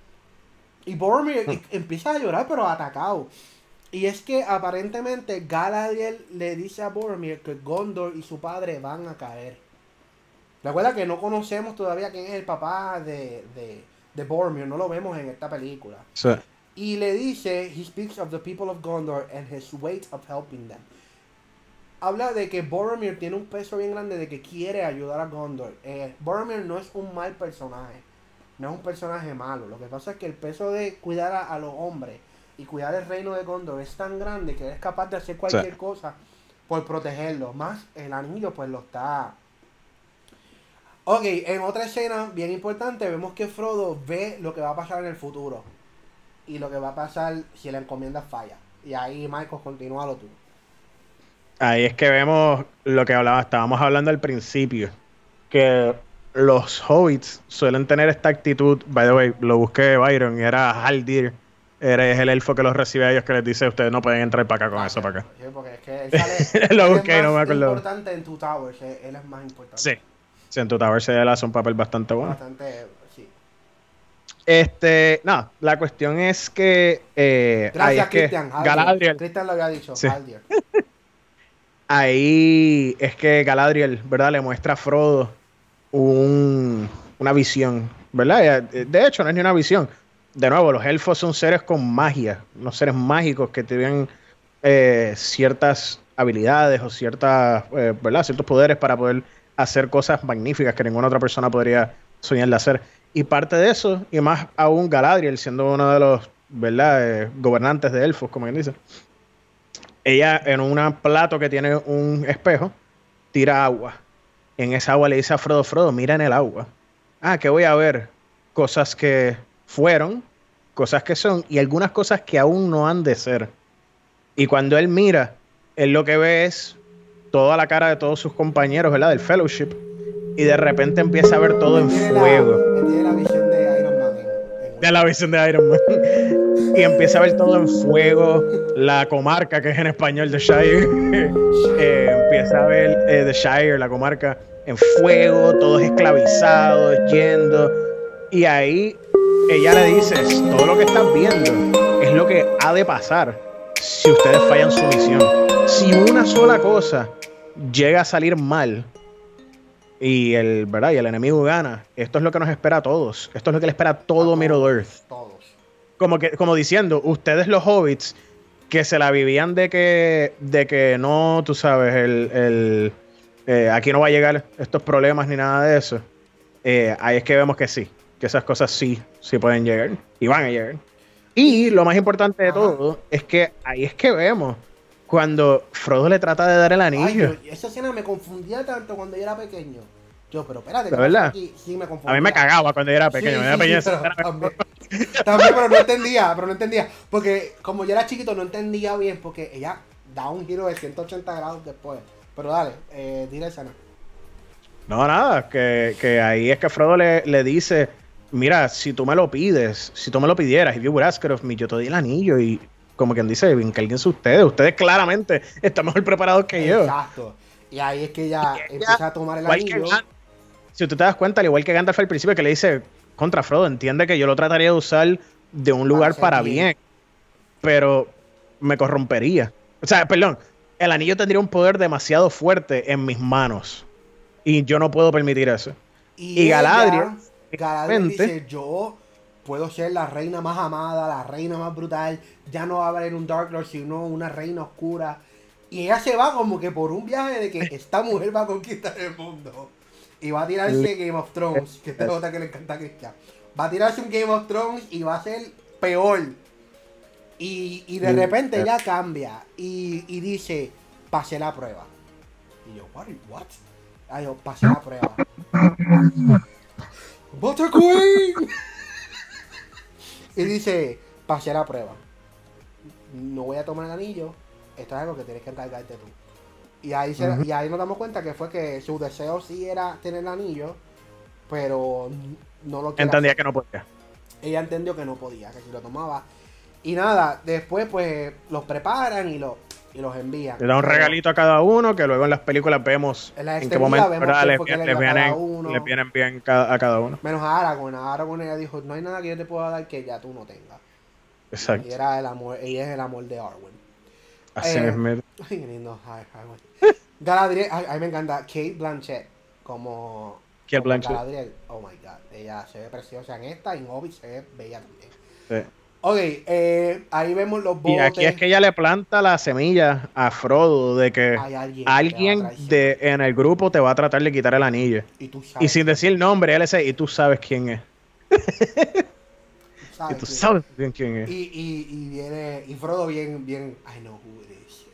Y Boromir e- empieza a llorar pero atacado. Y es que aparentemente Galadriel le dice a Boromir que Gondor y su padre van a caer. Recuerda que no conocemos todavía quién es el papá de, de, de Boromir, no lo vemos en esta película. Sí. Y le dice, he speaks of the people of Gondor and his weight of helping them. Habla de que Boromir tiene un peso bien grande de que quiere ayudar a Gondor. Eh, Boromir no es un mal personaje, no es un personaje malo. Lo que pasa es que el peso de cuidar a, a los hombres y cuidar el reino de Gondor es tan grande que es capaz de hacer cualquier Sí. cosa por protegerlo. Más el anillo pues lo está... Ok, en otra escena bien importante vemos que Frodo ve lo que va a pasar en el futuro. Y lo que va a pasar si la encomienda falla. Y ahí, Marcos, continúalo tú. Ahí es que vemos lo que hablaba, estábamos hablando al principio, que los hobbits suelen tener esta actitud. By the way, lo busqué Byron y era Haldir, era es el elfo que los recibe a ellos, que les dice, ustedes no pueden entrar para acá con eso, para acá. Sí, porque es que él sale, Lo él busqué y es no me más acuerdo. importante en Two Towers, él, él es más importante. Sí, sí, en tu Tower se le hace un papel bastante bueno. Bastante, sí. Este, no, la cuestión es que eh, ahí Gracias, es que Cristian. Haldir. Galadriel, Cristian lo había dicho, Sí. Haldir. ahí es que Galadriel, ¿verdad? Le muestra a Frodo un, una visión, ¿verdad? Eh, De hecho, no es ni una visión. De nuevo, los elfos son seres con magia, unos seres mágicos que tienen eh, ciertas habilidades o ciertas, eh, ¿verdad? Ciertos poderes para poder hacer cosas magníficas que ninguna otra persona podría soñar de hacer. Y parte de eso, y más aún Galadriel, siendo uno de los, ¿verdad? Eh, gobernantes de elfos, como quien dice. Ella en un plato que tiene un espejo, tira agua. En esa agua le dice a Frodo, Frodo, mira en el agua. Ah, que voy a ver cosas que fueron, cosas que son y algunas cosas que aún no han de ser. Y cuando él mira, él lo que ve es toda la cara de todos sus compañeros, ¿verdad? Del Fellowship. Y de repente empieza a ver todo en Él tiene la- fuego. él tiene la visión de Iron Man. en- en- De la visión de Iron Man. Y empieza a ver todo en fuego. La comarca, que es en español The Shire. eh, empieza a ver eh, The Shire, la comarca, en fuego, todos esclavizados, yendo. Y ahí ella le dice, todo lo que estás viendo es lo que ha de pasar si ustedes fallan su misión. Si una sola cosa llega a salir mal, y el, ¿verdad? Y el enemigo gana, esto es lo que nos espera a todos. Esto es lo que le espera a todo a Middle todos, Earth. Todos. Como que, como diciendo, ustedes los hobbits que se la vivían de que, de que no, tú sabes, el, el eh, aquí no va a llegar estos problemas ni nada de eso. Eh, ahí es que vemos que sí, que esas cosas sí, sí pueden llegar y van a llegar. Y lo más importante de Ajá. todo es que ahí es que vemos cuando Frodo le trata de dar el Ay, anillo. yo- esa escena me confundía tanto cuando yo era pequeño. Yo, pero espérate, ¿De ¿qué pasó verdad? aquí? Sí, me A confundía. mí me cagaba cuando yo era Sí, pequeño. sí, me daba sí, peñeza. pero también, también, pero no entendía, pero no entendía. Porque como yo era chiquito, no entendía bien, porque ella da un giro de ciento ochenta grados después. Pero dale, eh, dile escena. No, nada, que, que ahí es que Frodo le, le dice mira, si tú me lo pides, si tú me lo pidieras, if you would ask it of me, yo te doy el anillo y como quien dice, encárguense ustedes, ustedes claramente están mejor preparados que yo. Exacto. Y ahí es que ella Y ella, empieza a tomar el igual que anillo. Gandalf, si tú te das cuenta, al igual que Gandalf al principio, que le dice, contra Frodo, entiende que yo lo trataría de usar de un lugar Para para, hacer bien. bien, pero me corrompería. O sea, perdón, el anillo tendría un poder demasiado fuerte en mis manos y yo no puedo permitir eso. Y, Y ella, Galadriel, Galadriel mente, dice, yo puedo ser la reina más amada, la reina más brutal, ya no va a haber un Dark Lord, sino una reina oscura. Y ella se va como que por un viaje de que esta mujer va a conquistar el mundo. Y va a tirarse Game of Thrones, que esta es otra que le encanta a Cristian. Va a tirarse un Game of Thrones y va a ser peor. Y, y de repente ella cambia y, y dice, pasé la prueba. Y yo, what? what? Ah, yo, pasé la prueba. Butter Queen. Y dice, pasé la prueba. No voy a tomar el anillo. Esto es algo que tienes que encargarte tú. Y ahí, se, uh-huh. y ahí nos damos cuenta que fue que su deseo sí era tener el anillo, pero no lo quería. Entendía hacer. que no podía. Ella entendió que no podía, que si lo tomaba. Y nada, después pues los preparan y, lo, y los envían. Le da un regalito a cada uno, que luego en las películas vemos en, en qué momento ¿verdad? Les, les, les, vienen, les vienen bien cada, a cada uno. Menos a Aragorn. A Aragorn ella dijo, no hay nada que yo te pueda dar que ya tú no tengas. Exacto. Y era el amor, ella es el amor de Arwen. Así eh, es, me... Ay, lindo. Ay, Galadriel, a, a mí me encanta Kate Blanchett como, Kate como Blanchett. Galadriel. Oh my god, ella se ve preciosa en esta y en Hobbit se ve bella también. Sí. Ok, eh, ahí vemos los botes. Y aquí es que ella le planta la semilla a Frodo de que Hay alguien, alguien de, en el grupo te va a tratar de quitar el anillo. Y, tú sabes y sin decir nombre, él dice, y tú sabes quién es. Y tú sabes bien quién es. Y, y, y viene, y Frodo bien, bien, I know who it is.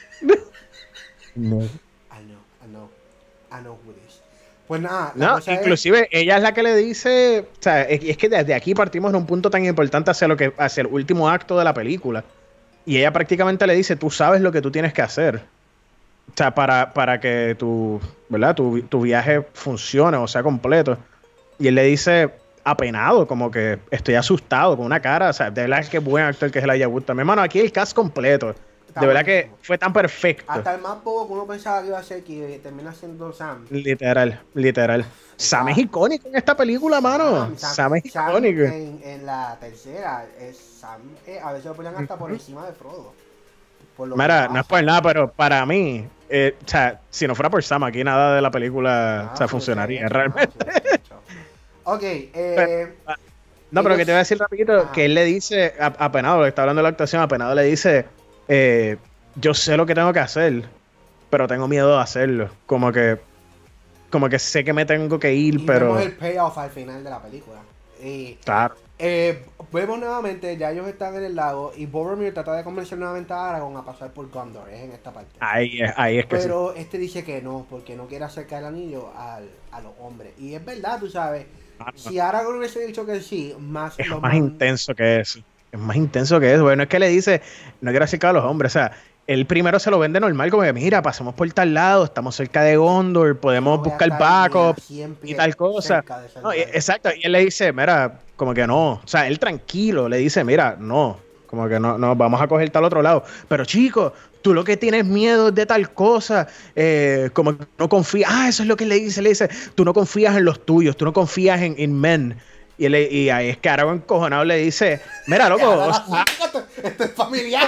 No. I know, I know, I know who it is. Pues nada, no, inclusive es... ella es la que le dice, o sea, es, es que desde aquí partimos de un punto tan importante hacia lo que, hacia el último acto de la película. Y ella prácticamente le dice, tú sabes lo que tú tienes que hacer. O sea, para, para que tu, ¿verdad? Tu, tu viaje funcione o sea completo. Y él le dice, apenado, como que estoy asustado, con una cara, o sea, de verdad que buen actor que es el Elijah Wood también. Hermano, aquí el cast completo. Está de verdad buenísimo. Que fue tan perfecto. Hasta el más bobo que uno pensaba que iba a ser que termina siendo Sam. Literal, literal. Sam es icónico en esta película, mano. Sam, Sam, Sam es Sam icónico. En, en la tercera, es Sam, eh, a veces lo ponían hasta por encima de Frodo. Por lo Mira, no es por nada, pero para mí, eh, o sea, si no fuera por Sam, aquí nada de la película ah, o sea, funcionaría realmente. Ok, eh... Pero, no, pero ellos... que te voy a decir rapidito, ah. que él le dice, a, a Penado, le está hablando de la actuación, a Penado le dice... Eh, yo sé lo que tengo que hacer, pero tengo miedo de hacerlo. Como que, como que sé que me tengo que ir, y pero. Vemos el payoff al final de la película. Y, claro. Eh, vemos nuevamente, ya ellos están en el lago y Boromir trata de convencer nuevamente a Aragorn a pasar por Gondor, es en esta parte. Ahí es, ahí es que Pero sí. este dice que no, porque no quiere acercar el anillo al, a los hombres. Y es verdad, tú sabes, ah, no. Si Aragorn hubiese dicho que sí, más. Es más man... intenso que eso. Es más intenso que eso. Bueno, es que le dice, no quiero acercar a los hombres, o sea. Él primero se lo vende normal, como que mira, pasamos por tal lado, estamos cerca de Gondor, podemos buscar backup y tal cosa. No, y, exacto, y él le dice, mira, como que no, o sea, él tranquilo le dice, mira, no, como que no, no vamos a coger tal otro lado. Pero chico, tú lo que tienes miedo es de tal cosa, eh, como que no confías, ah, eso es lo que le dice, le dice, tú no confías en los tuyos, tú no confías en, en men. Y, él, y ahí es que Aragorn encojonado le dice, mira, loco, o sea, esto es familiar.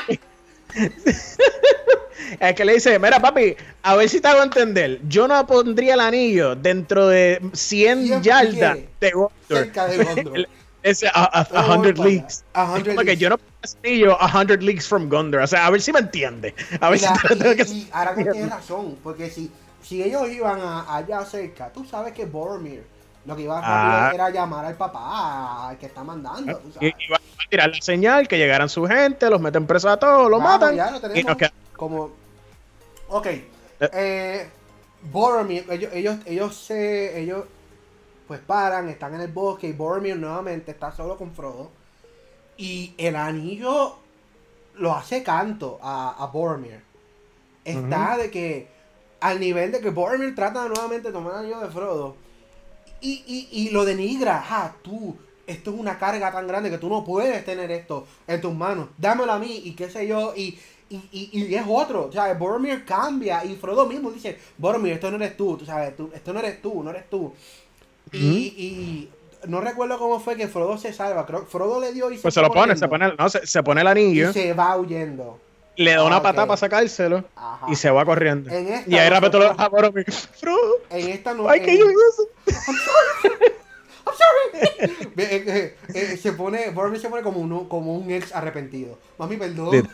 Es que le dice, mira papi, a ver si te hago entender, yo no pondría el anillo dentro de cien yardas de Gondor. Cerca de Gondor. Ese a, a, a hundred leagues. Es como que yo no pongo el anillo a hundred leagues from Gondor. O sea, a ver si me entiende. A ver y la, si te tengo y, que... y Aragorn tiene razón, porque si, si ellos iban a, allá cerca, tú sabes que Boromir lo que iba a ah. era llamar al papá al que está mandando. ¿Tú sabes? Y, iba a tirar la señal, que llegaran su gente, los meten presos a todos, los Vamos, matan. Ya lo tenemos y nos queda... como. Ok. Eh, Boromir, ellos, ellos, ellos se. Ellos pues paran, están en el bosque y Boromir nuevamente está solo con Frodo. Y el anillo lo hace canto a, a Boromir. Está uh-huh. de que. Al nivel de que Boromir trata de nuevamente tomar el anillo de Frodo. Y, y, y lo denigra. Ah, tú, esto es una carga tan grande que tú no puedes tener esto en tus manos, dámelo a mí y qué sé yo, y, y, y, y es otro, o sea, Boromir cambia y Frodo mismo dice, Boromir, esto no eres tú, tú sabes, tú, esto no eres tú, no eres tú. Uh-huh. y, y no recuerdo cómo fue que Frodo se salva, creo que Frodo le dio y se Pues se lo pone, se pone, no, se, se pone el anillo. Y se va huyendo. Le da una ah, patada okay. para sacárselo. Ajá. Y se va corriendo. En esta y ahí rápido lo deja Boromir. Frodo. En esta no. Ay, que yo hice. I'm sorry. I'm sorry. eh, eh, eh, se pone, Boromir se pone como, uno, como un ex arrepentido. Mami, perdón.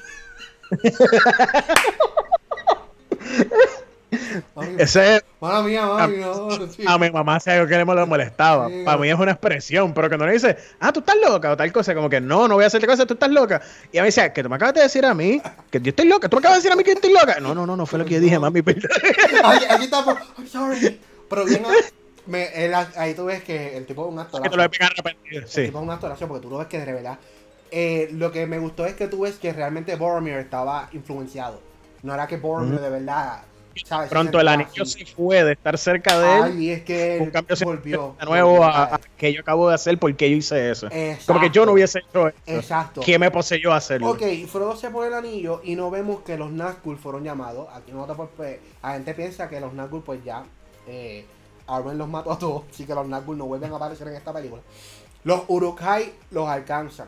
Mami, Ese mala mía, mami, a, no, sí. a mi mamá sé algo que le molestaba. Sí, para mí es una expresión, pero cuando le dice, ah, tú estás loca o tal cosa, como que no, no voy a hacerte cosas, tú estás loca. Y a mí dice, que tú me acabas de decir a mí que yo estoy loca, tú me acabas de decir a mí que yo estoy loca. No, no, no, no fue lo que yo dije, mami, perdón. Aquí, aquí está, I'm sorry. Pero bien, me, él, ahí tú ves que el tipo es un actorazo. Que te lo voy a arrepentido. Sí. El tipo es un actorazo porque tú lo ves que de verdad. Eh, lo que me gustó es que tú ves que realmente Boromir estaba influenciado. No era que Boromir mm. de verdad. ¿Sabes? Pronto el anillo se fue de estar cerca de él. Ay, es que él un cambio volvió de nuevo volvió a, a que yo acabo de hacer porque yo hice eso. Exacto. Como que yo no hubiese hecho eso. Exacto. ¿Quién me poseyó a hacerlo? Ok, Frodo se pone el anillo y no vemos que los Nazgûl fueron llamados. Aquí nosotros pues, la gente piensa que los Nazgûl pues ya eh, Arwen los mató a todos, así que los Nazgûl no vuelven a aparecer en esta película. Los Uruk-hai los alcanzan.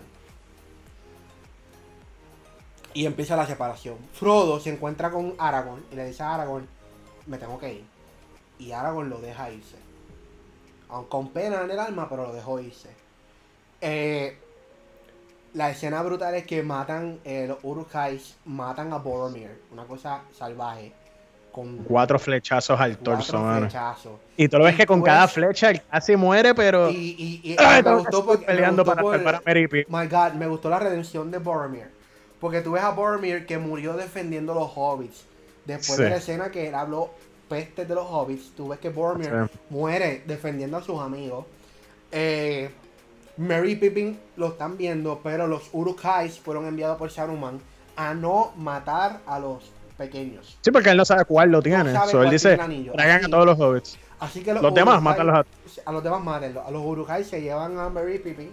Y empieza la separación. Frodo se encuentra con Aragorn y le dice a Aragorn, me tengo que ir. Y Aragorn lo deja irse. Aunque con pena en el alma, pero lo dejó irse. Eh, la escena brutal es que matan, eh, los Uruk-hais matan a Boromir. Una cosa salvaje. Con cuatro flechazos al torso, mano. Flechazos. Y tú lo ves y que con cada flecha él casi muere, pero... Y, y, y, y Ay, me gustó porque... peleando me gustó para salvar a Merry Pippin. My God, me gustó la redención de Boromir. Porque tú ves a Boromir que murió defendiendo a los hobbits. Después sí. de la escena que él habló pestes de los hobbits, tú ves que Boromir sí. muere defendiendo a sus amigos. Eh, Merry Pippin lo están viendo, pero los Uruk-hais fueron enviados por Saruman a no matar a los pequeños. Sí, porque él no sabe cuál lo tiene. No so, él dice, traigan a todos los hobbits. Así que los, los demás, mátalos a... a los demás, mátenlos. A los Uruk-hais se llevan a Merry Pippin.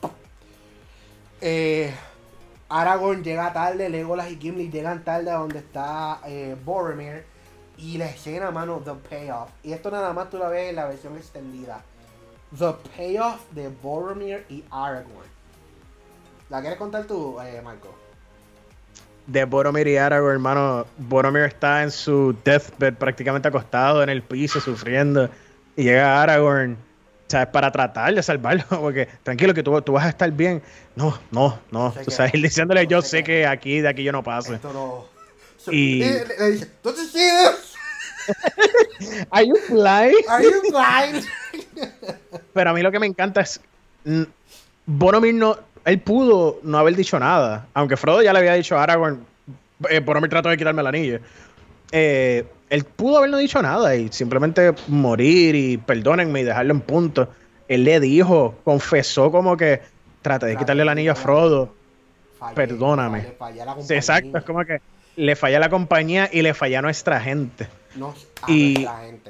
Eh... Aragorn llega tarde, Legolas y Gimli llegan tarde a donde está eh, Boromir. Y la escena, mano, the payoff. Y esto nada más tú la ves en la versión extendida. The payoff de Boromir y Aragorn. ¿La quieres contar tú, eh, Marco? De Boromir y Aragorn, hermano. Boromir está en su deathbed prácticamente acostado en el piso, sufriendo. Y llega Aragorn, ¿sabes? Para tratar de salvarlo, porque tranquilo que tú, tú vas a estar bien. No, no, no. Sé tú sabes, él diciéndole, no yo sé sé que, que aquí, de aquí yo no paso. Esto no... So, y... Le, le dice, ¿don't you see this? Are you blind? Are you blind? Pero a mí lo que me encanta es... Boromir no... Él pudo no haber dicho nada. Aunque Frodo ya le había dicho a Aragorn, eh, Boromir trató de quitarme el anillo. Eh... Él pudo haber no dicho nada y simplemente morir y perdónenme y dejarlo en punto. Él le dijo, confesó como que trata de quitarle el anillo a Frodo. Fallé, perdóname. Fallé, fallé a la sí, exacto, es como que le falla a la compañía y le falla a nuestra gente. No, a y, nuestra gente.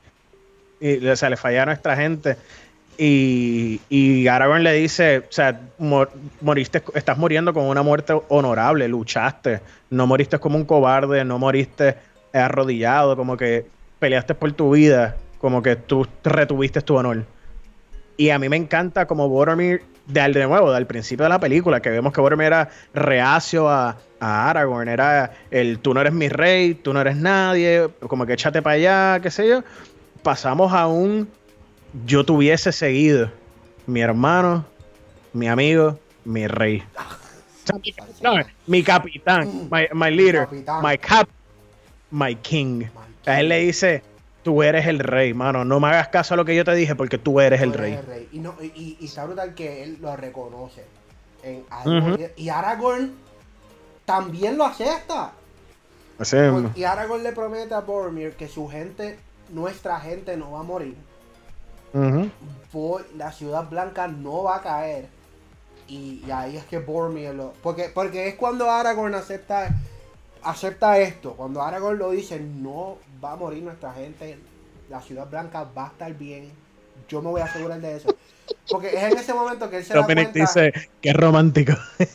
Y, o sea, le falla a nuestra gente. Y, y Aragorn le dice, o sea, mor, moriste, estás muriendo con una muerte honorable, luchaste. No moriste como un cobarde, no moriste arrodillado, como que peleaste por tu vida, como que tú retuviste tu honor. Y a mí me encanta como Boromir, de, de nuevo, del principio de la película, que vemos que Boromir era reacio a, a Aragorn, era el tú no eres mi rey, tú no eres nadie, como que échate para allá, qué sé yo. Pasamos a un yo tuviese seguido mi hermano, mi amigo, mi rey. No, mi capitán, my, my leader, my cap My king. My king. A él le dice, tú eres el rey, mano. No me hagas caso a lo que yo te dije porque tú eres, tú el, eres rey. el rey. Y, no, y, y está brutal que él lo reconoce. En uh-huh. Y Aragorn también lo acepta. Así Por, y Aragorn le promete a Boromir que su gente, nuestra gente, no va a morir. Uh-huh. Por, la ciudad blanca no va a caer. Y, y ahí es que Boromir lo... Porque, porque es cuando Aragorn acepta... acepta esto, cuando Aragorn lo dice, no va a morir nuestra gente, la ciudad blanca va a estar bien, Yo me voy a asegurar de eso. Porque es en ese momento que él se Dominic da cuenta... dice que es romántico.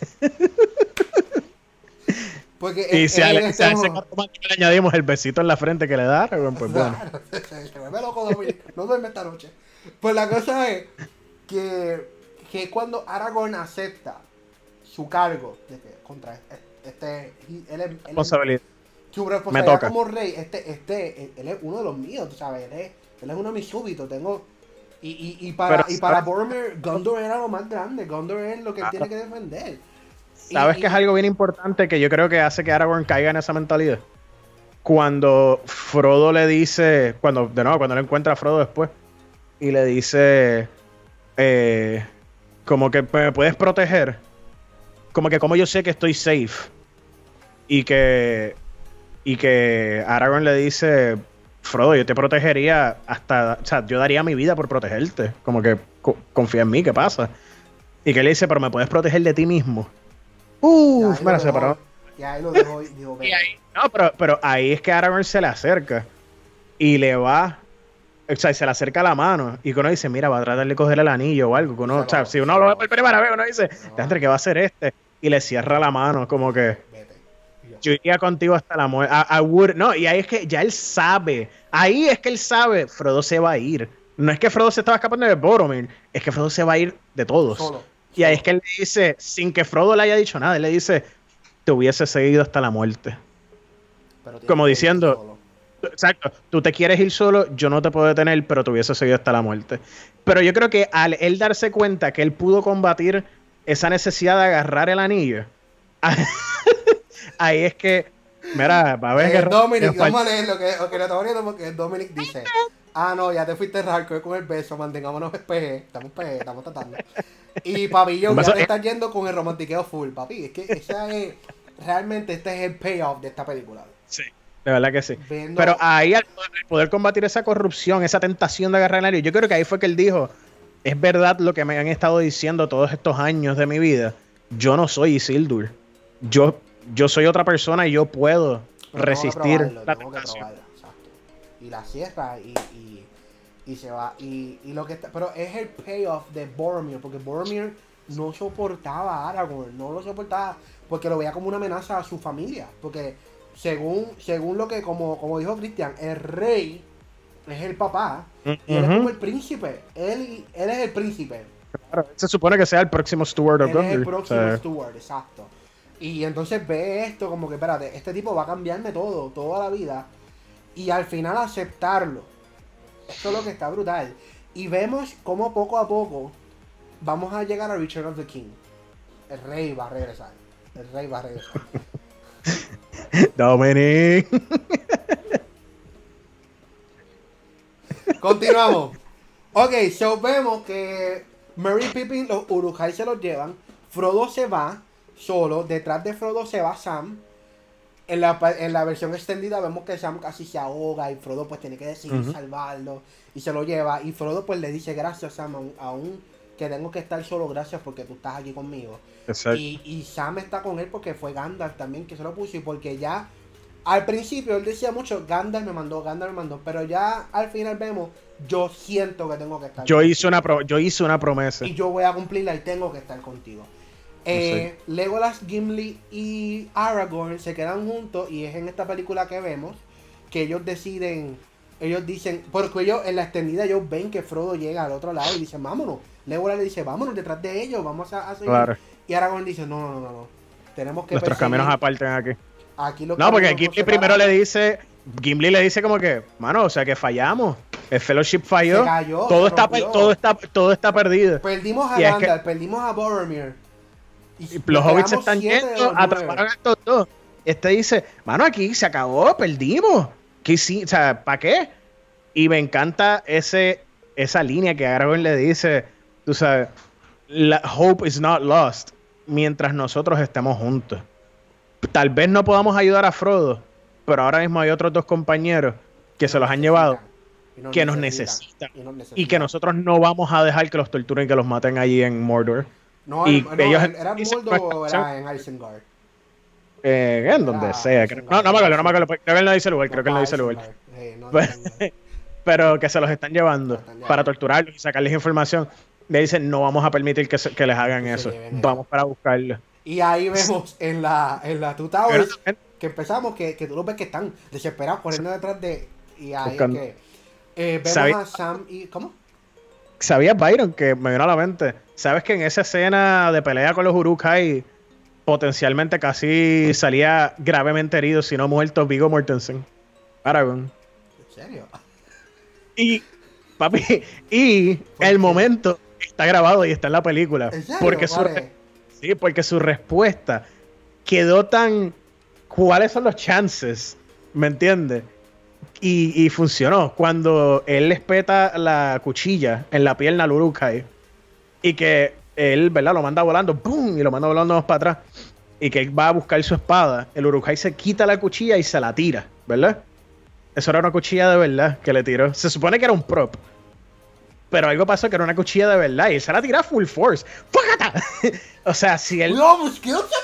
Porque y es, si es a, en le, ese si a ese momento... romántico le añadimos el besito en la frente que le da, pues bueno. Se vuelve loco Dominic. No duerme esta noche. Pues la cosa es que, que cuando Aragorn acepta su cargo de que contra este... Él, él, él, Responsabilidad. Su responsabilidad como rey, este, este, él es uno de los míos, tú sabes, él es, él es uno de mis súbitos, tengo... Y, y, y para, Pero, y para Boromir, Gondor era lo más grande, Gondor es lo que él ah, tiene que defender. ¿Sabes y, que y, es algo bien importante que yo creo que hace que Aragorn caiga en esa mentalidad? Cuando Frodo le dice, cuando de nuevo, cuando le encuentra a Frodo después, y le dice, eh, como que me puedes proteger, como que como yo sé que estoy safe, y que... Y que Aragorn le dice, Frodo, yo te protegería hasta, o sea, yo daría mi vida por protegerte. Como que co confía en mí, ¿qué pasa? Y que le dice, pero me puedes proteger de ti mismo. Uff, mira, se paró. Y ahí lo dejó y dijo, y ahí, no, pero, pero ahí es que Aragorn se le acerca y le va, o sea, se le acerca la mano y que uno dice, mira, va a tratar de coger el anillo o algo. Que uno, o sea, si uno lo ve por primera vez, uno dice, André, ¿qué va a hacer este? Y le cierra la mano, como que... Yo iría contigo hasta la muerte. I, I would, no, y ahí es que ya él sabe. Ahí es que él sabe. Frodo se va a ir. No es que Frodo se estaba escapando de Boromir. Es que Frodo se va a ir de todos. Solo, y solo. Ahí es que él le dice, sin que Frodo le haya dicho nada, él le dice, te hubiese seguido hasta la muerte. Como diciendo, exacto, tú te quieres ir solo, yo no te puedo detener, pero te hubiese seguido hasta la muerte. Pero yo creo que al él darse cuenta que él pudo combatir esa necesidad de agarrar el anillo, ahí es que, mira, va a ver eh, que... Dominic, vamos a leer lo que, lo que le estamos viendo porque Dominic dice, ah, no, ya te fuiste hardcore con el beso, mantengámonos P G, estamos P G, estamos tratando. Y papi, yo ya te estás yendo con el romantiqueo full, papi, es que esa es, realmente este es el payoff de esta película. Sí, de verdad que sí. Viendo... Pero ahí al poder, al poder combatir esa corrupción, esa tentación de agarrar el anillo, yo creo que ahí fue que él dijo, es verdad lo que me han estado diciendo todos estos años de mi vida, yo no soy Isildur, yo... Yo soy otra persona y yo puedo pero resistir probarlo, la tentación. Y la cierra y, y, y se va. Y, y lo que está, pero es el payoff de Boromir, porque Boromir no soportaba a Aragorn, no lo soportaba porque lo veía como una amenaza a su familia. Porque según, según lo que, como, como dijo Cristian, el rey es el papá y uh-huh. él es como el príncipe. Él, él es el príncipe. Claro, se supone que sea el próximo Steward of Él Gondor. Es el próximo o sea. Steward, exacto. Y entonces ve esto como que, espérate, este tipo va a cambiarme todo, toda la vida. Y al final aceptarlo. Esto es lo que está brutal. Y vemos cómo poco a poco vamos a llegar a Return of the King. El rey va a regresar. El rey va a regresar. Dominic. Continuamos. Ok, so vemos que Merry y Pippin, los Uruk-hai se los llevan. Frodo se va solo. Detrás de Frodo se va Sam. En la, en la versión extendida vemos que Sam casi se ahoga y Frodo pues tiene que decidir uh-huh. salvarlo. Y se lo lleva. Y Frodo pues le dice, gracias Sam, aún, aún que tengo que estar solo, gracias porque tú estás aquí conmigo. Y, y Sam está con él porque fue Gandalf también que se lo puso. Y porque ya al principio él decía mucho, Gandalf me mandó, Gandalf me mandó. Pero ya al final vemos, yo siento que tengo que estar yo hice una pro Yo hice una promesa. Y yo voy a cumplirla y tengo que estar contigo. Eh, no sé. Legolas, Gimli y Aragorn se quedan juntos y es en esta película que vemos que ellos deciden, ellos dicen, porque ellos en la extendida ellos ven que Frodo llega al otro lado y dicen, vámonos. Legolas le dice, vámonos detrás de ellos, vamos a, a seguir. Claro. Y Aragorn dice, no, no, no, no, tenemos que nuestros perseguir. caminos aparten aquí. Aquí los no, porque Gimli primero le dice, Gimli le dice como que, mano, o sea que fallamos. El Fellowship falló. Cayó, todo, está, todo, está, todo está perdido. Perdimos a Gandalf, es que... perdimos a Boromir. Y los hobbits se están yendo, atraparon a estos dos. Este dice, mano, aquí se acabó, perdimos. ¿Qué sí? O sea, ¿para qué? Y me encanta ese, esa línea que Aragorn le dice, tú sabes, la hope is not lost, mientras nosotros estemos juntos. Tal vez no podamos ayudar a Frodo, pero ahora mismo hay otros dos compañeros que nos se los han llevado, nos que nos necesitan, y, nos necesitan. Y que nosotros no vamos a dejar que los torturen y que los maten allí en Mordor. No, y no, ellos, ¿era en Mordor o era en Isengard? Eh, en donde ah, sea. Creo, no, no me acuerdo, no me acuerdo. Creo que él no dice lugar, creo que él no dice lugar. Hey, no, pero, pero que se los están llevando Están llevando. para torturarlos y sacarles información. Le dicen, no vamos a permitir que, se- que les hagan Que se eso. lleven Vamos para buscarlos. Y ahí vemos en la, en la Two Towers que empezamos, que, que tú los ves que están desesperados corriendo detrás de. Y ahí es Buscando. que eh, vemos ¿Sabía- a Sam y. ¿Cómo? ¿Sabías, Byron, que me vino a la mente? ¿Sabes que en esa escena de pelea con los Uruk-hai potencialmente casi salía gravemente herido, si no muerto, Viggo Mortensen? Aragorn. ¿En serio? Y, papi, y ¿Por el qué? momento está grabado y está en la película. ¿En serio? Porque su, ¿Cuál re- es? sí, porque su respuesta quedó tan... ¿Cuáles son los chances? ¿Me entiendes? Y, y funcionó. Cuando él le espeta la cuchilla en la pierna al Uruk-hai y que él, ¿verdad? Lo manda volando, ¡pum! Y lo manda volando más para atrás. Y que él va a buscar su espada. El Uruk-hai se quita la cuchilla y se la tira, ¿verdad? Eso era una cuchilla de verdad que le tiró. Se supone que era un prop. Pero algo pasó que era una cuchilla de verdad y él se la tira full force. ¡Fácata! O sea, si él... ¡No, pues qué otra!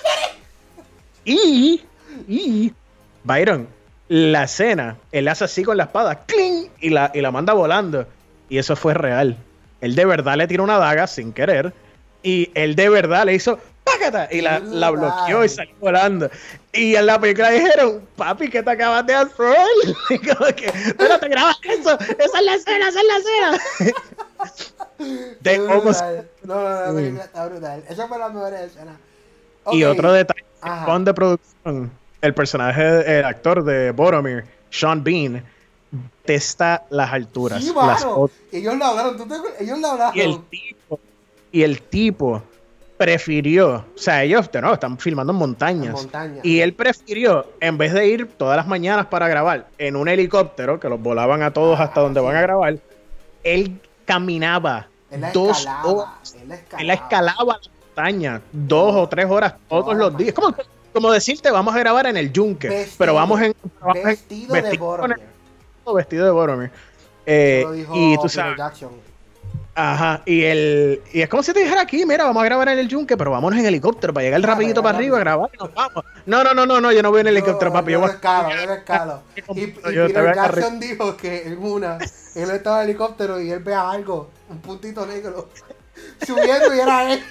Y, y, Byron, la escena, él hace así con la espada, ¡cling! Y la, y la manda volando. Y eso fue real. Él de verdad le tiró una daga sin querer. Y él de verdad le hizo ¡pácata! Y la, la bloqueó y salió volando. Y en la película dijeron, papi, ¿qué te acabas de hacer? Y como que, pero te grabas eso, esa es la escena, esa es la escena. De Qué cómo se- brutal. No, no, no, la película está brutal. Esa fue la mejor escena. Y Ok. otro detalle, Ajá. con de producción, el personaje, el actor de Boromir, Sean Bean, testa las alturas. Sí, las mano. fotos. Ellos lo hablaron, ¿tú te acuerdas? Ellos lo hablaron. y el tipo, y el tipo prefirió, o sea, ellos de nuevo están filmando en montañas. En montaña. Y él prefirió, en vez de ir todas las mañanas para grabar en un helicóptero, que los volaban a todos Ah, hasta donde sí. van a grabar, él caminaba Él la dos escalaba. horas. Él la escalaba. Él escalaba la montaña dos o tres horas todos Todas los las días. Como, como decirte, vamos a grabar en el yunque, Vestido- pero vamos en, vamos en- Vestido de vestido con Boromir. el- vestido de Boromir. Eh, Eso lo dijo y tú Peter sabes, Jackson. ajá, y el y es como si te dijera aquí, mira, vamos a grabar en el yunque, pero vámonos en helicóptero para llegar Ah, rapidito para para llegar arriba a grabar y nos vamos. No, no, no, no, no, yo no voy en el helicóptero, papi, yo yo voy lo escalo, yo lo escalo. Y, y Yo te voy Peter a Jackson dijo que en una, él estaba en helicóptero y él ve algo, un puntito negro, subiendo y era él.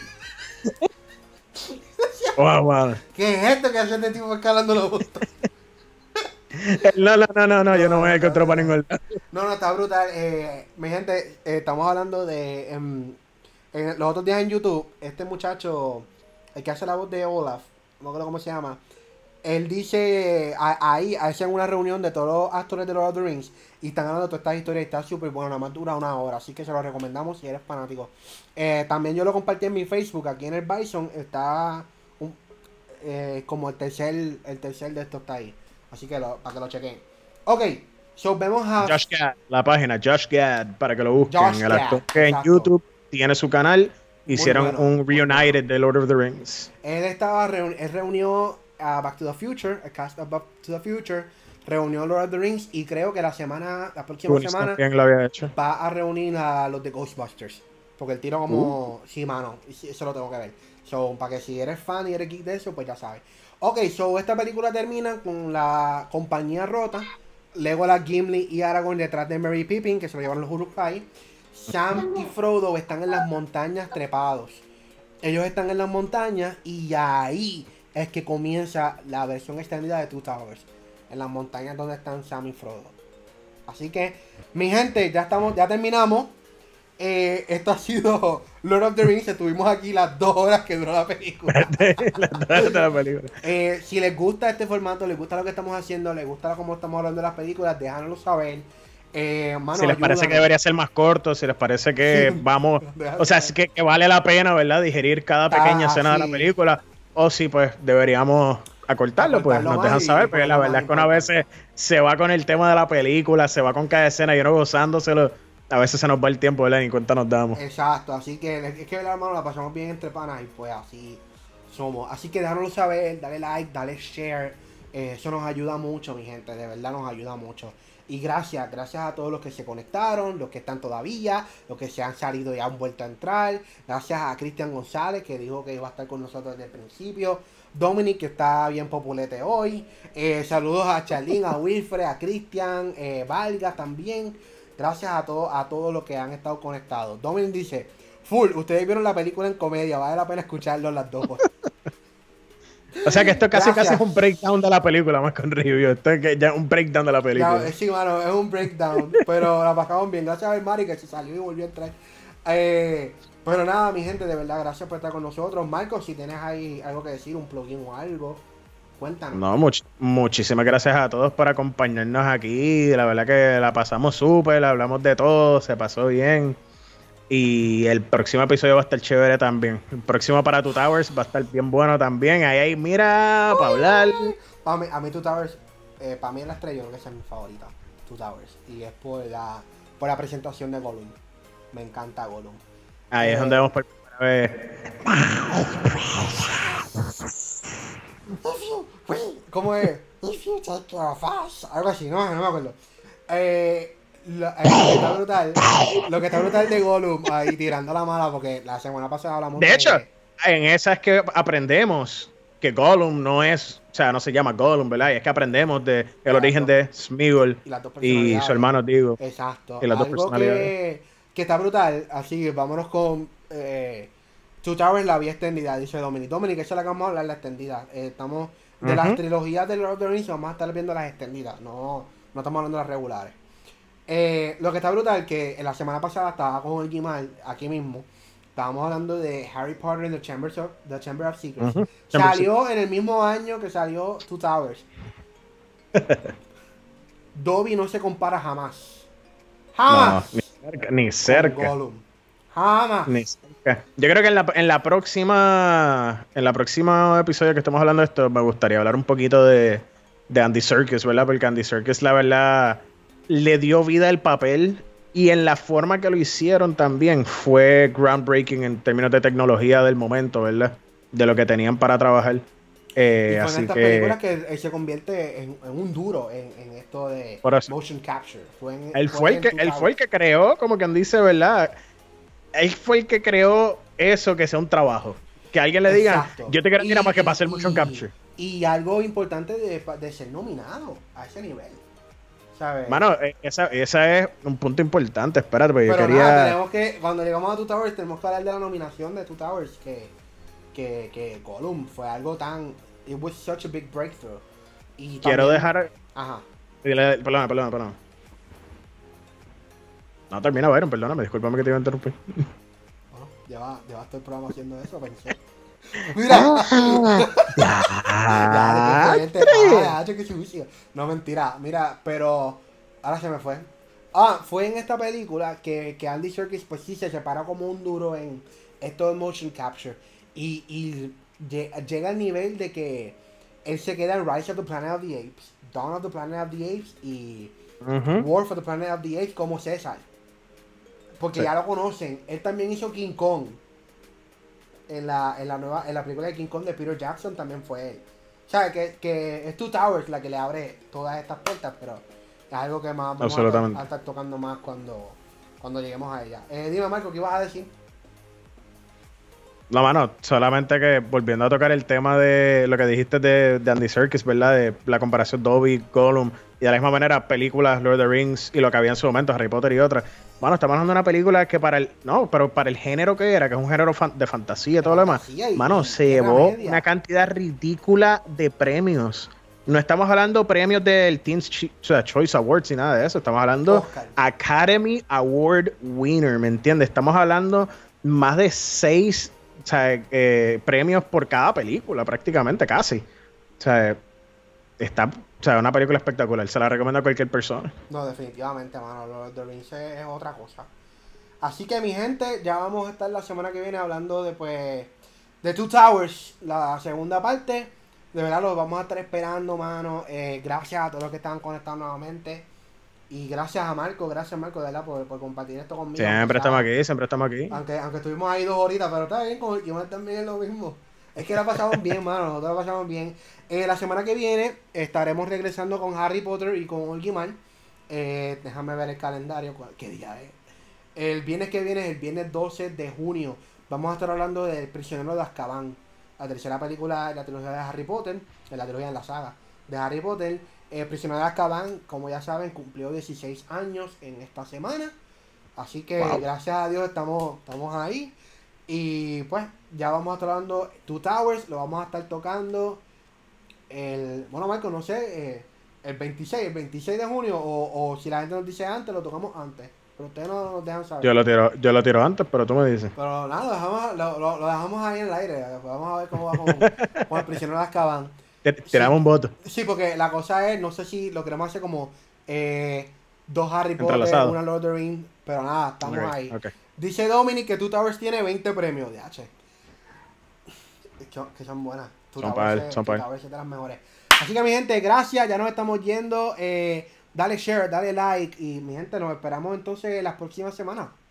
Wow, wow. ¿Qué es esto que hace este tipo escalando los bustos? No, no, no, no, no, yo no voy en helicóptero para ningún lado. No, no, está brutal. Eh, mi gente, eh, estamos hablando de... em, en los otros días en YouTube, este muchacho, el que hace la voz de Olaf, no creo cómo se llama, él dice, a- ahí hacen una reunión de todos los actores de Lord of the Rings y están hablando de todas estas historias y está súper bueno, nada más dura una hora, así que se lo recomendamos si eres fanático. Eh, también yo lo compartí en mi Facebook, aquí en el Bison está un, eh, como el tercer, el tercer de estos está ahí, así que lo, para que lo chequen. Ok, so vemos a... Josh Gad, la página Josh Gad, para que lo busquen. Josh el Gad, actor que en exacto. YouTube tiene su canal, hicieron bueno, un muy Reunited de Lord of the Rings. Él estaba reuni- él reunió a Back to the Future, el cast of Back to the Future, reunió Lord of the Rings y creo que la semana, la próxima Goonies semana también lo había hecho. va a reunir a los de Ghostbusters. Porque el tiro como, sí, mano, y sí, eso lo tengo que ver. So, para que si eres fan y eres geek de eso, pues ya sabes. Ok, so esta película termina con la compañía rota, Legolas, Gimli y Aragorn detrás de Merry Pippin, que se lo llevan los Uruk-hai. Sam y Frodo están en las montañas trepados. Ellos están en las montañas y ahí es que comienza la versión extendida de Two Towers. En las montañas donde están Sam y Frodo. Así que, mi gente, ya estamos, ya terminamos. Eh, esto ha sido Lord of the Rings. Estuvimos aquí las dos horas que duró la película. La- de la película. Eh, si les gusta este formato, les gusta lo que estamos haciendo, les gusta cómo estamos hablando de las películas, déjanoslo saber. Eh, mano, Si les parece que ayúdanos. debería ser más corto, si les parece que Sí. vamos, Déjalo o sea, saber. que, que vale la pena, ¿verdad? Digerir cada pequeña Ah, escena de sí. la película, o si pues deberíamos acortarlo, pues Acortarlo nos más dejan y saber, porque la ponerlo verdad más es que una a veces se va con el tema de la película, se va con cada escena y uno gozándoselo, a veces se nos va el tiempo, ¿verdad? Ni cuenta nos damos. Exacto, así que es que la hermano la pasamos bien entre panas y pues así somos. Así que déjanoslo saber, dale like, dale share. Eh, eso nos ayuda mucho, mi gente, de verdad nos ayuda mucho. Y gracias, gracias a todos los que se conectaron, los que están todavía, los que se han salido y han vuelto a entrar. Gracias a Cristian González, que dijo que iba a estar con nosotros desde el principio. Dominic, que está bien populete hoy. Eh, saludos a Charlene, a Wilfred, a Cristian, eh, Vargas también. Gracias a todos a todos los que han estado conectados. Dominic dice, full, ustedes vieron la película en comedia, vale la pena escucharlo las dos. O sea que esto casi Gracias. casi es un breakdown de la película más que un review. Esto es que ya es un breakdown de la película. Ya, sí, mano, es un breakdown, pero la pasamos bien. Gracias a Mari que se salió y volvió a entrar. Eh, pero nada, mi gente, de verdad, gracias por estar con nosotros. Marcos, si tienes ahí algo que decir, un plugin o algo, cuéntanos. No, much- muchísimas gracias a todos por acompañarnos aquí. La verdad que la pasamos súper, hablamos de todo, se pasó bien. Y el próximo episodio va a estar chévere también. El próximo para Two Towers va a estar bien bueno también. Ahí, ahí, mira, para hablar. Pa' mí- a mí Two Towers, eh, para mí es la estrella, yo creo que esa es mi favorita, Two Towers. Y es por la, por la presentación de Gollum. Me encanta Gollum. Ahí es Eh, donde vemos por primera vez. ¿Cómo es? If you take care of us. Algo así, no, no me acuerdo. Eh, lo, eh, lo que está brutal, lo que está brutal de Gollum ahí tirando la mala, porque la semana pasada hablamos De hecho, en esa es que aprendemos que Gollum no es, o sea, no se llama Gollum, ¿verdad? Y es que aprendemos de el Exacto. origen de Sméagol y las dos y personalidades. su hermano, digo. Exacto. Y las dos Algo personalidades. que, que está brutal, así que vámonos con eh, Two Towers, la vía extendida, dice Dominic. Dominic, esa es la que vamos a hablar, la extendida. Eh, estamos de Ujú. las trilogías de Lord of the Rings, vamos a estar viendo las extendidas, no, no estamos hablando de las regulares. Eh, lo que está brutal que en la semana pasada estaba con el Gimal, aquí mismo. Estábamos hablando de Harry Potter and the Chamber of, the Chamber of Secrets. Ujú. Chamber of Salió en el mismo año que salió Two Towers. Dobby no se compara jamás. No, Jamás. ni cerca. Ni con cerca. Gollum. Jamás. Ni cerca. Yo creo que en la, en la próxima, en la próxima episodio que estemos hablando de esto, me gustaría hablar un poquito de, de Andy Serkis, ¿verdad? Porque Andy Serkis, la verdad, le dio vida al papel y en la forma que lo hicieron también fue groundbreaking en términos de tecnología del momento, ¿verdad? De lo que tenían para trabajar. Eh, Y fue en así estas que películas que él se convierte en, en un duro en, en esto de Por eso. motion capture. Fue en, él fue el en que Two él Towers. fue el que creó, como quien dice, ¿verdad? Él fue el que creó eso, que sea un trabajo. Que alguien le diga, Exacto. yo te quiero ir a más que Y- para hacer y- motion capture. Y algo importante de, de ser nominado a ese nivel. ¿Sabes? Mano, eh, esa, esa es un punto importante, espérate, porque Pero yo quería... nada, tenemos que, cuando llegamos a Two Towers, tenemos que hablar de la nominación de Two Towers, que, que, que Gollum fue algo tan... It was such a big breakthrough. Y Quiero también- dejar... Ajá. Dile- Perdona, perdona, perdona. No, termina, Byron, perdóname, discúlpame que te iba a interrumpir. Bueno, lleva, lleva todo el programa haciendo eso, pensé. ¡Mira! Ya, de que frente, ah, ya, qué sucio. No, mentira. Mira, pero ahora se me fue. Ah, fue en esta película que, que Andy Serkis pues sí se separa como un duro en esto de motion capture. Y, y lle- llega al nivel de que él se queda en Rise of the Planet of the Apes, Dawn of the Planet of the Apes y Ujú. War for the Planet of the Apes como César. Porque Sí. ya lo conocen. Él también hizo King Kong. En la, en la nueva, en la película de King Kong de Peter Jackson también fue él. O sea, que, que es Two Towers la que le abre todas estas puertas, pero es algo que más vamos a estar, Absolutamente. a estar tocando más cuando, cuando lleguemos a ella. Eh, dime, Marco, ¿qué ibas a decir? No, mano, solamente que volviendo a tocar el tema de lo que dijiste de, de Andy Serkis, ¿verdad? De la comparación Dobby, Gollum, y de la misma manera películas, Lord of the Rings y lo que había en su momento, Harry Potter y otras. Bueno, estamos hablando de una película que para el, no, pero para el género que era, que es un género fan- de fantasía y todo lo demás, Fantasía y- mano, y se Tierra llevó Media. una cantidad ridícula de premios. No estamos hablando premios del Teens Chi- o sea, Choice Awards y nada de eso, estamos hablando Oscar. Academy Award winner, ¿me entiendes? Estamos hablando más de seis o sea, eh, premios por cada película, prácticamente, casi. O sea, está, o sea, una película espectacular. Se la recomiendo a cualquier persona. No, definitivamente, mano. Lord of the Rings es, es otra cosa. Así que, mi gente, ya vamos a estar la semana que viene hablando de, pues, de Two Towers, la segunda parte. De verdad, lo vamos a estar esperando, mano. Eh, gracias a todos los que están conectados nuevamente. Y gracias a Marco, gracias Marco, de verdad, por, por compartir esto conmigo. Siempre aunque estamos sea- aquí, siempre estamos aquí. Aunque, aunque estuvimos ahí dos horitas, pero está bien, con el Kimar también es lo mismo. Es que la pasamos bien, mano, nosotros la pasamos bien. Eh, la semana que viene estaremos regresando con Harry Potter y con Olgimar. Eh, déjame ver el calendario, ¿cuál- ¿qué día es? El viernes que viene es el viernes doce de junio. Vamos a estar hablando del Prisionero de Azkaban, la tercera película de la trilogía de Harry Potter, de la trilogía en la saga de Harry Potter. Eh, Prisionero de Azkaban, como ya saben, cumplió dieciséis años en esta semana. Así que Wow. gracias a Dios estamos, estamos ahí. Y pues ya vamos a estar hablando Two Towers, lo vamos a estar tocando el, bueno Marco, no sé, eh, el veintiséis, el veintiséis de junio, o, o si la gente nos dice antes, lo tocamos antes. Pero ustedes no nos dejan saber. Yo lo tiro, yo lo tiro antes, pero tú me dices. Pero nada, lo dejamos, lo, lo- lo dejamos ahí en el aire. Vamos a ver cómo va con, con el Prisionero de Azkaban. T- Tiramos un voto. Sí, porque la cosa es, no sé si lo queremos hacer como eh, dos Harry Potter, Entrelazado. una Lord of the Rings, pero nada, estamos Ok, ahí. ok. Dice Dominic que Two Towers tiene veinte premios de H. Que son buenas. Two Son Towers pa' él, es- son pa' Two él. Towers es de las mejores. Así que mi gente, gracias, ya nos estamos yendo. Eh, dale share, dale like y mi gente, nos esperamos entonces las próximas semanas.